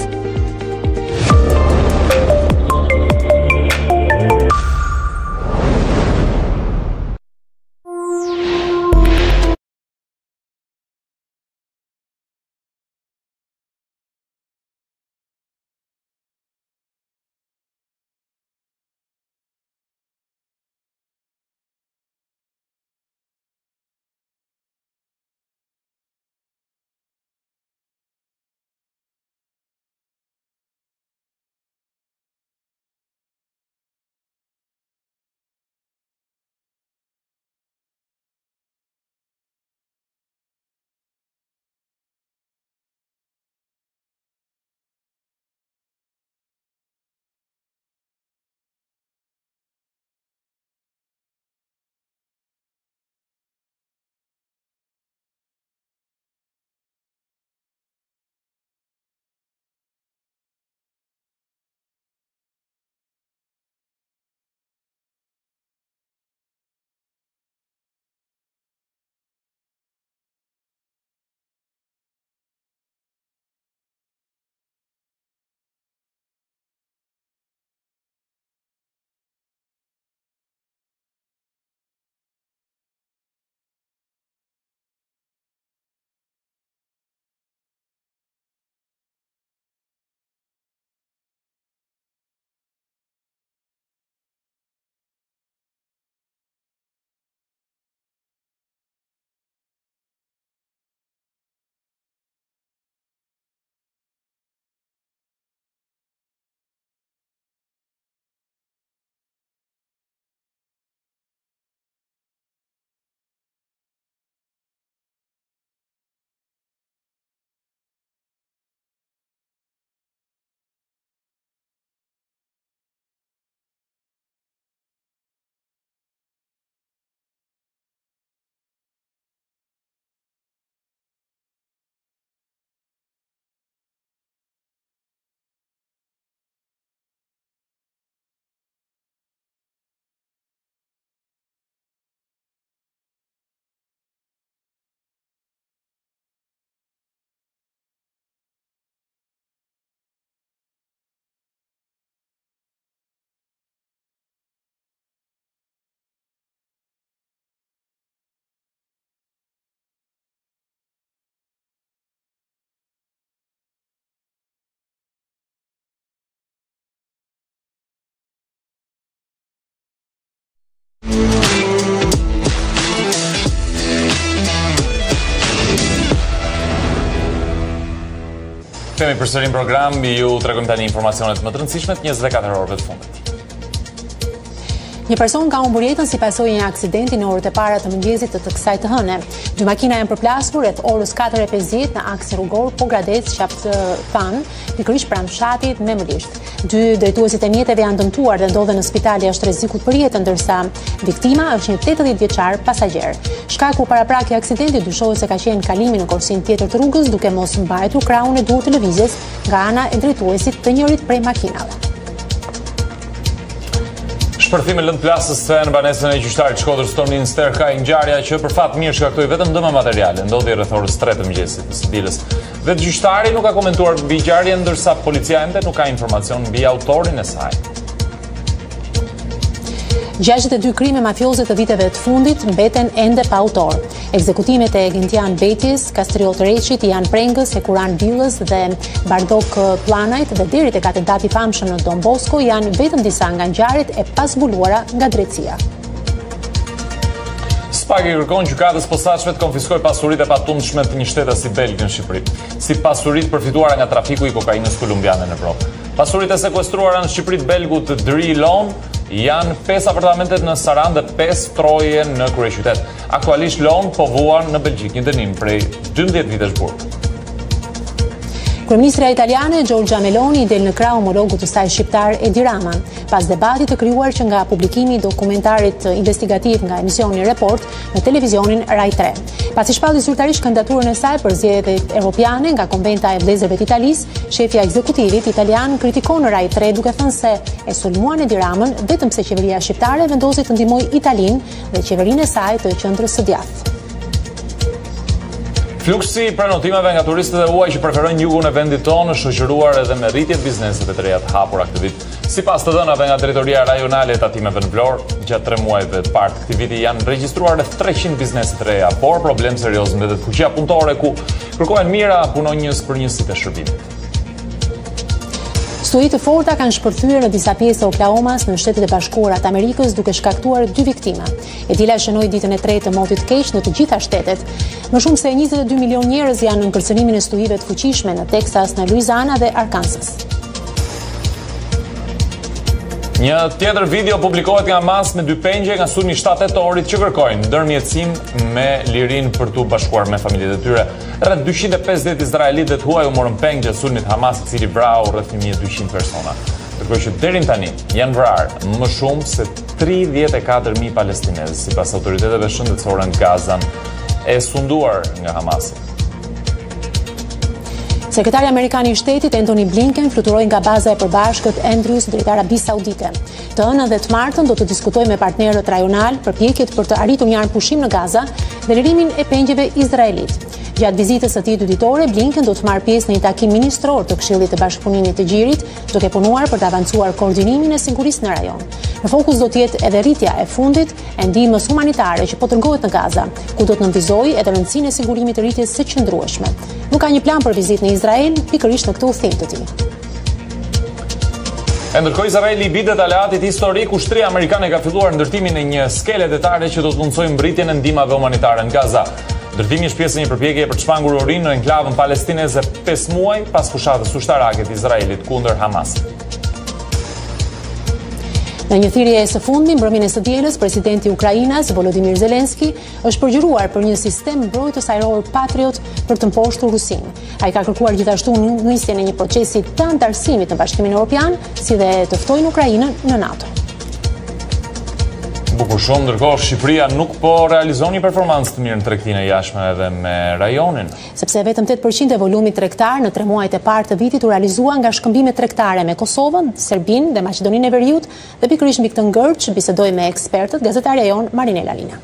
Kemi përsërim program, ju tregojmë tani informacionet më të rëndësishme të 24 orëve të fundit. Një person ka humbur jetën si pasojë një aksidenti në orët e para të mëngjesit të kësaj të hëne. Dy makina janë përplasur rreth orës 4:50 në aksin rrugor Pogradec Qafthan, pikërisht pranë fshatit Memëlisht. Dy drejtuesit e mjeteve janë dëmtuar dhe ndodhen në spital jashtë rrezikut për jetën, ndërsa viktima është një 80 vjeçar pasagjer. Shkaku paraprak i aksidentit dyshohet se ka qenë kalimi në korsinë tjetër të rrugës duke mos mbajtur krahun e duhur të lëvizjes nga ana e drejtuesit të njërit prej makinave. Shpërthime lëndë plasës të në banesën e gjyqtarit Shkodrës Tonin Ster ka ngjarja që për fat mirë shkaktoi vetëm dëme materiale, ndodhi rreth orës 3 të mëngjesit të së dielës. Vetë gjyqtari nuk ka komentuar mbi ngjarjen, ndërsa policia ende nuk ka informacion mbi autorin e saj. 62 krime mafioze të viteve të fundit mbeten ende pa autor. Ekzekutimet e Gentian Betis, Kastriot Reqit, Jan Prengës, Hekuran Billës dhe Bardok Planajt dhe deri tek atentati i famshëm në Don Bosco janë vetëm disa nga ngjarjet e pazbuluara nga drejtësia. Spagi kërkon gjykatës posaçme të konfiskojë pasuritë e patundshme të një shteti si Belgji në Shqipëri, si pasuritë përfituara nga trafiku i kokainës kolumbiane në Evropë. Pasuritë e sekuestruara në Shqipëri të Belgut Dri Lon janë 5 apartamentet në Saran dhe 5 troje në kryeqytet. Aktualisht Lon po vuan në Belgjik një dënim prej 12 vitesh burg. Kryeministra italiane Giorgia Meloni del në krah homologut të saj shqiptar Edi Rama, pas debatit të krijuar që nga publikimi i dokumentarit investigativ nga emisioni Report në televizionin Rai 3. Pasi shpalli zyrtarisht kandidaturën e saj për zgjedhjet evropiane nga Konventa e Vëllezërve të Italisë, shefja ekzekutivit italian kritikon Rai 3 duke thënë se e sulmuan Edi Ramën vetëm pse qeveria shqiptare vendosi të ndihmojë Italinë dhe qeverinë e saj të qendrës së djathtë. Fluksi i prenotimeve nga turistët e huaj që preferojnë jugun e vendit tonë është shoqëruar edhe me rritje të bizneseve të reja të hapura këtë vit. Sipas të dhënave nga Drejtoria Rajonale e Tatimeve në Vlorë, gjatë 3 muajve të parë të këtij viti janë regjistruar rreth 300 biznese të reja, por problem serioz mbetet fuqia punëtore ku kërkohen mira punonjës për njësitë e shërbimit. Stuhi të forta kanë shpërthyer në disa pjesë të Oklahomas në Shtetet e Bashkuara të Amerikës duke shkaktuar 2 viktima, e cila shënoi ditën e 3 të motit keq në të gjitha shtetet. Më shumë se 22 milion njerëz janë në kërcënimin e stuhive të fuqishme në Texas, në Louisiana dhe Arkansas. Një tjetër video publikohet nga Mas me 2 pengje nga sulmi 7 tetorit që kërkojnë ndërmjetësim me lirinë për t'u bashkuar me familjet e tyre. Rreth 250 izraelitë të huaj u morën pengje gjatë sulmit Hamas, i cili vrau rreth 1200 persona. Ndërkohë që deri tani janë vrarë më shumë se 34.000 palestinezë, sipas autoriteteve shëndetësore në Gazan, e sunduar nga Hamasi. Sekretari Amerikan i Shtetit Antony Blinken fluturoi nga baza e përbashkët Andrews drejt Arabisë Saudite. Të hënën dhe të martën do të diskutojë me partnerët rajonal përpjekjet për të arritur një pushim në Gaza dhe lirimin e pengjeve izraelit. Gjatë vizitës së tij dy ditore, Blinken do të marrë pjesë në një takim ministror të Këshillit të Bashkëpunimit të Gjirit, duke punuar për të avancuar koordinimin e sigurisë në rajon. Në fokus do të jetë edhe rritja e fundit e ndihmës humanitare që po dërgohet në Gaza, ku do të nënvizojë edhe rëndësinë e sigurimit të rritjes së qëndrueshme. Nuk ka një plan për vizitë në Izrael, pikërisht në këtë udhëtim të tij. Ndërkohë Izraeli i bidet aleatit historik, ushtria amerikane ka filluar ndërtimin e një skele detare që do të mundsojë mbritjen e ndihmave humanitare në Gaza. Ndërtimi është pjesë e një përpjekje për të shpangur urinë në enklavën palestineze 5 muaj pas fushatës ushtarake të Izraelit kundër Hamasit. Në një thirrje së fundmi mbrëmjen e së dielës, presidenti i Ukrainës Volodymyr Zelensky është përgjëruar për një sistem mbrojtës ajror Patriot për të mposhtur Rusinë. Ai ka kërkuar gjithashtu nisjen e një procesi të antarësimit në Bashkimin Evropian, si dhe të ftojnë Ukrainën në NATO. Bukur shumë, ndërkohë Shqipëria nuk po realizon një performancë të mirë në tregtinë e jashtme edhe me rajonin. Sepse vetëm 8% e volumit tregtar në 3 muajt e parë të vitit u realizua nga shkëmbimet tregtare me Kosovën, Serbinë dhe Maqedoninë e Veriut, dhe pikërisht mbi këtë ngërç bisedoi me ekspertët gazetarja jon Marinela Lina.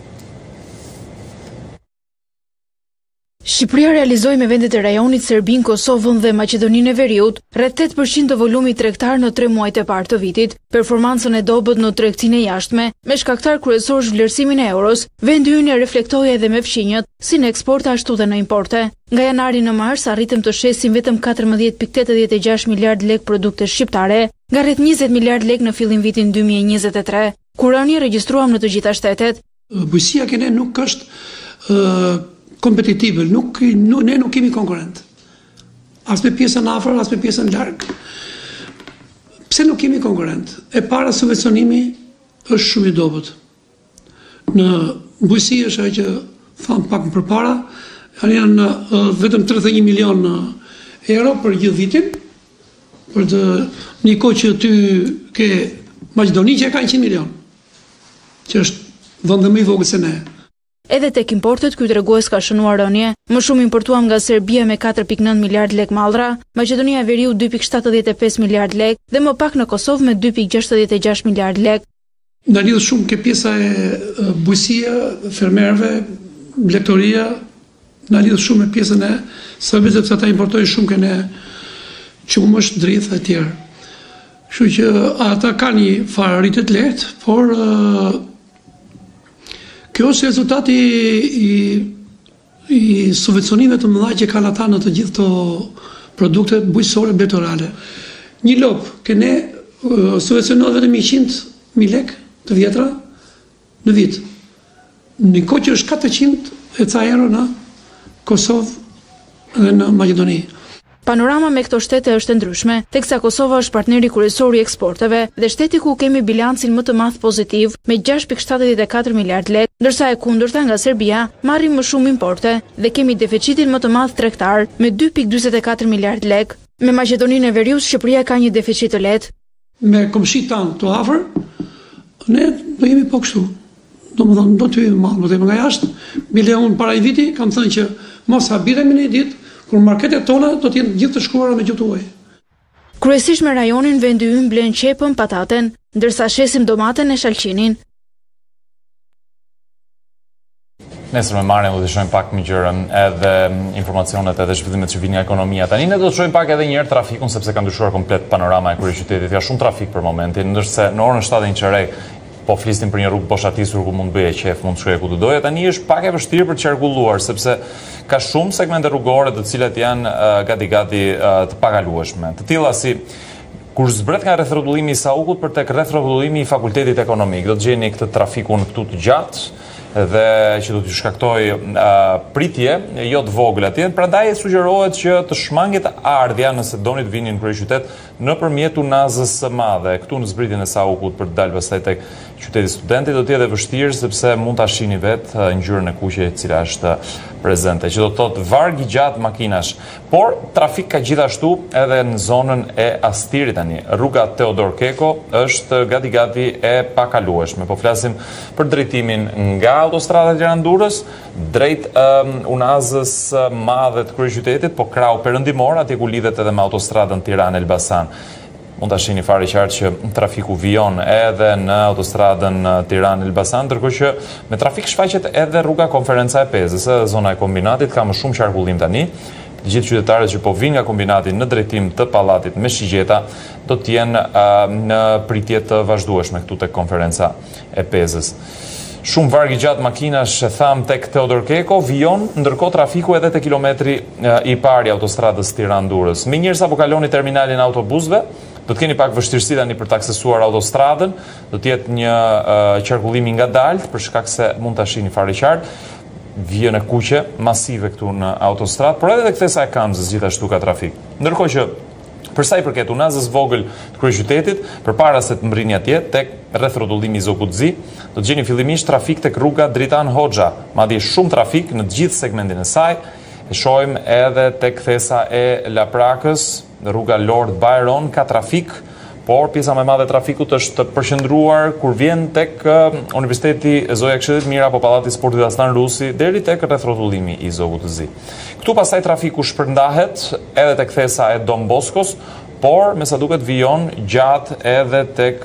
Shqipëria realizoi me vendet e rajonit Serbinë, Kosovën dhe Maqedoninë e Veriut rreth 8% të volumit tregtar në 3 muajt e parë të vitit. Performancën e dobët në tregtinë e jashtme, me shkaktar kryesor zhvlerësimin e euros, vendi ynë e reflektoi edhe me fqinjët, si në eksport ashtu dhe në importe. Nga janari në mars arritëm të shesim vetëm 14.86 miliard lek produkte shqiptare, nga rreth 20 miliard lek në fillim vitin 2023, kur rënje regjistruam në të gjitha shtetet. Bujësia kene nuk është kompetitive, ne nuk kemi konkurrent. As me pjesën afër, as me pjesën larg. Pse nuk kemi konkurrent? E para subvencionimi është shumë i dobët. Në bujësi është ajo që tham pak më përpara, janë vetëm 31 milion euro për gjithë vitin, për të një kohë që ty ke Maqedoni që ka 100 milion, që është vend më i vogël se ne. Edhe tek importet, ky tregues ka shënuar rënje. Më shumë importuam nga Serbia me 4.9 miliard lek mallra, Maqedonia e Veriut 2.75 miliard lek dhe më pak në Kosovë me 2.66 miliard lek. Na lidh shumë ke pjesa e bujësia, fermerëve, lektoria, na lidh shumë me pjesën e Serbisë sepse ata importojnë shumë këne qumësht, drithë e tjerë. Kështu që ata kanë një farë rritje të lehtë, por kjo është rezultati i subvencionimeve të mëdha që kanë ata në të gjithë të produktet bujësore betorale. Një lop, këne subvencionohet vetëm 100.000 lek të vjetra në vit. Në kohë që është 400 e ca euro në Kosovë dhe në Maqedoni. Panorama me këto shtete është e ndryshme, teksa Kosova është partneri kryesor i eksporteve dhe shteti ku kemi bilancin më të madh pozitiv me 6.74 miliard lek, ndërsa e kundërta nga Serbia marrim më shumë importe dhe kemi deficitin më të madh tregtar me 2.44 miliard lek. Me Maqedoninë e Veriut, Shqipëria ka një deficit të lehtë. Me komshit tanë të afër, ne do jemi po kështu. Domethënë do të jemi më të nga jashtë. Bile unë para një viti kam thënë që mos habitemi në një ditë kur marketet tona do të jenë gjithë të shkruara me gjuhë huaj. Kryesisht me rajonin vendi ynë blen qepën, pataten, ndërsa shesim domaten e shalqinin. Nesër me Marën do të shohim pak më gjërën edhe informacionet edhe zhvillimet që vijnë nga ekonomia. Tani ne do të shohim pak edhe një herë trafikun sepse ka ndryshuar komplet panorama e kryeqytetit. Ka shumë trafik për momentin, ndërsa në orën 7:15 po flisnim për një rrugë boshatisur ku mund bëje qef, mund të shkojë ku të doje. Tani është pak e vështirë për të qarkulluar sepse ka shumë segmente rrugore të cilat janë gati të pakalueshme. Të tilla si kur zbret nga rrethrotullimi i Saukut për tek rrethrotullimi i Fakultetit Ekonomik. Do të gjeni këtë trafikun këtu të gjatë dhe që do të shkaktoj pritje, jo të vogël atje. Prandaj sugjerohet që të shmanget ardhja nëse doni të vini në kryeqytet nëpërmjet Unazës së Madhe. Këtu në zbritjen e Saukut për të dalë pastaj tek qyteti Studentit do të jetë vështirë sepse mund ta shihni vetë ngjyrën e kuqe e cila është prezente, që do të thotë varg i gjatë makinash. Por trafik ka gjithashtu edhe në zonën e Astirit tani. Rruga Teodor Keko është gati e pakalueshme. Po flasim për drejtimin nga autostrada Tiranë-Durrës drejt Unazës Madhe të kryeqytetit, po krau perëndimor atje ku lidhet edhe me autostradën Tiranë-Elbasan. Mund ta shihni fare qartë që trafiku vijon edhe në autostradën Tiranë-Elbasan, ndërkohë që me trafik shfaqet edhe rruga Konferenca e Pezës, zona e kombinatit ka më shumë qarkullim tani. Të gjithë qytetarët që po vinë nga kombinati në drejtim të pallatit me shigjeta do të jenë në pritje të vazhdueshme këtu tek Konferenca e Pezës. Shumë varg i gjatë makinash, e tham tek Teodor Keko, vijon, ndërkohë trafiku edhe te kilometri i parë i autostradës Tiranë-Durrës. Minjëherë sapo kaloni terminalin e autobusëve, do të keni pak vështirësi tani për të aksesuar autostradën, do të jetë një qarkullim i ngadalt për shkak se mund ta shihni fare qartë vijën e kuqe masive këtu në autostradë, por edhe tek kthesa e Kamzës gjithashtu ka trafik. Ndërkohë që për sa i përket Unazës vogël të kryeqytetit, përpara se të mbrini atje tek rrethrotullimi i Zokutzi, do të gjeni fillimisht trafik tek rruga Dritan Hoxha, madje shumë trafik në të gjithë segmentin e saj. E shohim edhe tek kthesa e Laprakës, rruga Lord Byron ka trafik, por pjesa më e madhe e trafikut është përqendruar kur vjen tek Universiteti Zoja Këshillit Mira apo Pallati i Sportit Aslan Rusi deri tek rrethrotullimi i Zogut të Zi. Këtu pastaj trafiku shpërndahet edhe tek kthesa e Don Boskos, por me sa duket vijon gjatë edhe tek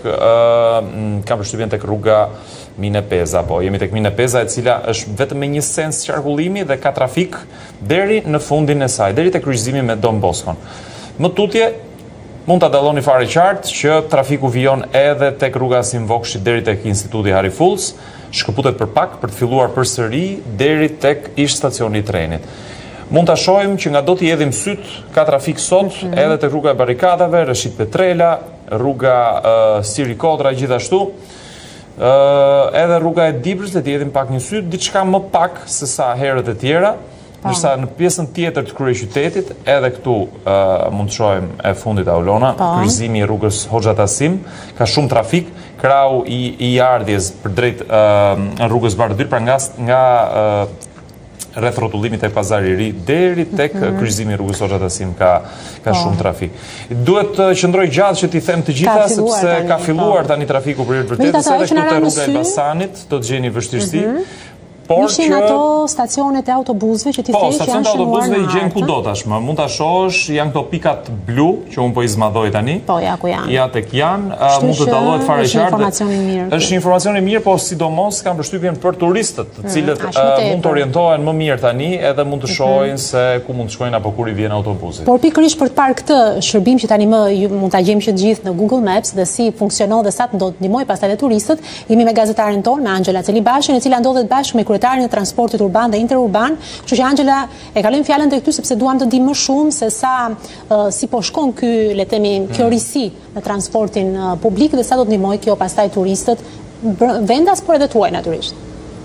kam përshtypjen tek rruga Mine Peza, po jemi tek Mine Peza e cila është vetëm me një sens qarkullimi dhe ka trafik deri në fundin e saj, deri tek kryqëzimi me Don Boskon. Më tutje mund ta dalloni fare qartë që trafiku vijon edhe tek rruga Asim Vokshi deri tek Instituti Harry Fulls, shkëputet për pak për të filluar përsëri deri tek ish stacioni i trenit. Mund ta shohim që nga do t'i hedhim syt ka trafik sot edhe tek rruga e Barrikadave, Rashid Petrela, rruga Siri Kodra gjithashtu. Edhe rruga e Dibrës le t'i hedhim pak një syt, diçka më pak se sa herët e tjera. Ndërsa në pjesën tjetër të kryeqytetit, edhe këtu mund të shohim e fundit Aulona, kryqëzimi i rrugës Hoxha Tasim, ka shumë trafik, krau i ardhjes për drejt rrugës Bardhyl, pra nga rreth rrotullimit tek Pazari i Ri deri tek kryqëzimi i rrugës Hoxha Tasim ka shumë trafik. Duhet të qëndroj gjatë që t'i them të gjitha sepse ka filluar tani trafiku për hir vërtetë, edhe këtu te rruga e Elbasanit do të gjeni vështirësi. Ishin ato stacionet e autobusëve që ti thej që janë stacionet e autobusëve i gjen kudo tashmë. Mund ta shohësh, janë këto pikat blu që un po i zmadhoj tani. Po, ja ku janë. Ja tek janë, mund të dallohet fare qartë. Është informacion i mirë. Është informacion i mirë, po sidomos kam përshtypjen për turistët, të cilët mund të orientohen më mirë tani edhe mund të shohin se ku mund të shkojnë apo kur i vjen autobusi. Por pikërisht për të parë këtë shërbim që tani më mund ta gjejmë që të gjithë në Google Maps dhe si funksionon dhe sa do të ndihmojë pastaj edhe turistët, jemi me gazetarin tonë, me Angela Celibashën, e cila ndodhet bashkë me kryetarin e transportit urban dhe interurban. Kështu që Angela, e kalojmë fjalën tek ty sepse duam të dimë më shumë se sa si po shkon ky, le të themi, kjo risi në transportin publik dhe sa do të ndihmojë kjo pastaj turistët vendas por edhe tuaj natyrisht.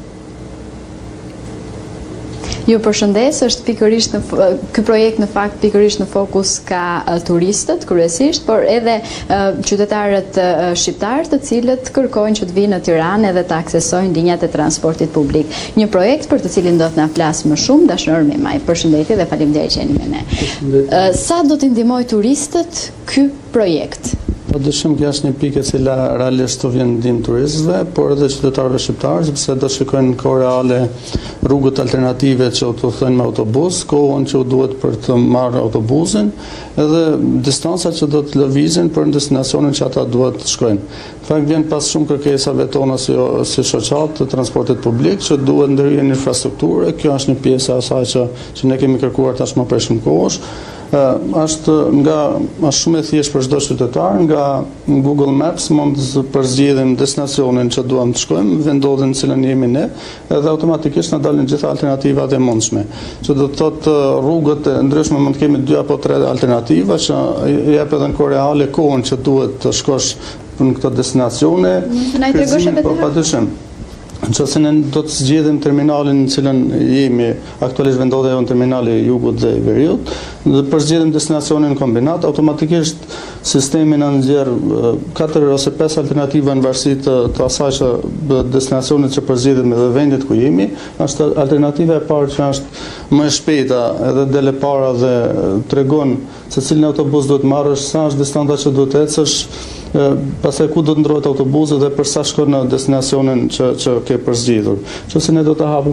Ju përshëndes, është pikërisht ky projekt në fakt pikërisht në fokus ka turistët kryesisht, por edhe qytetarët shqiptar të cilët kërkojnë që të vinë në Tiranë edhe të aksesojnë linjat e transportit publik. Një projekt për të cilin do të na flas më shumë Dashnor Memaj. Përshëndetje dhe faleminderit që jeni me ne. Sa do t'i ndihmojë turistët ky projekt? Po dëshim që është një pikë e cila realisht të vjen ndihmë turistëve, por edhe qytetarëve shqiptarë, sepse do shikojnë në kohë reale rrugët alternative që u thënë me autobus, kohën që u duhet për të marrë autobusin, edhe distancat që do të lëvizin për në destinacionin që ata duhet të shkojnë. Në fakt vjen pas shumë kërkesave tona si shoqat të transportit publik që duhet ndërhyjë infrastrukturë. Kjo është një pjesë e asaj që ne kemi kërkuar tashmë për shumë kohësh. Është shumë e thjeshtë për çdo qytetar, nga Google Maps mund të përzgjedhim destinacionin që duam të shkojmë, vendodhen në cilën jemi ne, edhe automatikisht na dalin gjitha alternativat e mundshme. Që do të thotë rrugët e ndryshme mund të kemi 2 apo 3 alternativa që jep edhe në kohë reale kohën që duhet të shkosh në këto destinacione. Na i tregosh edhe po padyshim. Nëse ne do të zgjedhim terminalin në cilën jemi aktualisht vendodhet në terminali i Jugut dhe i Veriut, dhe përzgjedhim destinacionin kombinat, automatikisht sistemi na nxjerr 4 ose 5 alternativa në varësi të asaj që destinacionit që përzgjedhim dhe vendit ku jemi. Është alternativa e parë që është më e shpejta, edhe dele para dhe tregon se cilin autobus duhet marrësh, sa është distanca që duhet ecësh, pastaj ku do të ndrohet autobusi dhe për sa shkon në destinacionin që ke përzgjedhur. Nëse ne do të hapim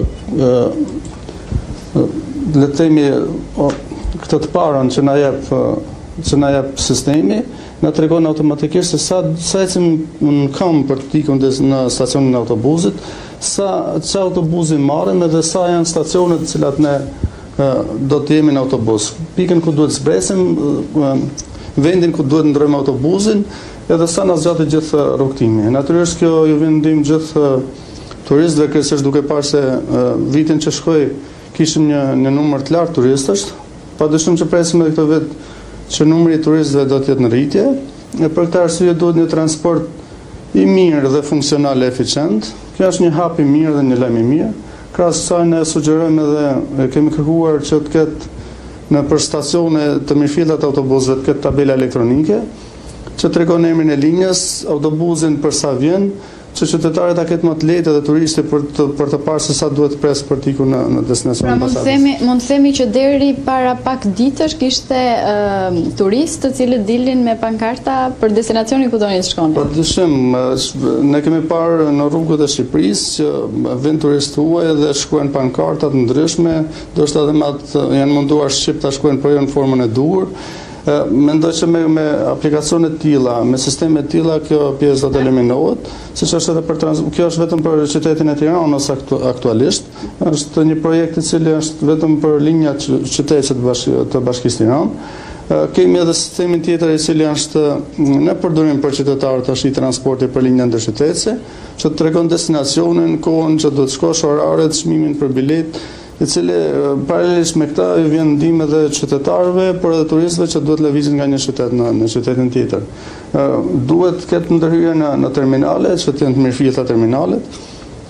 le të themi këtë të parën që na jep sistemi, na tregon automatikisht se sa ecim në këmbë për të ikur në stacionin e autobusit, ç'a autobusi marrim edhe sa janë stacionet të cilat ne do të jemi në autobus. Pikën ku duhet zbresim, vendin ku duhet ndrojmë autobusin, edhe sa na zgjatet gjithë rrugtimi. Natyrisht kjo ju vjen ndihmë gjithë turistëve, kryesisht duke parë se vitin që shkoi kishim një numër të lartë turistësh, padyshim që presim edhe këtë vit që numri i turistëve do të jetë në rritje, e për këtë arsye duhet një transport i mirë dhe funksional e eficient. Kjo është një hap i mirë dhe një lajm i mirë. Krahas kësaj ne sugjerojmë edhe kemi kërkuar që të ketë në për stacione të mirëfillt të autobusëve të ketë tabela elektronike që tregon emrin e linjës, autobusin për sa vjen, që qytetarët ta ketë më të lehtë edhe turistë për të parë se sa duhet pres për të ikur në destinacionin pasardhës. Mund të themi që deri para pak ditësh kishte turistë të cilët dilnin me pankarta për destinacionin ku donin të shkonin. Po dyshim, ne kemi parë në rrugët e Shqipërisë që vend turistë huaj dhe shkruajnë pankarta të ndryshme, ndoshta edhe janë munduar shqip ta shkruajnë por jo në formën e duhur. Mendoj që me aplikacione të tilla, me sisteme të tilla, kjo pjesë do të eliminohet, siç është edhe kjo është vetëm për qytetin e Tiranës aktualisht, është një projekt i cili është vetëm për linjat qytetëse të Bashkisë Tiranë. Kemi edhe sistemin tjetër i cili është në përdorim për qytetarët është i transporti për linja ndërqytetëse, që të tregon destinacionin, kohën që do të shkosh, oraret, çmimin për biletë, i cili paralelisht me këta i vjen ndihmë edhe qytetarëve, por edhe turistëve që duhet lëvizin nga një qytet në qytetin tjetër. Duhet të ketë ndërhyrje në terminale, që të jenë të mirëfillta terminalet.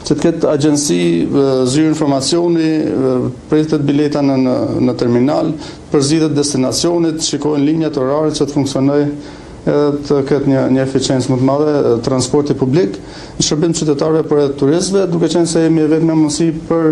që të ketë agjensi, zyrë informacioni, pritet bileta në terminal, përzidhet destinacionit, shikojnë linjat orare që të funksionoj të ketë një eficiencë më të madhe transporti publik në shërbim qytetarëve për turistëve, duke qenë se jemi vetëm me mundësi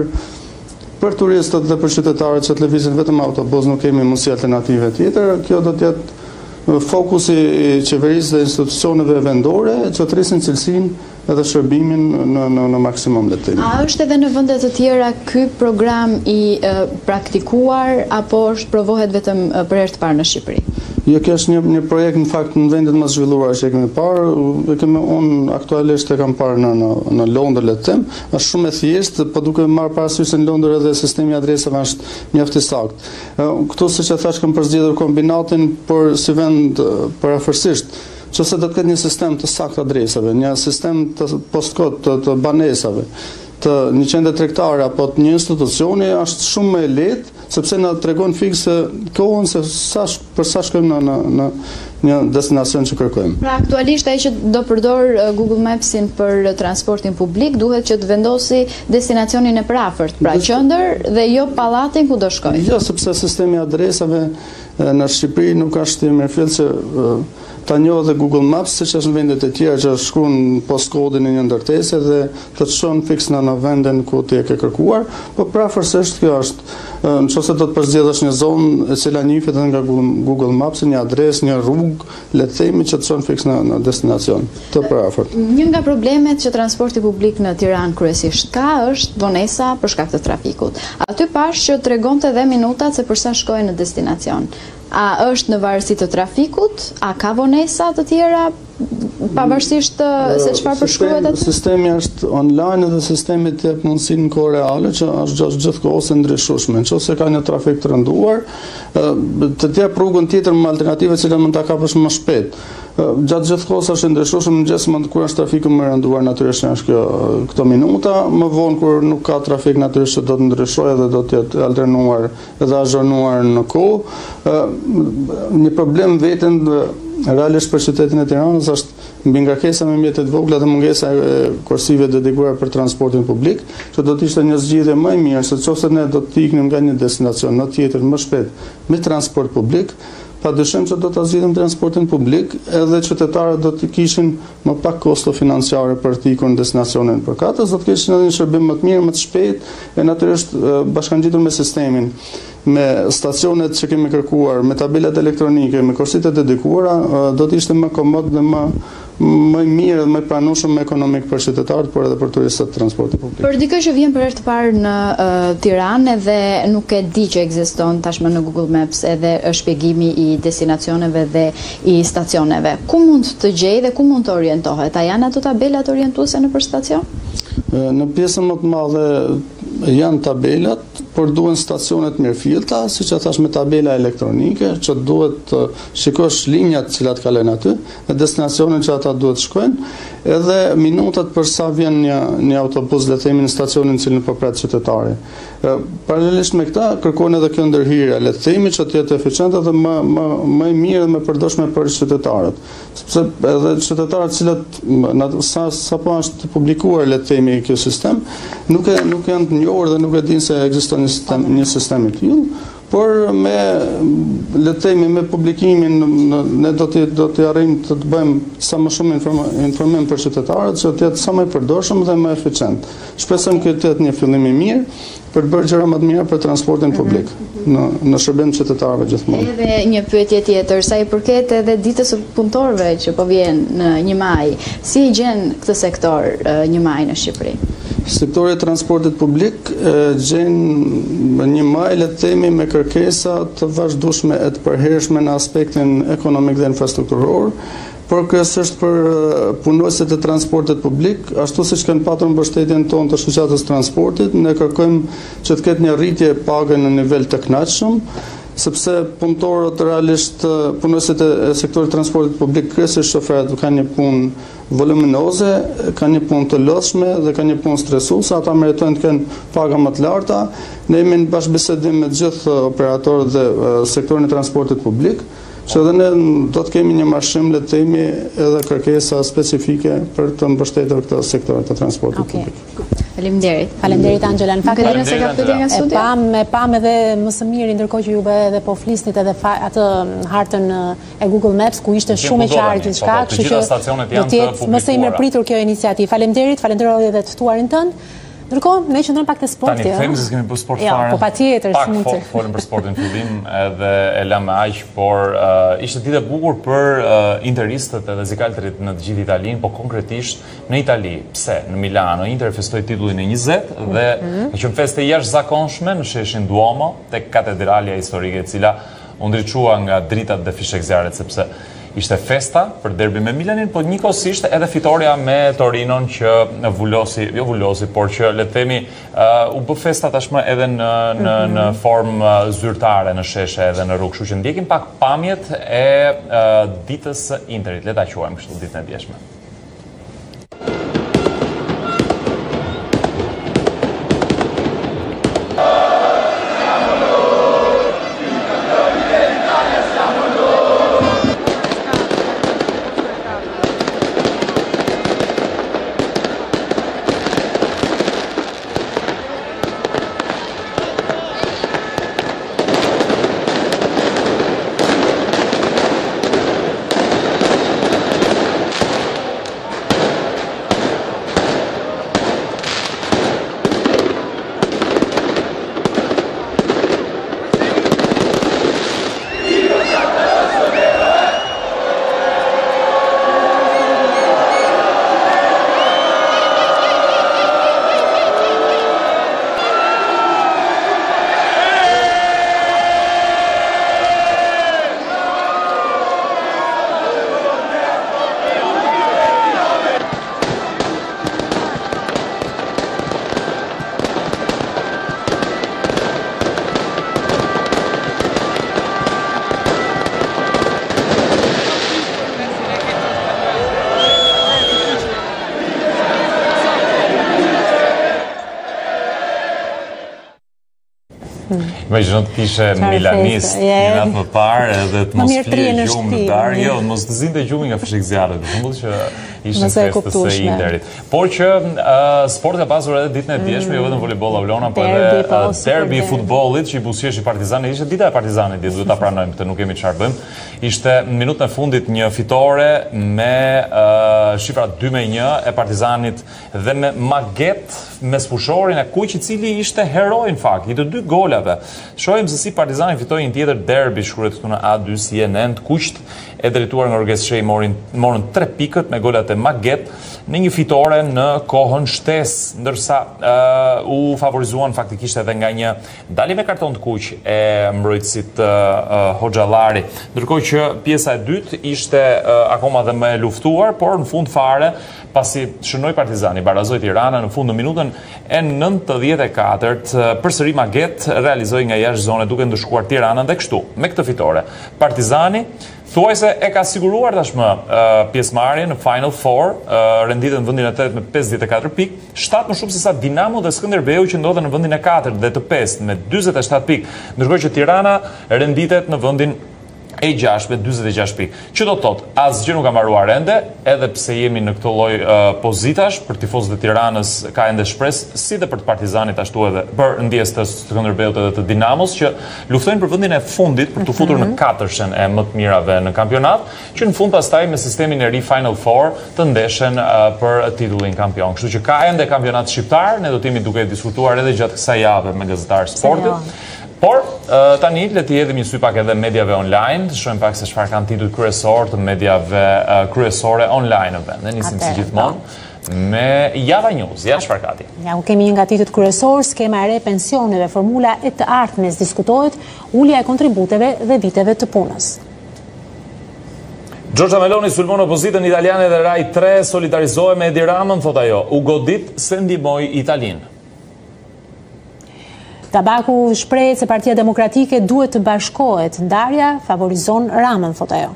për turistët dhe për qytetarët që të lëvizin vetëm autobus, nuk kemi mundësi alternative tjetër. Kjo do të jetë fokusi i qeverisë dhe institucioneve vendore që të rrisin cilësinë edhe shërbimin në maksimum le të themi. A është edhe në vende të tjera ky program i praktikuar apo provohet vetëm për herë të parë në Shqipëri? Jo, kjo është një projekt në fakt në vendet më zhvilluara që kemi parë, unë aktualisht e kam parë në Londër le të them, është shumë e thjeshtë, po duke marrë parasysh se në Londër edhe sistemi adresave është mjaft i saktë. Këtu siç e thash kam përzgjedhur kombinatin por si vend parafërsisht, qëse do të ketë një sistem të saktë adresave, një sistem të postkod të banesave, të një qendre tregtare apo të një institucioni është shumë më e lehtë, sepse na tregon fikse kohën se për sa shkojmë në një destinacion që kërkojmë. Pra aktualisht ai që do përdor Google Mapsin për transportin publik duhet që të vendosi destinacionin e përafërt, pra qendër dhe jo pallatin ku do shkojë. Jo, sepse sistemi i adresave në Shqipëri nuk është i mirëfillt që ta njohë dhe Google Maps, siç është në vendet e tjera që shkruan postkodin e një ndërtese dhe të çon fiks në vendin ku ti e ke kërkuar, po prafërsisht kjo është nëse do të përzgjedhësh një zonë e cila njihet nga Google Maps, një adresë, një rrugë, le të themi që të çon fiks në destinacion të përafërt. Një nga problemet që transporti publik në Tiranë kryesisht ka është vonesa për shkak të trafikut. Aty pash që tregonte edhe minutat se për sa shkojnë në destinacion. A është në varësi të trafikut? A ka vonesa të tjera pavarësisht se çfarë përshkruhet aty? Sistemi është online dhe sistemi të jep mundësinë në kohë reale që është gjithkohës e ndryshueshme. Nëse ka një trafik të rënduar, të jep rrugën tjetër me alternative që mund ta kapësh më shpejt. Gjatë gjithkohës është ndryshueshme, mëngjes kur është trafiku më i rënduar natyrisht është këto minuta, më vonë kur nuk ka trafik natyrisht do të ndryshojë dhe do të jetë alternuar dhe azhonuar në kohë. Një problem vetëm realisht për qytetin e Tiranës është mbi ngjarkesa me mjetet vogla dhe mungesa e kursive dedikuara për transportin publik, që do të ishte një zgjidhje më e mirë, se nëse ne do të iknim nga një destinacion në tjetër më shpejt me transport publik, padyshim që do të zgjidhim transportin publik, edhe qytetarët do të kishin më pak kosto financiare për të ikur në destinacionin përkatës, do të kishin edhe një shërbim më të mirë, më të shpejt, e natyrisht bashkangjitur me sistemin, me stacionet që kemi kërkuar, me tabelat elektronike, me kursitë e dedikuara, do të ishte më komod dhe më mirë dhe më pranueshëm ekonomik për qytetarët, por edhe për turistët të transportit publik. Për dikë që vjen për herë të parë në Tiranë dhe nuk e di që ekziston tashmë në Google Maps edhe shpjegimi i destinacioneve dhe i stacioneve, ku mund të gjejë dhe ku mund të orientohet? A janë ato tabelat orientuese nëpër stacion? Në pjesën më të madhe janë tabelat, por duhen stacionet mirëfillta, siç e thash me tabela elektronike, që duhet të shikosh linjat cilat kalojnë aty, dhe destinacionin që ata duhet shkojnë, edhe minutat për sa vjen një autobus le të themi në stacionin cilin po pret qytetari. Paralelisht me këtë, kërkojnë edhe kjo ndërhyrje, le të themi që të jetë eficiente dhe më e mirë dhe më përdorshme për qytetarët. Sepse edhe qytetarët cilët sapo është publikuar le të themi kjo sistem, nuk janë të njohur dhe nuk e dinë se ekziston një sistem i tillë, por le të themi me publikimin ne do të arrijmë të bëjmë sa më shumë informim për qytetarët, që të jetë sa më i përdorshëm dhe më eficient. Shpresojmë që të jetë një fillim i mirë për të bërë gjëra më të mira për transportin publik në shërbim qytetarëve gjithmonë. Edhe një pyetje tjetër, sa i përket edhe ditës së punëtorëve që po vjen në 1 maj, si e gjen këtë sektor 1 maj në Shqipëri? Sektori i transportit publik gjen 1 maj le të themi me kërkesa të vazhdueshme e të përhershme në aspektin ekonomik dhe infrastrukturor, por kryesisht për punonësit e transportit publik, ashtu siç kanë patur mbështetjen tonë të shoqatës transportit, ne kërkojmë që të ketë një rritje page në nivel të kënaqshëm, sepse punëtorët realisht punonësit e sektorit transportit publik, kryesisht shoferët, kanë një punë voluminoze, kanë një punë të lodhshme dhe kanë një punë stresuese, ata meritojnë të kenë paga më të larta. Ne jemi në bashkëbisedim me të gjithë operatorët dhe sektorin e transportit publik, Që edhe ne do të kemi një marshim, le të themi, edhe kërkesa specifike për të mbështetur këtë sektor të transportit publik. Faleminderit. Faleminderit Angela. Në fakt se ka pyetje nga studio. E pam edhe më së miri ndërkohë që juve edhe po flisnit edhe atë hartën e Google Maps ku ishte shumë e qartë gjithçka, kështu që do të jetë më së mirëpritur kjo iniciativë. Faleminderit, falenderoj edhe të ftuarin tënd. Ndërkohë, ne qëndrojmë pak të sporti. Tani, themi se s'kemi për sport fare. Po patjetër, shumë Pak folëm për sportin fillim edhe e lëmë aq, por ishte ditë e bukur për interistët edhe zikaltërit në të gjithë Italinë, po konkretisht në Itali. Pse? Në Milano, Inter festoi titullin e 20 dhe ka qenë festë e jashtëzakonshme në sheshin Duomo, tek katedralja historike e cila u ndriçua nga dritat dhe fishekzjarët, sepse ishte festa për derbi me Milanin, po njëkohësisht edhe fitoria me Torinon që vullosi, por që le të themi u bë festa tashmë edhe në formë zyrtare në sheshe edhe në rrugë, kështu që ndjekim pak pamjet e ditës së Interit, le ta quajmë kështu ditën e djeshme. Me që në të kishe milanist një natë më parë edhe të mos flije gjumë në darë, jo, mos të zinte gjumi nga fshikzjarët, shumë që ishën festës e Interit. Por që sport ka pasur edhe ditën e djeshme, jo vetëm volejboll Aulona, po edhe derbi i futbollit që i busjesh i Partizanit, ishte dita e Partizanit, duhet ta pranojmë, këtë nuk kemi çfarë bëjmë. Ishte në minutën e fundit një fitore me shifra 2-1 e Partizanit dhe me maget mes pushorin e Kuq, i cili ishte heroi në fakt, i të dy golave. Shohim se si Partizani fitoi një tjetër derbi, shkruhet këtu në A2 si e nënt, Kuq e drejtuar nga Orges Shej morën 3 pikët me golat e Maget në një fitore në kohën shtesë, ndërsa u favorizuan faktikisht edhe nga një dalje me karton të Kuq e mbrojtësit Hoxhallari. Ndërkohë që pjesa e dytë ishte akoma dhe më e luftuar, por në fund fare pasi shënoi Partizani, barazoi Tirana në fund në minutën e 94-të, përsëri Maget realizoi nga jashtë zone duke ndëshkuar Tiranën dhe kështu, me këtë fitore. Partizani thuajse e ka siguruar tashmë pjesëmarrje në Final Four, renditën në vendin e 8 me 54 pikë, 7 më shumë se sa Dinamo dhe Skënderbeu që ndodhen në vendin e 4 dhe të 5 me 47 pikë, ndërkohë që Tirana renditet në vendin e 6 me 46 pikë. Që do të thotë, asgjë nuk ka mbaruar ende, edhe pse jemi në këtë lloj pozitash, për tifozët e Tiranës ka ende shpresë, si dhe për të Partizanit ashtu edhe për ndjes të Skënderbeut edhe të Dinamos, që luftojnë për vendin e fundit për të futur në 4-shën e më të mirave në kampionat, që në fund pastaj me sistemin e ri Final Four të ndeshen për titullin kampion. Kështu që ka ende kampionat shqiptar, ne do të jemi duke diskutuar edhe gjatë kësaj jave me gazetarë sportit. Por, tani, le të jedhim një sy pak edhe mediave online, të shohim pak se çfarë kanë titull kryesor të mediave kryesore online në vend. Ne nisim si gjithmonë me Java News. Ja, çfarë kati? Ja, ku kemi një nga titujt kryesor, skema e re pensioneve, formula e të ardhmes diskutohet, ulja e kontributeve dhe viteve të punës. Giorgia Meloni sulmon opozitën italiane dhe Rai 3 solidarizohet me Edi Ramën, thot ajo, u godit se ndihmoi Italinë. Tabaku shprehet se Partia Demokratike duhet të bashkohet, ndarja favorizon Ramën, thot ajo.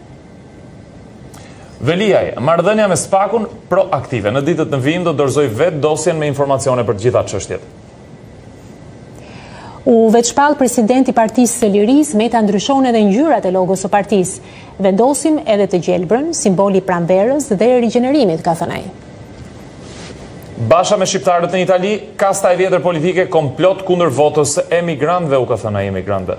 Veliaj, marrëdhënia me Spakun proaktive. Në ditët në vijim do dorëzoj vetë dosjen me informacione për të gjitha çështjet. U veçpall presidenti Partisë së Lirisë, Meta ndryshon edhe ngjyrat e logos së partisë. Vendosim edhe të gjelbrën, simboli i pranverës dhe rigjenerimit, ka thënë ai. Basha me shqiptarët në Itali, kasta e vjetër politike komplot kundër votës së emigrantëve, u ka thënë ai emigrantëve.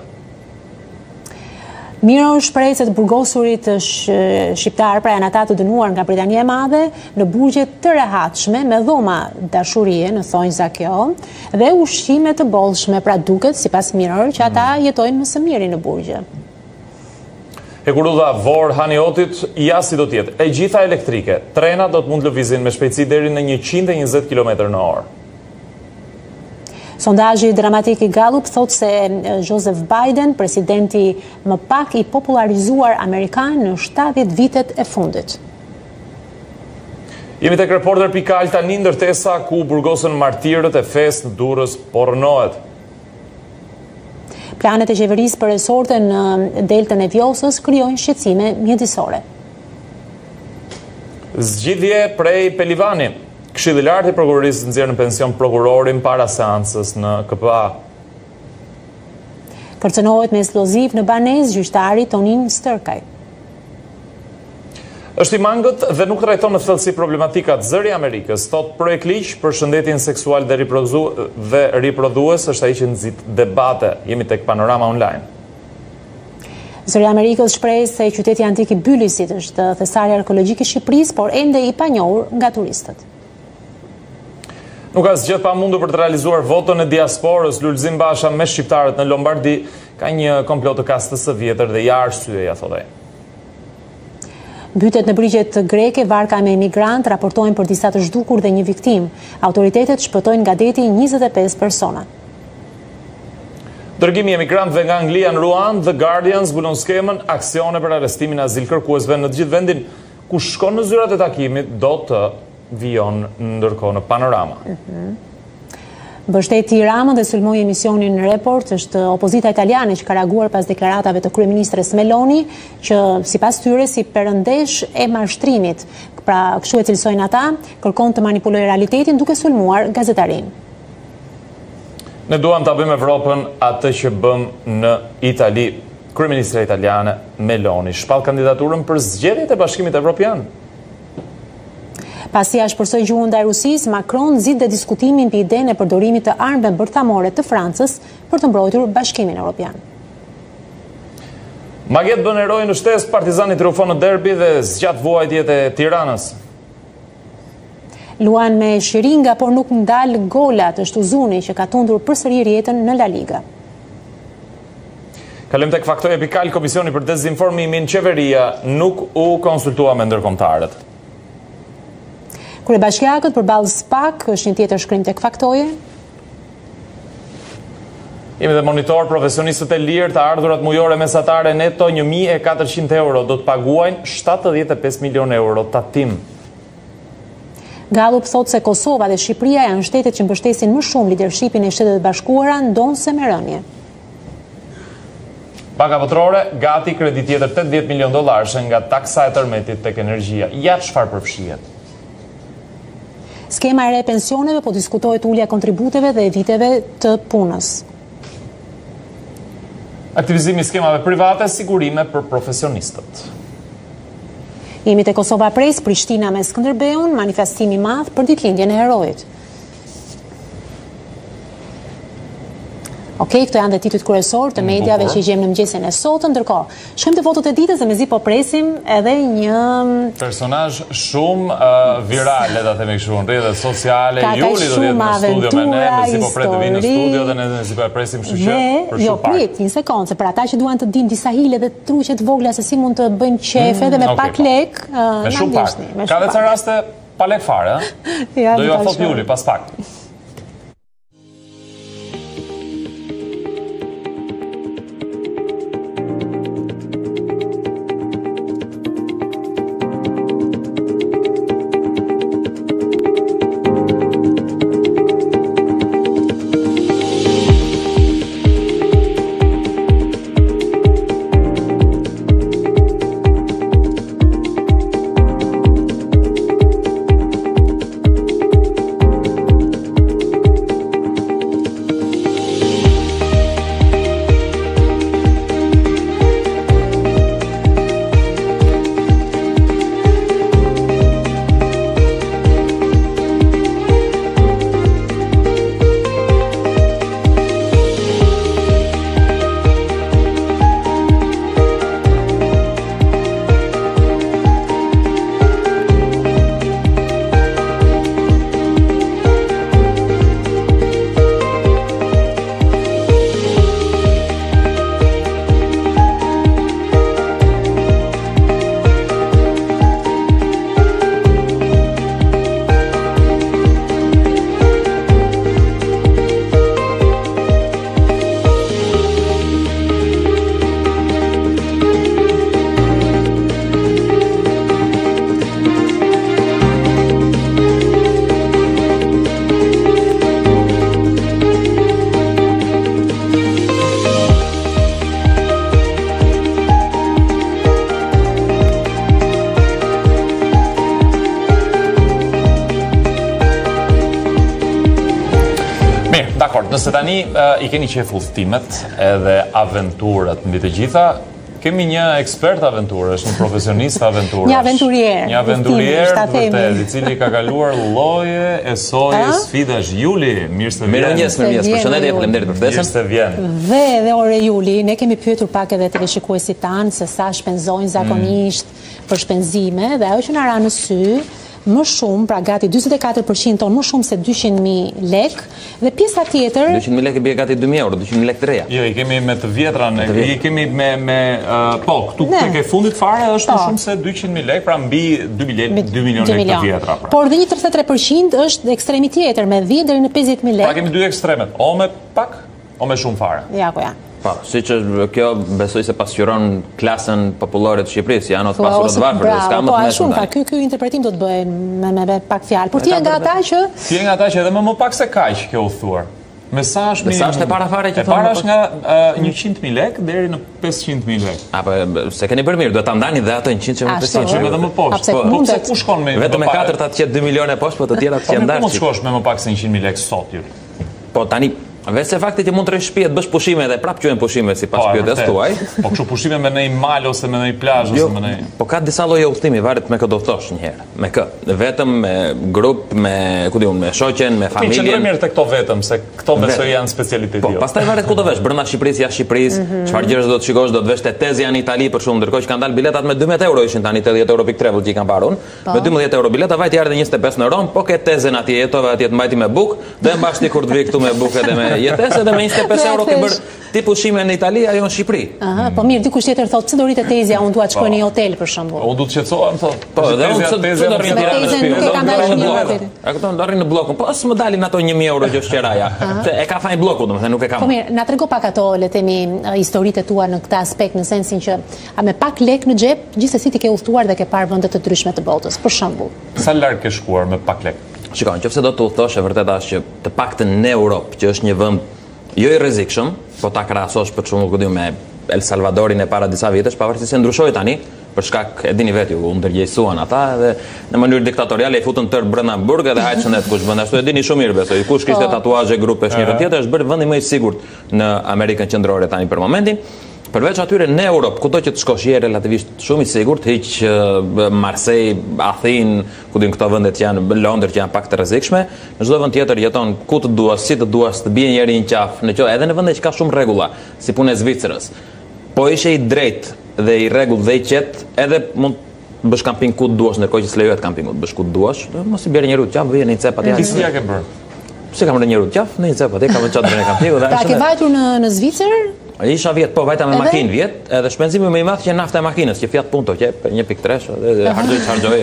Miro shpresat burgosurit shqiptar, pra janë ata të dënuar nga Britania e Madhe, në burgje të rehatshme me dhoma dashurie, në thonjza kjo, dhe ushqime të bollshme, pra duket sipas Mirror që ata jetojnë më së miri në burgje. Hekurudha Vor Haniotit, ja si do tjetë. E gjitha elektrike, trenat do të mund lëvizin me shpejtësi deri në 120 km/h. Sondazhi dramatik i Gallup thot se Joseph Biden, presidenti më pak i popularizuar amerikan në 70 vitet e fundit. Jemi tek Reporter.al tani, ndërtesa ku burgosën martirët e fesë në Durrës po rënohet. Planet e qeverisë për resorte në deltën e Vjosës krijojnë shqetësime mjedisore. Zgjidhje prej Pelivani. Këshilli i lartë i prokurorisë nxjerr në pension prokurorin para seancës në KPA. Kërcënohet me eksploziv në banesë gjyqtari Tonin Stërkaj. Është i mangët dhe nuk trajton në thellësi problematikat. Zëri i Amerikës thot projekt ligj për shëndetin seksual dhe riprodhues është ai që nxit debate. Jemi tek Panorama Online. Zëri i Amerikës shpreh se qyteti antik i Bylisit është thesaria arkeologjike e Shqipërisë, por ende i panjohur nga turistët. Nuk ka zgjedh pamundur për të realizuar votën e diasporës. Lulzim Basha me shqiptarët në Lombardi ka një komplot të kastës së vjetër dhe ja arsyeja, thotë ai. Mbytet në brigjet greke, varka me emigrant raportojnë për disa të zhdukur dhe një viktim. Autoritetet shpëtojnë nga deti 25 persona. Dërgimi i emigrantëve nga Anglia në Ruan, The Guardian zbulon skemën aksione për arrestimin e azilkërkuesve në të gjithë vendin. Ku shkon në zyrat e takimit do të vijon ndërkohë në Panorama. Mbështeti Ramën dhe sulmoi emisionin Report është opozita italiane që ka reaguar pas deklaratave të kryeministres Meloni, që sipas tyre si perëndesh e mashtrimit, pra kështu e cilësojnë ata, kërkon të manipulojë realitetin duke sulmuar gazetarin. Ne duam ta bëjmë Evropën atë që bëm në Itali. Kryeministra italiane Meloni shpall kandidaturën për zgjedhjet e Bashkimit Evropian. Pasi shpërsoi gjuhën ndaj Rusisë, Macron nxit dhe diskutimin mbi idenë e përdorimit të armëve bërthamore të Francës për të mbrojtur Bashkimin Evropian. Maget bën eroj në shtesë, Partizani triumfon në derbi dhe zgjat vuajtjet e Tiranës. Luan me shiringa, por nuk ndal golat, është Uzuni që ka tundur përsëri rjetën në La Liga. Kalojmë tek faktoj epikal. Komisioni për dezinformimin, qeveria nuk u konsultua me ndërkombëtarët. Kryebashkiakët përballë SPAK është një tjetër shkrim tek faktoje. Jemi dhe monitor, profesionistët e lirë të ardhurat mujore mesatare neto 1.400 euro do të paguajnë 75 milion euro tatim. Gallup thot se Kosova dhe Shqipëria janë shtetet që mbështesin më shumë lidershipin e Shtetet e Bashkuara, ndonse me rënje. Banka Botrore gati kredi tjetër $80 milion nga taksa e tërmetit tek energjia. Ja çfarë përfshihet. Skema e re e pensioneve, po diskutohet ulja kontributeve dhe viteve të punës. Aktivizimi i skemave private, sigurime për profesionistët. Jemi te Kosova Press, Prishtina me Skënderbeun, manifestimi i madh për ditëlindjen e herojit. Okej, këto janë dhe titujt kryesor të mediave që i gjem në mëngjesin e sotëm, ndërkohë. Shkojmë te fotot e ditës dhe mezi po presim edhe një personazh shumë viral, le ta themi kështu, në rrjetet sociale. Juli do të jetë në studio me ne, mezi po pret të vinë në studio dhe ne mezi po e presim, kështu që për jo, prit, një sekondë, se për ata që duan të dinë disa hile dhe truqe të vogla se si mund të bëjmë qefe dhe me pak lek, me shumë pak. Ka dhe ca raste pa lek fare, do ju afot Juli pas pak. Nëse tani I keni qef udhëtimet edhe aventurat mbi të gjitha, kemi një ekspert aventurë, është një profesionist aventurë. Një aventurier. Një aventurier, vërtet, I cili ka kaluar lloje e soje sfidash. Juli, mirë se vjen. Mirëmëngjes, përshëndetje, faleminderit për ftesën. Mirë se vjen. Dhe ore Juli, ne kemi pyetur pak edhe televizionistët tanë se sa shpenzojnë zakonisht për shpenzime dhe ajo që na ra në sy më shumë, pra gati 44% tonë më shumë se 200.000 lek dhe pjesa tjetër 200.000 lek bie gati 2.000 euro, 200.000 lek të reja. Jo, I kemi me të vjetra, I kemi me po, këtu tek e fundit fare është më shumë se 200.000 lek, pra mbi 2 milion lek të vjetra. Por dhe një 33% është ekstremi tjetër me 10 deri në 50.000 lek. Pra kemi dy ekstremet, o me pak, o me shumë fare. Ja, po ja. Po, si që kjo besoj se pasqyron klasën popullore të Shqipërisë, janë të pasur të varfër, s'ka më të mesëm tani. Ky interpretim do të bëhen me pak fjalë. Por ti je nga ata që edhe më pak se kaq kjo u thuar. Mesazhi e para fare që thonë. Para është nga 100.000 lek deri në 500.000 lek. Apo se keni bërë mirë, duhet ta ndani dhe ato 100 që më 500 edhe më poshtë. Po pse ku shkon me vetëm me 4 ta qet 2 milionë poshtë, po të tjerat që ndash. Po mos shkosh me më pak se 100.000 lek sot ju. Po tani vetë se fakti që mund të rresh shtëpi, të bësh pushime dhe prapë quhen pushime sipas pyetjes tuaj. Po kështu pushime me në një mal ose me në një plazh ose me në. Po ka disa lloje udhëtimi, varet me kë do thosh një herë. Me kë? Vetëm me grup, me ku diun, me shoqen, me familjen. Qëndroj mirë te këto vetëm, se këto besoj janë specialiteti jo. Po, pastaj varet ku do vesh, brenda Shqipërisë, jashtë Shqipërisë, çfarë gjëra do të shikosh, do të vesh te Tezja në Itali për shkak ndërkohë që kanë dalë biletat me 12 euro ishin tani 80 euro pikë travel që I kanë parun. Me 12 euro bileta vajti ardhi 25 në Rom, po ke Tezën atje jetove atje të mbajti me buk, dhe mbash ti kur të vi këtu me buk edhe me jetesë edhe me 25 euro ke bërë ti pushime në Itali, ajo në Shqipëri. Po mirë, dikush tjetër thotë, pse do rritet Tezja, unë dua të shkoj në një hotel për shembull. Unë do të qetësohem thotë. Po, dhe unë do të rri në Tiranë. Nuk e kam dashur një hotel. A këto ndarrin në bllokun. Po s'më dalin ato 1.000 euro që është qeraja. E ka fajin bllokut, domethënë nuk e kam. Po mirë, na trego pak ato le të themi historitë tua në këtë aspekt, në sensin që me pak lek në xhep, gjithsesi ti ke udhëtuar dhe ke parë vende të ndryshme të botës, për shembull. Sa larg ke shkuar me pak lek? Shikoj, nëse do të udhëtosh, e vërtetë është që të paktën në Europë, që është një vend jo I rrezikshëm, po ta krahasosh për shembull ku diu me El Salvadorin e para disa vitesh, pavarësisht se ndryshoi tani, për shkak e dini vetë ju, u ndërgjegjësuan ata dhe në mënyrë diktatoriale I futën tër brenda Hamburg dhe hajt shëndet kush bën ashtu e dini shumë mirë besoj. Kush kishte tatuazhe grupesh njëri tjetër është bërë vendi më I sigurt në Amerikën Qendrore tani për momentin. Përveç atyre në Europë, kudo që të shkosh je relativisht shumë I sigurt, hiq Marseille, Athinë, ku din këto vendet janë, Londër që janë pak të rrezikshme, në çdo vend tjetër jeton ku të duash, si të duash, të bie njëri në qafë, në qoftë edhe në vende që ka shumë rregulla, si punë e Zvicrës. Po ishe I drejtë dhe I rregull dhe I qet, edhe mund bësh kamping ku të duash, ndërkohë që s'lejohet kampingu, të bësh ku të duash, mos I bjerë njëru të qafë, vjen në një cep atje. Si ja ke bërë? Pse kam rënë njëru të qafë, në një cep atje, kam çat bën kampingu dhe. Ta ke vajtur në Zvicër? Isha vjet, po vajta me makinë vjet, edhe shpenzimi më I madh që nafta e makinës, që Fiat Punto që 1.3, edhe harxoj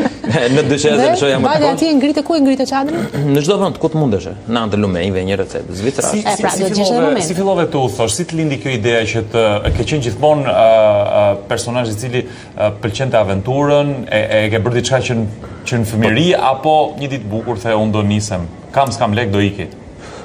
në dysheze dhe shoja më. Vajta atje ngritë ku e ngritë çadrin? Në çdo vend ku të mundesh, në Anë të Lumejve një recetë Zvicra. Si fillove të udhëtosh, si të lindi kjo ideja që të ke qenë gjithmonë personazh I cili pëlqente aventurën, e ke bërë diçka që në fëmijëri apo një ditë bukur the unë do nisem, s'kam lek do iki.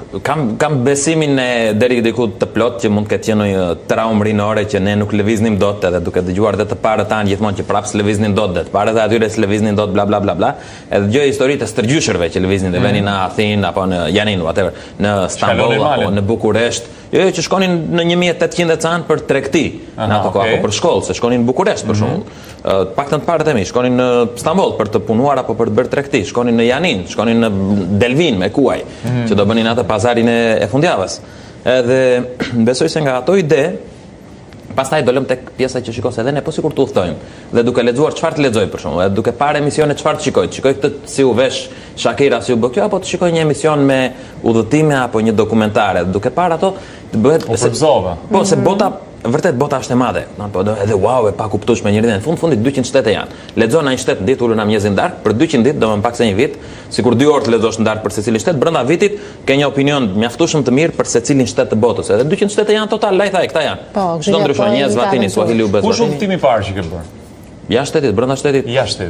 Kam besimin e deri diku të plot që mund të ketë qenë një traumë rinore që ne nuk lëviznim dot edhe duke dëgjuar dhe të parë tanë gjithmonë që prapë s'lëviznin dot dhe të parë dhe atyre s'lëviznin dot bla bla bla bla. Edhe dëgjoj historitë të stërgjyshërve që lëviznin dhe venin në Athinë apo në Janin whatever, në Stamboll apo në Bukuresht. Jo që shkonin në 1800 can për tregti në ato kohë apo për shkollë, se shkonin në Bukuresht për shembull. Paktën të parët e mi, shkonin në Stamboll për të punuar apo për të bërë tregti, shkonin në Janin, shkonin në Delvin me kuaj, që do bënin atë pazarin e fundjavës. Edhe besoj se nga ato ide pastaj do lëm tek pjesa që shikoj se edhe ne po sikur të udhtojmë dhe duke lexuar çfarë të lexoj për shembull, duke parë emisione çfarë të shikoj këtë si u vesh Shakira si u bë kjo apo të shikoj një emision me udhëtime apo një dokumentare, duke parë ato të bëhet po se bota vërtet bota është e madhe. Po edhe wow e pa kuptueshme njëri në fundit 200 shtete janë. Lexon në një shtet ditë ulën në mëngjesin darkë për 200 ditë, do më pak se një vit, sikur 2 orë të lexosh në darkë për secilin shtet, brenda vitit ke një opinion mjaftueshëm të mirë për secilin shtet të botës. Edhe 200 shtete janë total, lajtha këta janë. Çdo ndryshon, një Eswatini, Swahili u bë. Kush udhëtimi I parë që ke bërë? Jashtë shtetit, brenda shtetit. Jashtë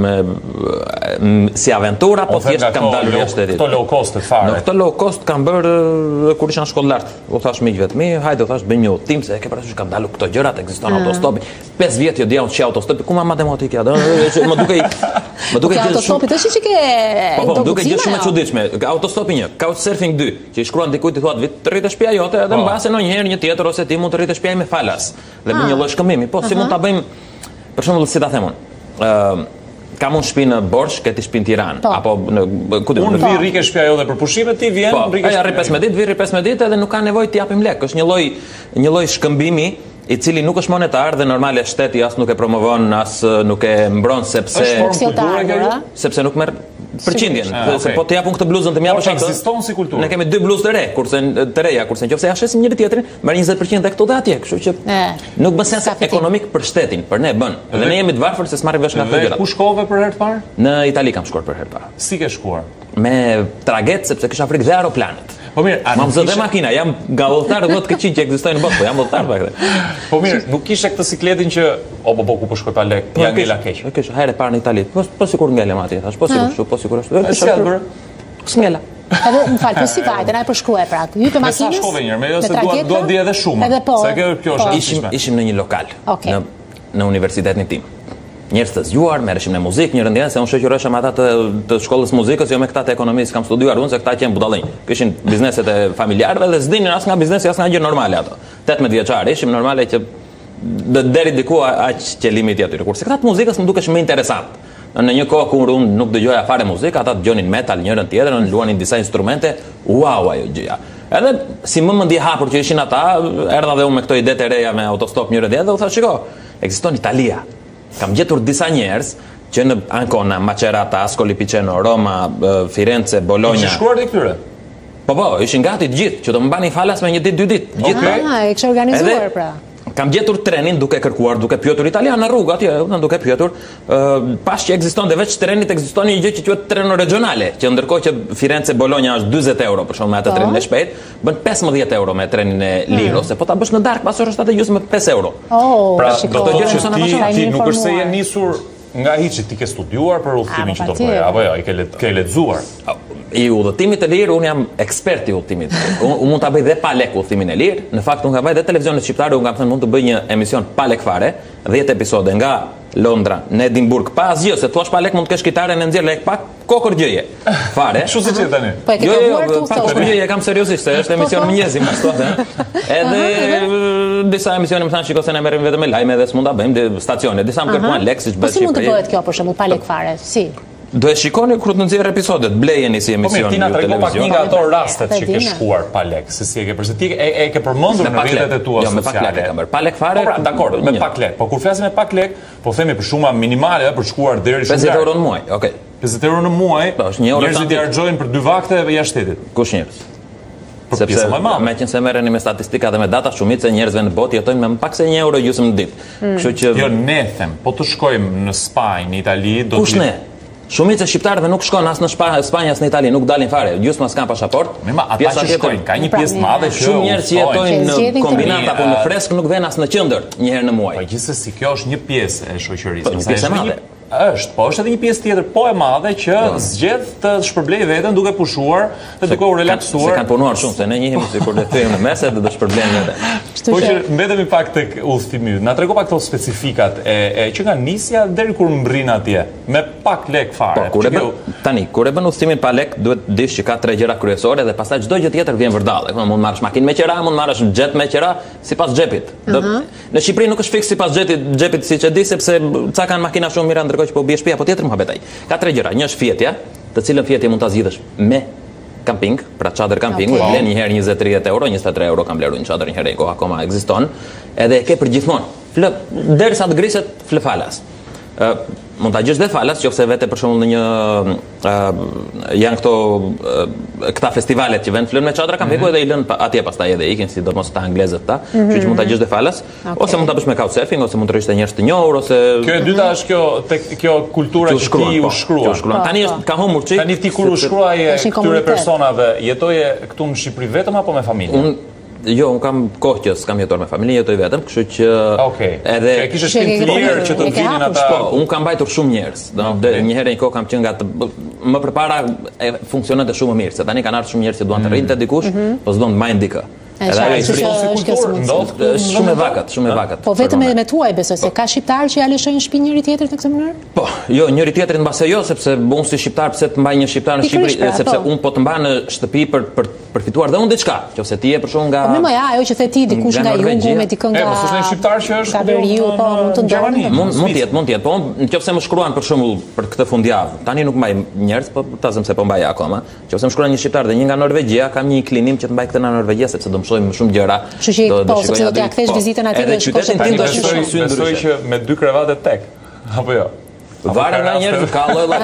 si aventura, po thjesht kam dalur jashtë shtetit. Këto low cost fare. Në këto low cost kam bërë kur isha në shkollë lart. U thash miqve të mi, hajde u thash bëj një udhtim se ke parasysh kam dalur këto gjërat, ekziston autostopi. 5 vjet jo dia unë autostopi, ku ma matematika, më duke autostopi të që ke po, duke gjë shumë e çuditshme. Autostopi 1, Couchsurfing 2, që i shkruan dikujt i thuat vit të rritë shtëpia jote, edhe mbase ndonjëherë një tjetër ose ti mund të rritë shtëpia me falas. Dhe bëj një lloj shkëmbimi. Po si mund ta bëjmë, për shembull, si ta them unë. Kam unë shtëpi në Borsh, këti shtëpi në Tiranë, apo unë vi rrike shtëpia jote për pushime, ti vjen rrike shtëpia. Rri 15 ditë, vi rri 15 ditë edhe nuk ka nevojë të japim lek. Është një lloj shkëmbimi i cili nuk është monetar dhe normale shteti as nuk e promovon, as nuk e mbron sepse nuk merr përqindjen. Po të japun këtë bluzën të më japësh atë. Ekziston si kulturë. Ne kemi 2 bluzë të re, kurse të reja, kurse nëse ja shesim njëri tjetrin, merr 20% tek këto dhe atje, kështu që nuk bën sens ekonomik për shtetin, për ne bën. Dhe ne jemi të varfër se s'marrim vesh nga këto gjëra. Ku shkove për herë të parë? Në Itali kam shkuar për herë të parë. Si ke shkuar? Me traget sepse kisha frikë dhe aeroplanet. Po mirë, mam zë dhe makina, jam nga vulltar do të këqij që ekzistojnë në botë, po jam vulltar pak. Po mirë, nuk kishe këtë sikletin që po ku po shkoj pa lek, ja ngela keq. Kisha herë parë në Itali. Po sikur ngelem atje, thash, po sikur ashtu. Si atë bërë? S'ngela. Edhe më fal, po si vajte, na e përshkruaj prap. Hyj te makinës. Sa shkove një herë, se dua di edhe shumë. Se kjo është ishim në një lokal në universitetin tim. Njerëz të zgjuar, merreshim në muzikë, një rëndjen se unë shoqërohesha me ata të shkollës muzikës, jo me këta të ekonomisë, kam studiuar unë se këta qenë budallënj. Kishin bizneset e familjarëve dhe s'dinin as nga biznesi as nga gjë normale ato. 18 vjeçar ishim normale që deri diku aq që limiti aty. Kurse këta të muzikës më dukesh më interesant. Në një kohë kur unë nuk dëgjoja fare muzikë, ata dëgjonin metal njërin tjetrin, luanin disa instrumente, wow ajo gjëja. Edhe si më mendje hapur që ishin ata, erdha dhe unë me këto ide të reja me autostop njëri tjetër dhe u thash, shiko, ekziston Italia. Kam gjetur disa njerëz që në Ancona, Macerata, Ascoli Piceno, Roma, Firenze, Bologna. Ishin shkruar dhe këtyre? Po, ishin gati të gjithë, që do më bani falas me 1 ditë, 2 ditë. Gjithë. E kështë organizuar pra. Kam gjetur trenin duke kërkuar, duke pyetur italian në rrugë atje, duke pyetur, pas që ekziston dhe veç trenit ekziston një gjë që quhet treno regionale, që ndërkohë që Firenze Bologna është 40 euro për shkak me atë trenin e shpejt, bën 15 euro me trenin e lirë, ose po ta bësh në darkë pasor është atë gjysmë 5 euro. Pra, do të thotë që ti nuk është se je nisur nga hiçi, ti ke studiuar për udhëtimin që do bëj, apo jo, i ke lexuar. I udhëtimit të lirë, unë jam ekspert i udhëtimit. Unë mund ta bëj dhe pa lek udhëtimin e lirë. Në fakt unë kam bëj dhe televizionet shqiptare, unë kam thënë mund të bëj një emision pa lek fare, 10 episode nga Londra në Edinburgh, pa asgjë, se thua pa lek mund të kesh kitaren e nxjerr lek pa kokër gjëje. Fare. Kështu si tani. Po e ke provuar tu? Pa kokër gjëje kam seriozisht, se është emision mëngjesi, më thua. Edhe disa emisione më thanë shiko se ne merrem vetëm me lajme dhe s'mund ta bëjmë stacione. Disa më kërkuan lek siç bëhet. Si mund të bëhet kjo për shembull pa lek fare? Si? Do e shikoni kur të nxjerr episodet, blejeni si emision në televizion. Po ti na trego pak një nga ato rastet që ke shkuar pa lek, se si e ke përse ti e ke përmendur në rrjetet e tua sociale. Jo, me pak lek kam bërë. Pa lek fare. Po, dakor, me pak lek. Po kur flasim me pak lek, po themi për shuma minimale për shkuar deri shumë. 50 euro në muaj. Okej. 50 euro në muaj. Njerëzit i harxojnë për 2 vakte jashtë shtetit. Kush njerëz? Sepse meqense merreni me statistika dhe me data, shumica e njerëzve në botë jetojnë me më pak se 1 euro gjysmë në ditë. Kështu që jo ne them, po të shkojmë në Spanjë, në Itali, do të kush ne? Shumica e shqiptarëve nuk shkon as në Spanjë as në Itali, nuk dalin fare. Gjysma s'kan pasaport. Ata që shkojnë, ka një pjesë madhe që shumë njerëz që jetojnë në kombinat apo në fresk nuk vjen as në qendër një herë në muaj. Po gjithsesi kjo është një pjesë e shoqërisë. Një pjesë e madhe. Po është edhe një pjesë tjetër po e madhe që zgjedh të shpërblej veten duke pushuar dhe duke u relaksuar. Se kanë punuar shumë, se ne njihemi sikur le të themi në mes dhe do shpërblejnë veten. Po që mbetemi pak tek udhëtimi. Na trego pak këto specifikat e që nga nisja deri kur mbrin atje me pak lek fare. Po, kur e bën udhëtimin pa lek, duhet dish që ka 3 gjëra kryesore dhe pastaj çdo gjë tjetër vjen vërdallë. Mund marrësh makinë me qira, mund marrësh xhet me qira sipas xhepit. Në Shqipëri nuk është fiks sipas xhepit siç e di sepse ca kanë makina shumë mira ndërkohë që po bie shtëpia, po tjetër muhabet ai. Ka 3 gjëra. Një është fjetja, të cilën fjetje mund ta zgjidhësh me camping, pra çadër campingu, e blen një herë 20-30 euro, 23 euro kam blerur një çadër një herë, koha akoma ekziston, edhe e ke për gjithmonë. Derisa të griset, fle falas. Mund ta gjesh dhe falas, nëse vete për shembull në një janë këta festivalet që vend flën me çadra campingu edhe i lën atje pastaj edhe ikin sidomos ta anglezët ta, kështu që mund ta gjesh dhe falas, ose mund ta bësh me couchsurfing ose mund të rrish te njerëz të njohur ose kjo e dyta është kjo kultura që ti u shkruan. Tani është ka humbur çik. Tani ti kur u shkruaje këtyre personave, jetoje këtu në Shqipëri vetëm apo me familje? Jo, unë kam kohë që s'kam jetuar me familje, jetoj vetëm, kështu që edhe kishe shpinë të lirë që të vinin ata. Po, unë kam mbajtur shumë njerëz. Një herë një kohë kam qenë nga më përpara funksiononte shumë mirë, se tani kanë ardhur shumë njerëz që duan të rrinte dikush, po s'don të mbajnë dikë. Shumë e vakat. Po vetëm me tuaj besoj se ka shqiptarë që ja lëshojnë shtëpinë njëri tjetrit në këtë mënyrë? Po, jo, njëri tjetrin mbase jo, sepse unë si shqiptar pse të mbaj një shqiptar në Shqipëri, sepse unë po të mbaj në shtëpi për përfituar dhe unë diçka, nëse ti je për shkak nga Po më ja, ajo që the ti dikush nga Jugu me dikën nga mos është një shqiptar që është Veriu, po mund të ndërtojë. Mund të jetë, po nëse më shkruan për shembull për këtë fundjavë, tani nuk mbaj njerëz, po tazëm se po mbaj akoma. Nëse më shkruan një shqiptar dhe një nga Norvegjia, kam një inklinim që të mbaj këtë nga Norvegjia sepse do mësoj më shumë gjëra. Kështu që po, sepse do t'ia kthesh vizitën atij dhe qytetin tim do shkoj sy ndryshe. Besoj që me 2 krevate tek. Apo jo? Varet nga njerëz ka lloj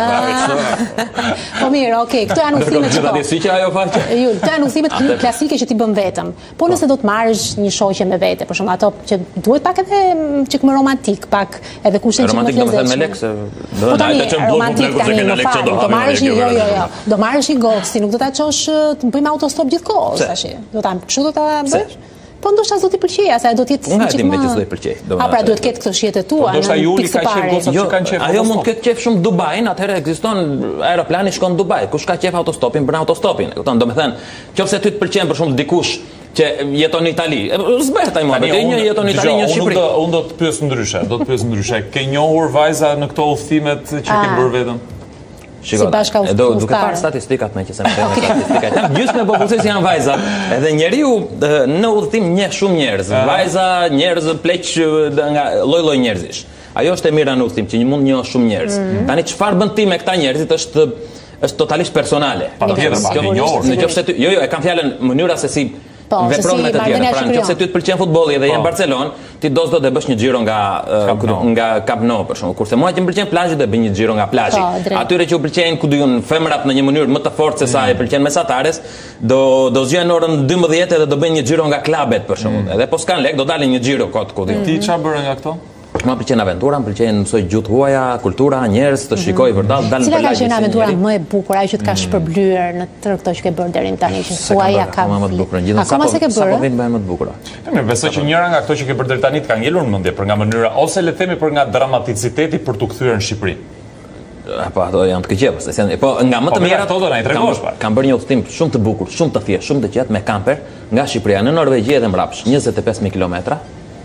Po mirë, okay, këto janë udhëtimet që po. Si që ajo faqe. Jo, këto janë udhëtimet klasike që ti bën vetëm. Po nëse do të marrësh një shoqe me vete, për shembull ato që duhet pak edhe çik më romantik, pak edhe kushtin që më fletë. Romantik domethënë me lekë. Po tani romantik tani më fal. Do marrësh jo. Do marrësh një gosti, nuk do ta çosh të bëjmë autostop gjithkohë tash. Do ta kështu do ta bësh? Po ndoshta do t'i pëlqejë, sa do të jetë çik më. Unë do të pëlqej. Pra duhet të ketë këto shijet e tua. Ndoshta Juli ka qef gocat që kanë qef. Ajo mund të ketë qef shumë Dubajin, atëherë ekziston aeroplani shkon në Dubai. Kush ka qef autostopin, bën autostopin. E kupton, domethënë, nëse ty të pëlqen për shembull dikush që jeton në Itali. S'bëhet ai më, një jeton në Itali, një në Shqipëri. Unë do të pyes ndryshe. Ke njohur vajza në këto udhëtimet që ke bërë vetëm? Shikoj, duke parë statistikat me që se më thënë statistikat. Gjysmë e popullsisë janë vajza. Edhe njeriu në udhëtim njeh shumë njerëz. Vajza, njerëz pleq nga lloj-lloj njerëzish. Ajo është e mira në udhëtim që mund njoh shumë njerëz. Tani çfarë bën ti me këta njerëzit është totalisht personale. Nëse ty, jo, e kam fjalën mënyra se si vepron me të tjerë. Pra nëse ty të pëlqen futbolli dhe je në Barcelonë, ti do të bësh një xhiro nga Camp Nou për shkak. Kurse mua që më pëlqen plazhi do bëj një xhiro nga plazhi. Atyre që u pëlqejnë ku diun femrat në një mënyrë më të fortë se sa e pëlqen mesatares, do zgjojnë orën 12 dhe do bëjnë një xhiro nga klubet për shkak. Edhe po s'kan lek, do dalin një xhiro kot ku diun. Ti çfarë bëre nga këto? Mua pëlqen aventura, më pëlqen mësoj gjuhë huaja, kultura, njerëz, të shikoj vërtet, dalën për lagje. Cila ka qenë aventura më e bukur, ajo që të ka shpërblyer në tërë këto që ke bërë deri tani, që huaja ka më të bukur. Akoma se ke bërë? Sa po vjen më të bukur. Mirë, besoj që njëra nga këto që ke bërë deri tani të ka ngelur mendje për nga mënyra ose le të themi për nga dramaticiteti për t'u kthyer në Shqipëri. Po ato janë të këqija, po nga më të mira ato do na i tregosh pak. Kam bërë një udhëtim shumë të bukur, shumë të thjeshtë, shumë të qetë me kamper nga Shqipëria në Norvegji dhe mbrapsht, 25000 kilometra.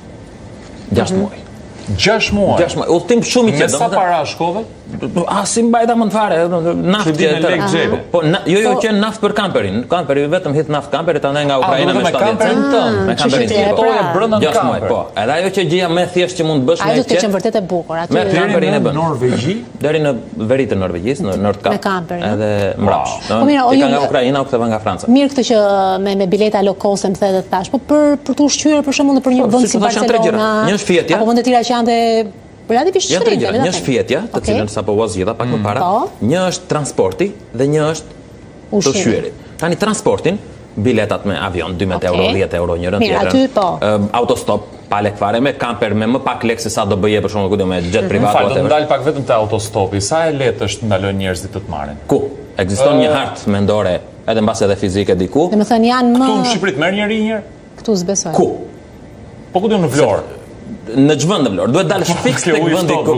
6 muaj. 6 muaj. Udhëtim shumë i qetë. Sa para shkove? Si mbajta më të fare, naftë. Po jo që naftë për kamperin. Kamperi vetëm hidh naftë kamperit andaj nga Ukraina me kamperin tënd. Me kamperin tënd. Brenda në kamper. Po, edhe ajo që gjija më thjesht që mund të bësh me qetë. Ajo do të qenë vërtet e bukur aty. Me kamperin e bën. Norvegji deri në veri të Norvegjisë, në Nordkap. Me kamperin. Edhe mbrapsht. Ti nga Ukraina u ktheva nga Franca. Mirë këtë që me bileta low cost më the thash, po për të ushqyer për shembull në për një vend si Barcelona. Një shfjetja. Apo vende të tjera që janë relativisht shtrejtë. Një shfjetja, të cilën sapo u zgjidha pak më para. Një është transporti dhe një është të ushqyerit. Tani transportin, biletat me avion 12 euro, 10 euro njërën tjetrën. Autostop, pa lek fare, me kamper, me më pak lek se sa do bëje për shumë me jet privat. Falë, do të ndalë pak vetëm të autostopi. Sa e letë është ndalojnë njerëzit të të marrin? Ku? Ekziston një hartë mendore, edhe mbas edhe fizike diku. Dhe më thënë janë më... Këtu në Shqipëri të merr njëri njërë? Këtu s'besoj. Ku? Po ku në Vlorë? Në ç'vend në Vlorë? Duhet dalësh fiks tek vendi ku.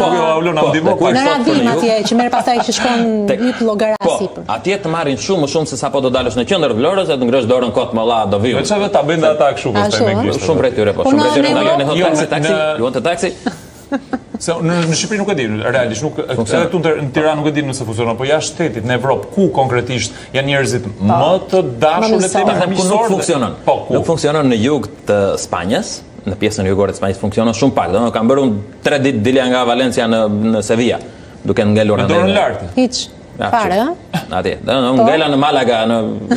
Në Radim atje që merr pastaj që shkon hyt llogara sipër. Atje të marrin shumë më shumë se sapo do dalësh në qendër Vlorës, të ngrosh dorën kot më valla do viu. Me çfarë ta bëjnë ata kështu pastaj me gjysmë? Shumë prej tyre po, shumë prej tyre ndalojnë në taksi, luan të taksi. Se në Shqipëri nuk e di, realisht nuk edhe këtu në Tiranë nuk e di nëse funksionon, po jashtë shtetit në Evropë ku konkretisht janë njerëzit më të dashur le të themi nuk funksionon. Nuk funksionon në jug të Spanjës. Në pjesën jugore të Spanjës funksionon shumë pak. Do kam bërë 3 ditë dilja nga Valencia në Sevilla, duke ngelur në dorën lart. Hiç. Fare, ha? Atje. Do ngela në Malaga në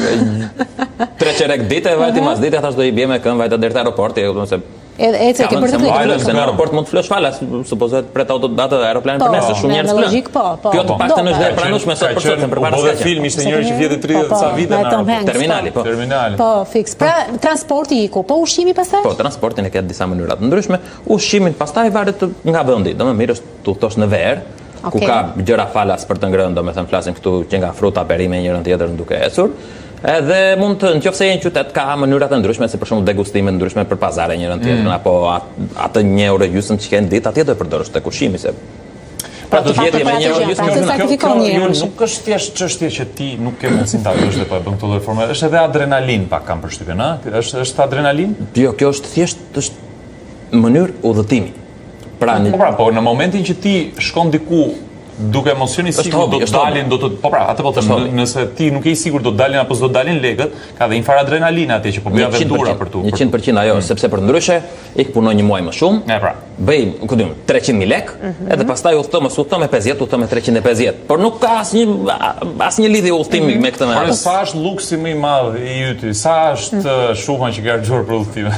3 çerek ditë, vajti mas ditë thash do i bie me këmbë vajta deri te aeroporti, domethënë se Ece ke për të këtë. Se në aeroport mund të flesh falas, supozohet pret autodatë dhe aeroplanin për nesër shumë njerëz plan. Logjik po. Kjo të paktën është dhe pranueshme sot për sot përpara se film ishte njëri që vjetë 30 sa vite në aeroport. Terminali, po. Po, fiks. Pra transporti iku, po ushqimi pastaj? Po, transportin e ka disa mënyra të ndryshme. Ushqimin pastaj varet nga vendi. Domethënë mirë është tu thosh në ver, ku ka gjëra falas për të ngrënë, domethënë flasim këtu që nga fruta, perime njërin tjetrën duke ecur. Edhe mund të nëse një qytet ka mënyra të ndryshme, si për shembull degustime të ndryshme për pazare njërin tjetrin, apo atë 1 orë gjysmë që kanë ditë, atje do e përdorësh tek ushqimi se pra të vjetë me 1 orë gjysmë. Nuk është thjesht çështje që ti nuk ke mundësinë ta bësh dhe po e bën këtë lloj forme. Është edhe adrenalin pak kam përshtypjen, a? Është adrenalin? Jo, kjo është thjesht është mënyrë udhëtimi. Pra në momentin që ti shkon diku duke mos qenë i sigurt do të dalin, nëse ti nuk je i sigurt do të dalin apo s'do të dalin lekët, ka dhe një farë adrenalinë atje që po bëj aventura për tu. 100% ajo, sepse për ndryshe ik punoj një muaj më shumë. Bëj, ku diun, 300.000 lekë, edhe pastaj udhto me 50, udhto me 350. Por nuk ka asnjë lidhje udhtimi me këtë. Por sa është luksi më i madh i yti? Sa është shuma që ke harxuar për udhtime?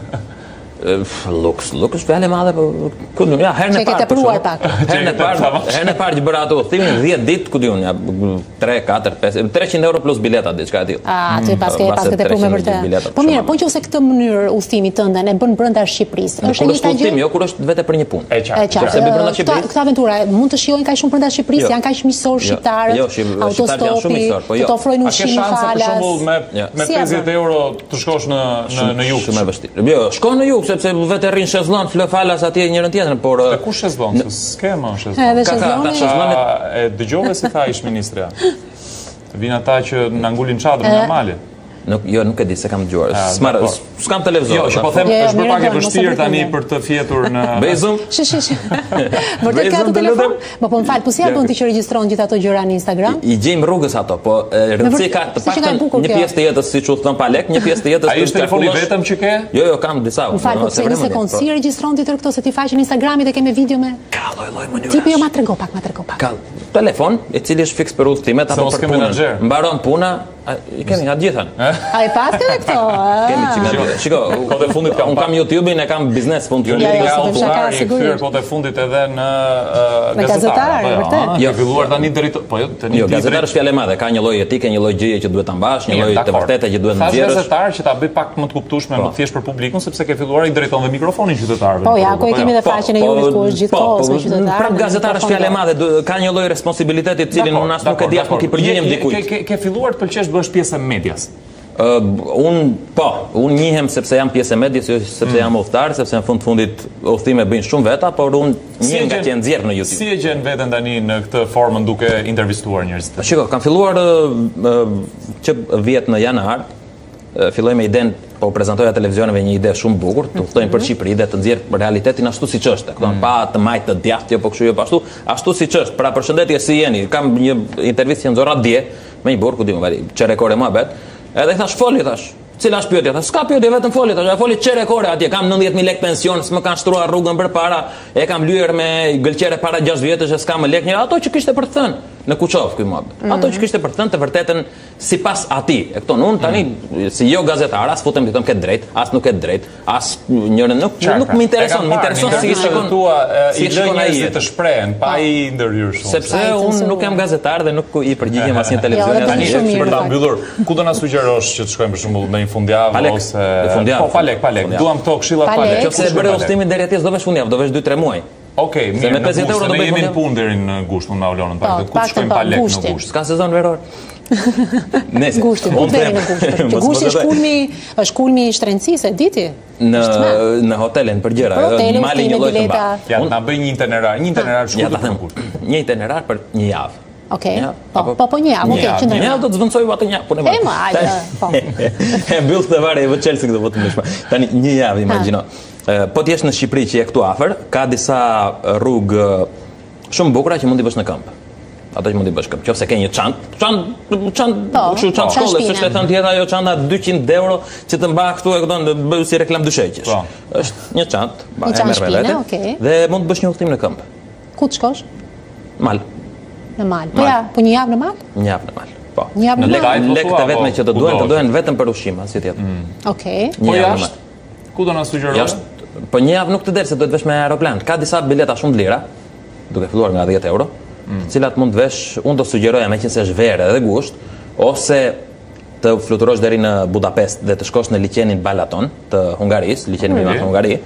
Luks është fjalë e madhe, ku diun, ja, herën e parë që bëra ato udhtimin 10 ditë, ku diun, ja 3, 4, 5, 300 euro plus bileta diçka e tillë. Aty paske tepruar me vërtet. Po mirë, po nëse këtë mënyrë udhtimi tënde e bën brenda Shqipërisë, është një gjë. Jo, kur është vetë për një punë. E qartë. Këtë aventura mund të shijojnë kaq shumë brenda Shqipërisë, janë kaq miqësor shqiptarët. Jo, shqiptarët janë shumë miqësor, po jo. Të ofrojnë ushqim falas. Për shembull me 50 euro të shkosh në jug. Shumë e vështirë. Jo, shko në jug sepse vetë rrin shezllon flë falas atje njërin tjetrin, por ku shezllon? S'kema shezllon. E dëgjove si tha ish ministrja. Vinë ata që na ngulin çadrën nga mali. Nuk e di se kam dëgjuar. S'kam televizor. Jo, që po them është bërë pak e vështirë tani për të fjetur në Bezum. Vërtet ka të telefon? Po më fal, po si ja bën ti që regjistron gjithë ato gjëra në Instagram? I gjejmë rrugës ato, po rëndësia ka të paktën një pjesë të jetës siç u thon pa lek, një pjesë të jetës. Ai është telefoni vetëm që ke? Jo, kam disa. Më fal, po se një sekond, si regjistron ti tërë këto se ti faqen Instagramit e ke me video me? Ka lloj mënyra. Tipi jo ma trego pak. Ka telefon i cili është fiks për udhtimet apo për punën. Mbaron puna, i kemi nga gjithën. Ai pas ka këto. Shiko, kohë e fundit un kam YouTube-in, e kam biznes funksionerin i kthyer kohë e fundit edhe në gazetar, vërtet. Jo, filluar tani drejt, po jo tani. Jo, gazetar është fjalë e madhe, ka një lloj etike, një lloj gjëje që duhet ta mbash, një lloj të vërtetë që duhet nxjerrësh. Ka gazetar që ta bëj pak më të kuptueshme, më thjesht për publikun, sepse ke filluar i drejton dhe mikrofonin qytetarëve. Po ja, ku e kemi edhe faqen e jurit ku është gjithkohës me qytetarë. Prap gazetar është fjalë e madhe, ka një lloj responsabiliteti i cilin unë as nuk e di as nuk i përgjigjem dikujt. Ke filluar të pëlqesh bësh pjesë e medias. Unë njihem sepse jam pjesë e medias, jo sepse jam udhëtar, sepse në fundit udhëtime bëjnë shumë veta, por unë njihem nga që nxjerr në YouTube. Si e gjen veten tani në këtë formën duke intervistuar njerëz? Shiko, kam filluar që vjet në janar, filloj me idenë, po prezantoja televizioneve një ide shumë bukur, të udhtojnë për Shqipëri dhe të nxjerr për realitetin ashtu siç është, pa të majtë të djathtë, jo po kështu jo po ashtu siç është. Pra përshëndetje, si jeni? Kam një intervistë që nxorra dje me një burr, ku di më çerekore muhabet. Edhe i thash foli, cila është pyetja? Thash, s'ka pyetje, vetëm foli, thash, foli çerekore atje, kam 90.000 lekë pension, s'më kanë shtruar rrugën përpara, e kam lyer me gëlqere para 6 vjetësh, s'kam më lekë, ato që kishte për të thënë në Kuçov ky muhabet. Ato që kishte për të thënë të vërtetën sipas atij. E këto unë tani si jo gazetar, as futem ditom ke drejt, as nuk ke drejt, as njërin nuk më intereson, më intereson si shikon tua i lënjë të shprehen, pa i ndërhyrë shumë. Sepse unë nuk jam gazetar dhe nuk i përgjigjem asnjë televizion tani për ta mbyllur. Ku do na sugjerosh që të shkojmë për shembull në një fundjavë ose po pa lek. Duam këto këshilla pa lek. Nëse bëre udhtimin deri atje s'do vesh fundjavë, do vesh 2-3 muaj. Okej, mirë, me 50 euro do bëjmë në punë deri në gusht, unë me Olonën, pak ku shkojmë pa lek në gusht. S'ka sezon veror. Gushti, po deri në gusht. Gushti është kulmi i shtrenësisë, e diti? Në hotelin për gjëra, mali një lloj të mbar. Ja, na bëj një itinerar shkurtër në gusht. Një itinerar për një javë. Okej. Po një javë, okej, qëndroj. Një javë do të zvendçoj atë një punë. E ma, po. E mbyll të varë e vë Chelsea këtë botë më. Tani një javë imagjino. Po ti je në Shqipëri që je këtu afër, ka disa rrugë shumë bukura që mund t'i bësh në këmbë. Ato që mund t'i bësh këmbë. Qofse ke një çantë shkolle, s'është thënë tjetër ajo çanta 200 euro që të mbaj këtu e këton të bëj si reklam dyshejqesh. Është një çantë, e merr me vete. Dhe mund të bësh një udhtim në këmbë. Ku të shkosh? Mal. Në Mal. Po një javë në Mal? Një javë në Mal. Po. Një javë në Mal. Lekët e vetme që të duhen vetëm për ushqim, asgjë tjetër. Okej. Po jashtë. Ku do na sugjerosh? Po një javë nuk të del se do të vesh me aeroplan. Ka disa bileta shumë të lira, duke filluar nga 10 euro, të cilat mund të vesh, unë do sugjeroja meqense është verë edhe gusht, ose të fluturosh deri në Budapest dhe të shkosh në liçenin Balaton të Hungarisë, liçeni privat në Hungari,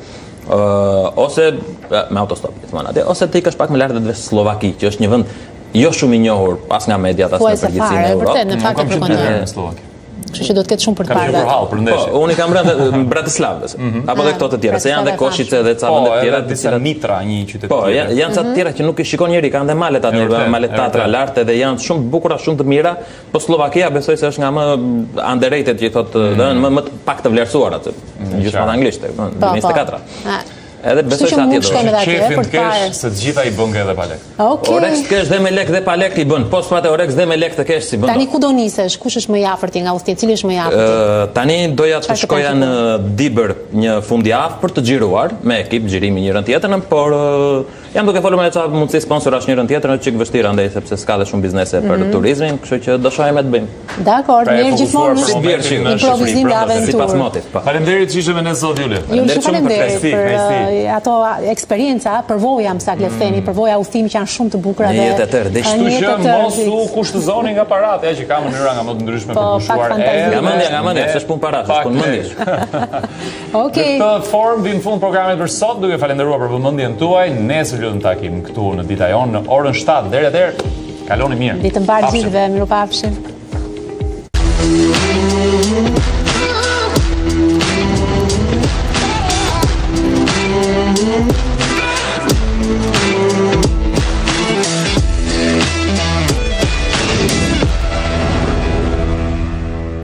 ose me autostop, gjithmonë atje, ose të ikësh pak më lart dhe të vesh Slovaki, që është një vend jo shumë i njohur as nga mediat as në përgjithësi në Europë. Në fakt e përkëndon. Kështu që do të ketë shumë për të parë. Po, unë kam rënë në Bratislava, apo dhe këto të tjera, se janë dhe Košice dhe ca vende të tjera. Po, edhe Mitra, një qytet tjetër. Po, janë ca të tjera që nuk i shikon njëri, kanë dhe malet atë, malet tatra lartë dhe janë shumë bukura, shumë të mira, po Slovakia besoj se është nga më underrated që thotë, më pak të vlerësuar atë. Gjithmonë anglisht, 24. Edhe besoj se atje do. Shefin kesh se të gjitha i bën edhe pa lek. Orex kesh dhe me lek dhe pa lek i bën. Po s'pate Orex dhe me lek të kesh si bën. Tani ku do nisesh? Kush është më i afërt nga udhëtia? Cili është më i afërt? Tani doja të shkoja në Dibër një fundjavë për të xhiruar me ekip xhirimi njërin tjetrën, por jam duke folur me ca mundësi sponsorash njërin tjetrën, çik vështirë andaj sepse s'ka dhe shumë biznese për turizmin, kështu që do shohim me të bëjmë. Dakor, mirë gjithmonë. Improvizim dhe aventurë. Sipas motit, po. Faleminderit që ishe me ne sot Juli. Faleminderit për ato eksperienca, përvoja më saktë le të themi, përvoja udhëtimi që janë shumë të bukura dhe kështu që mos u kushtëzoni nga parat, që ka mënyra nga më të ndryshme për pushuar. Nga mendja, s'është punë parash, është punë mendjesh. Okej. Në këtë formë vim fund programit për sot, duke falenderuar për vëmendjen tuaj. Nesër lutem takim këtu në dita jonë në orën 7. Deri atëherë, kaloni mirë. Ditë mbar gjithëve, mirupafshim.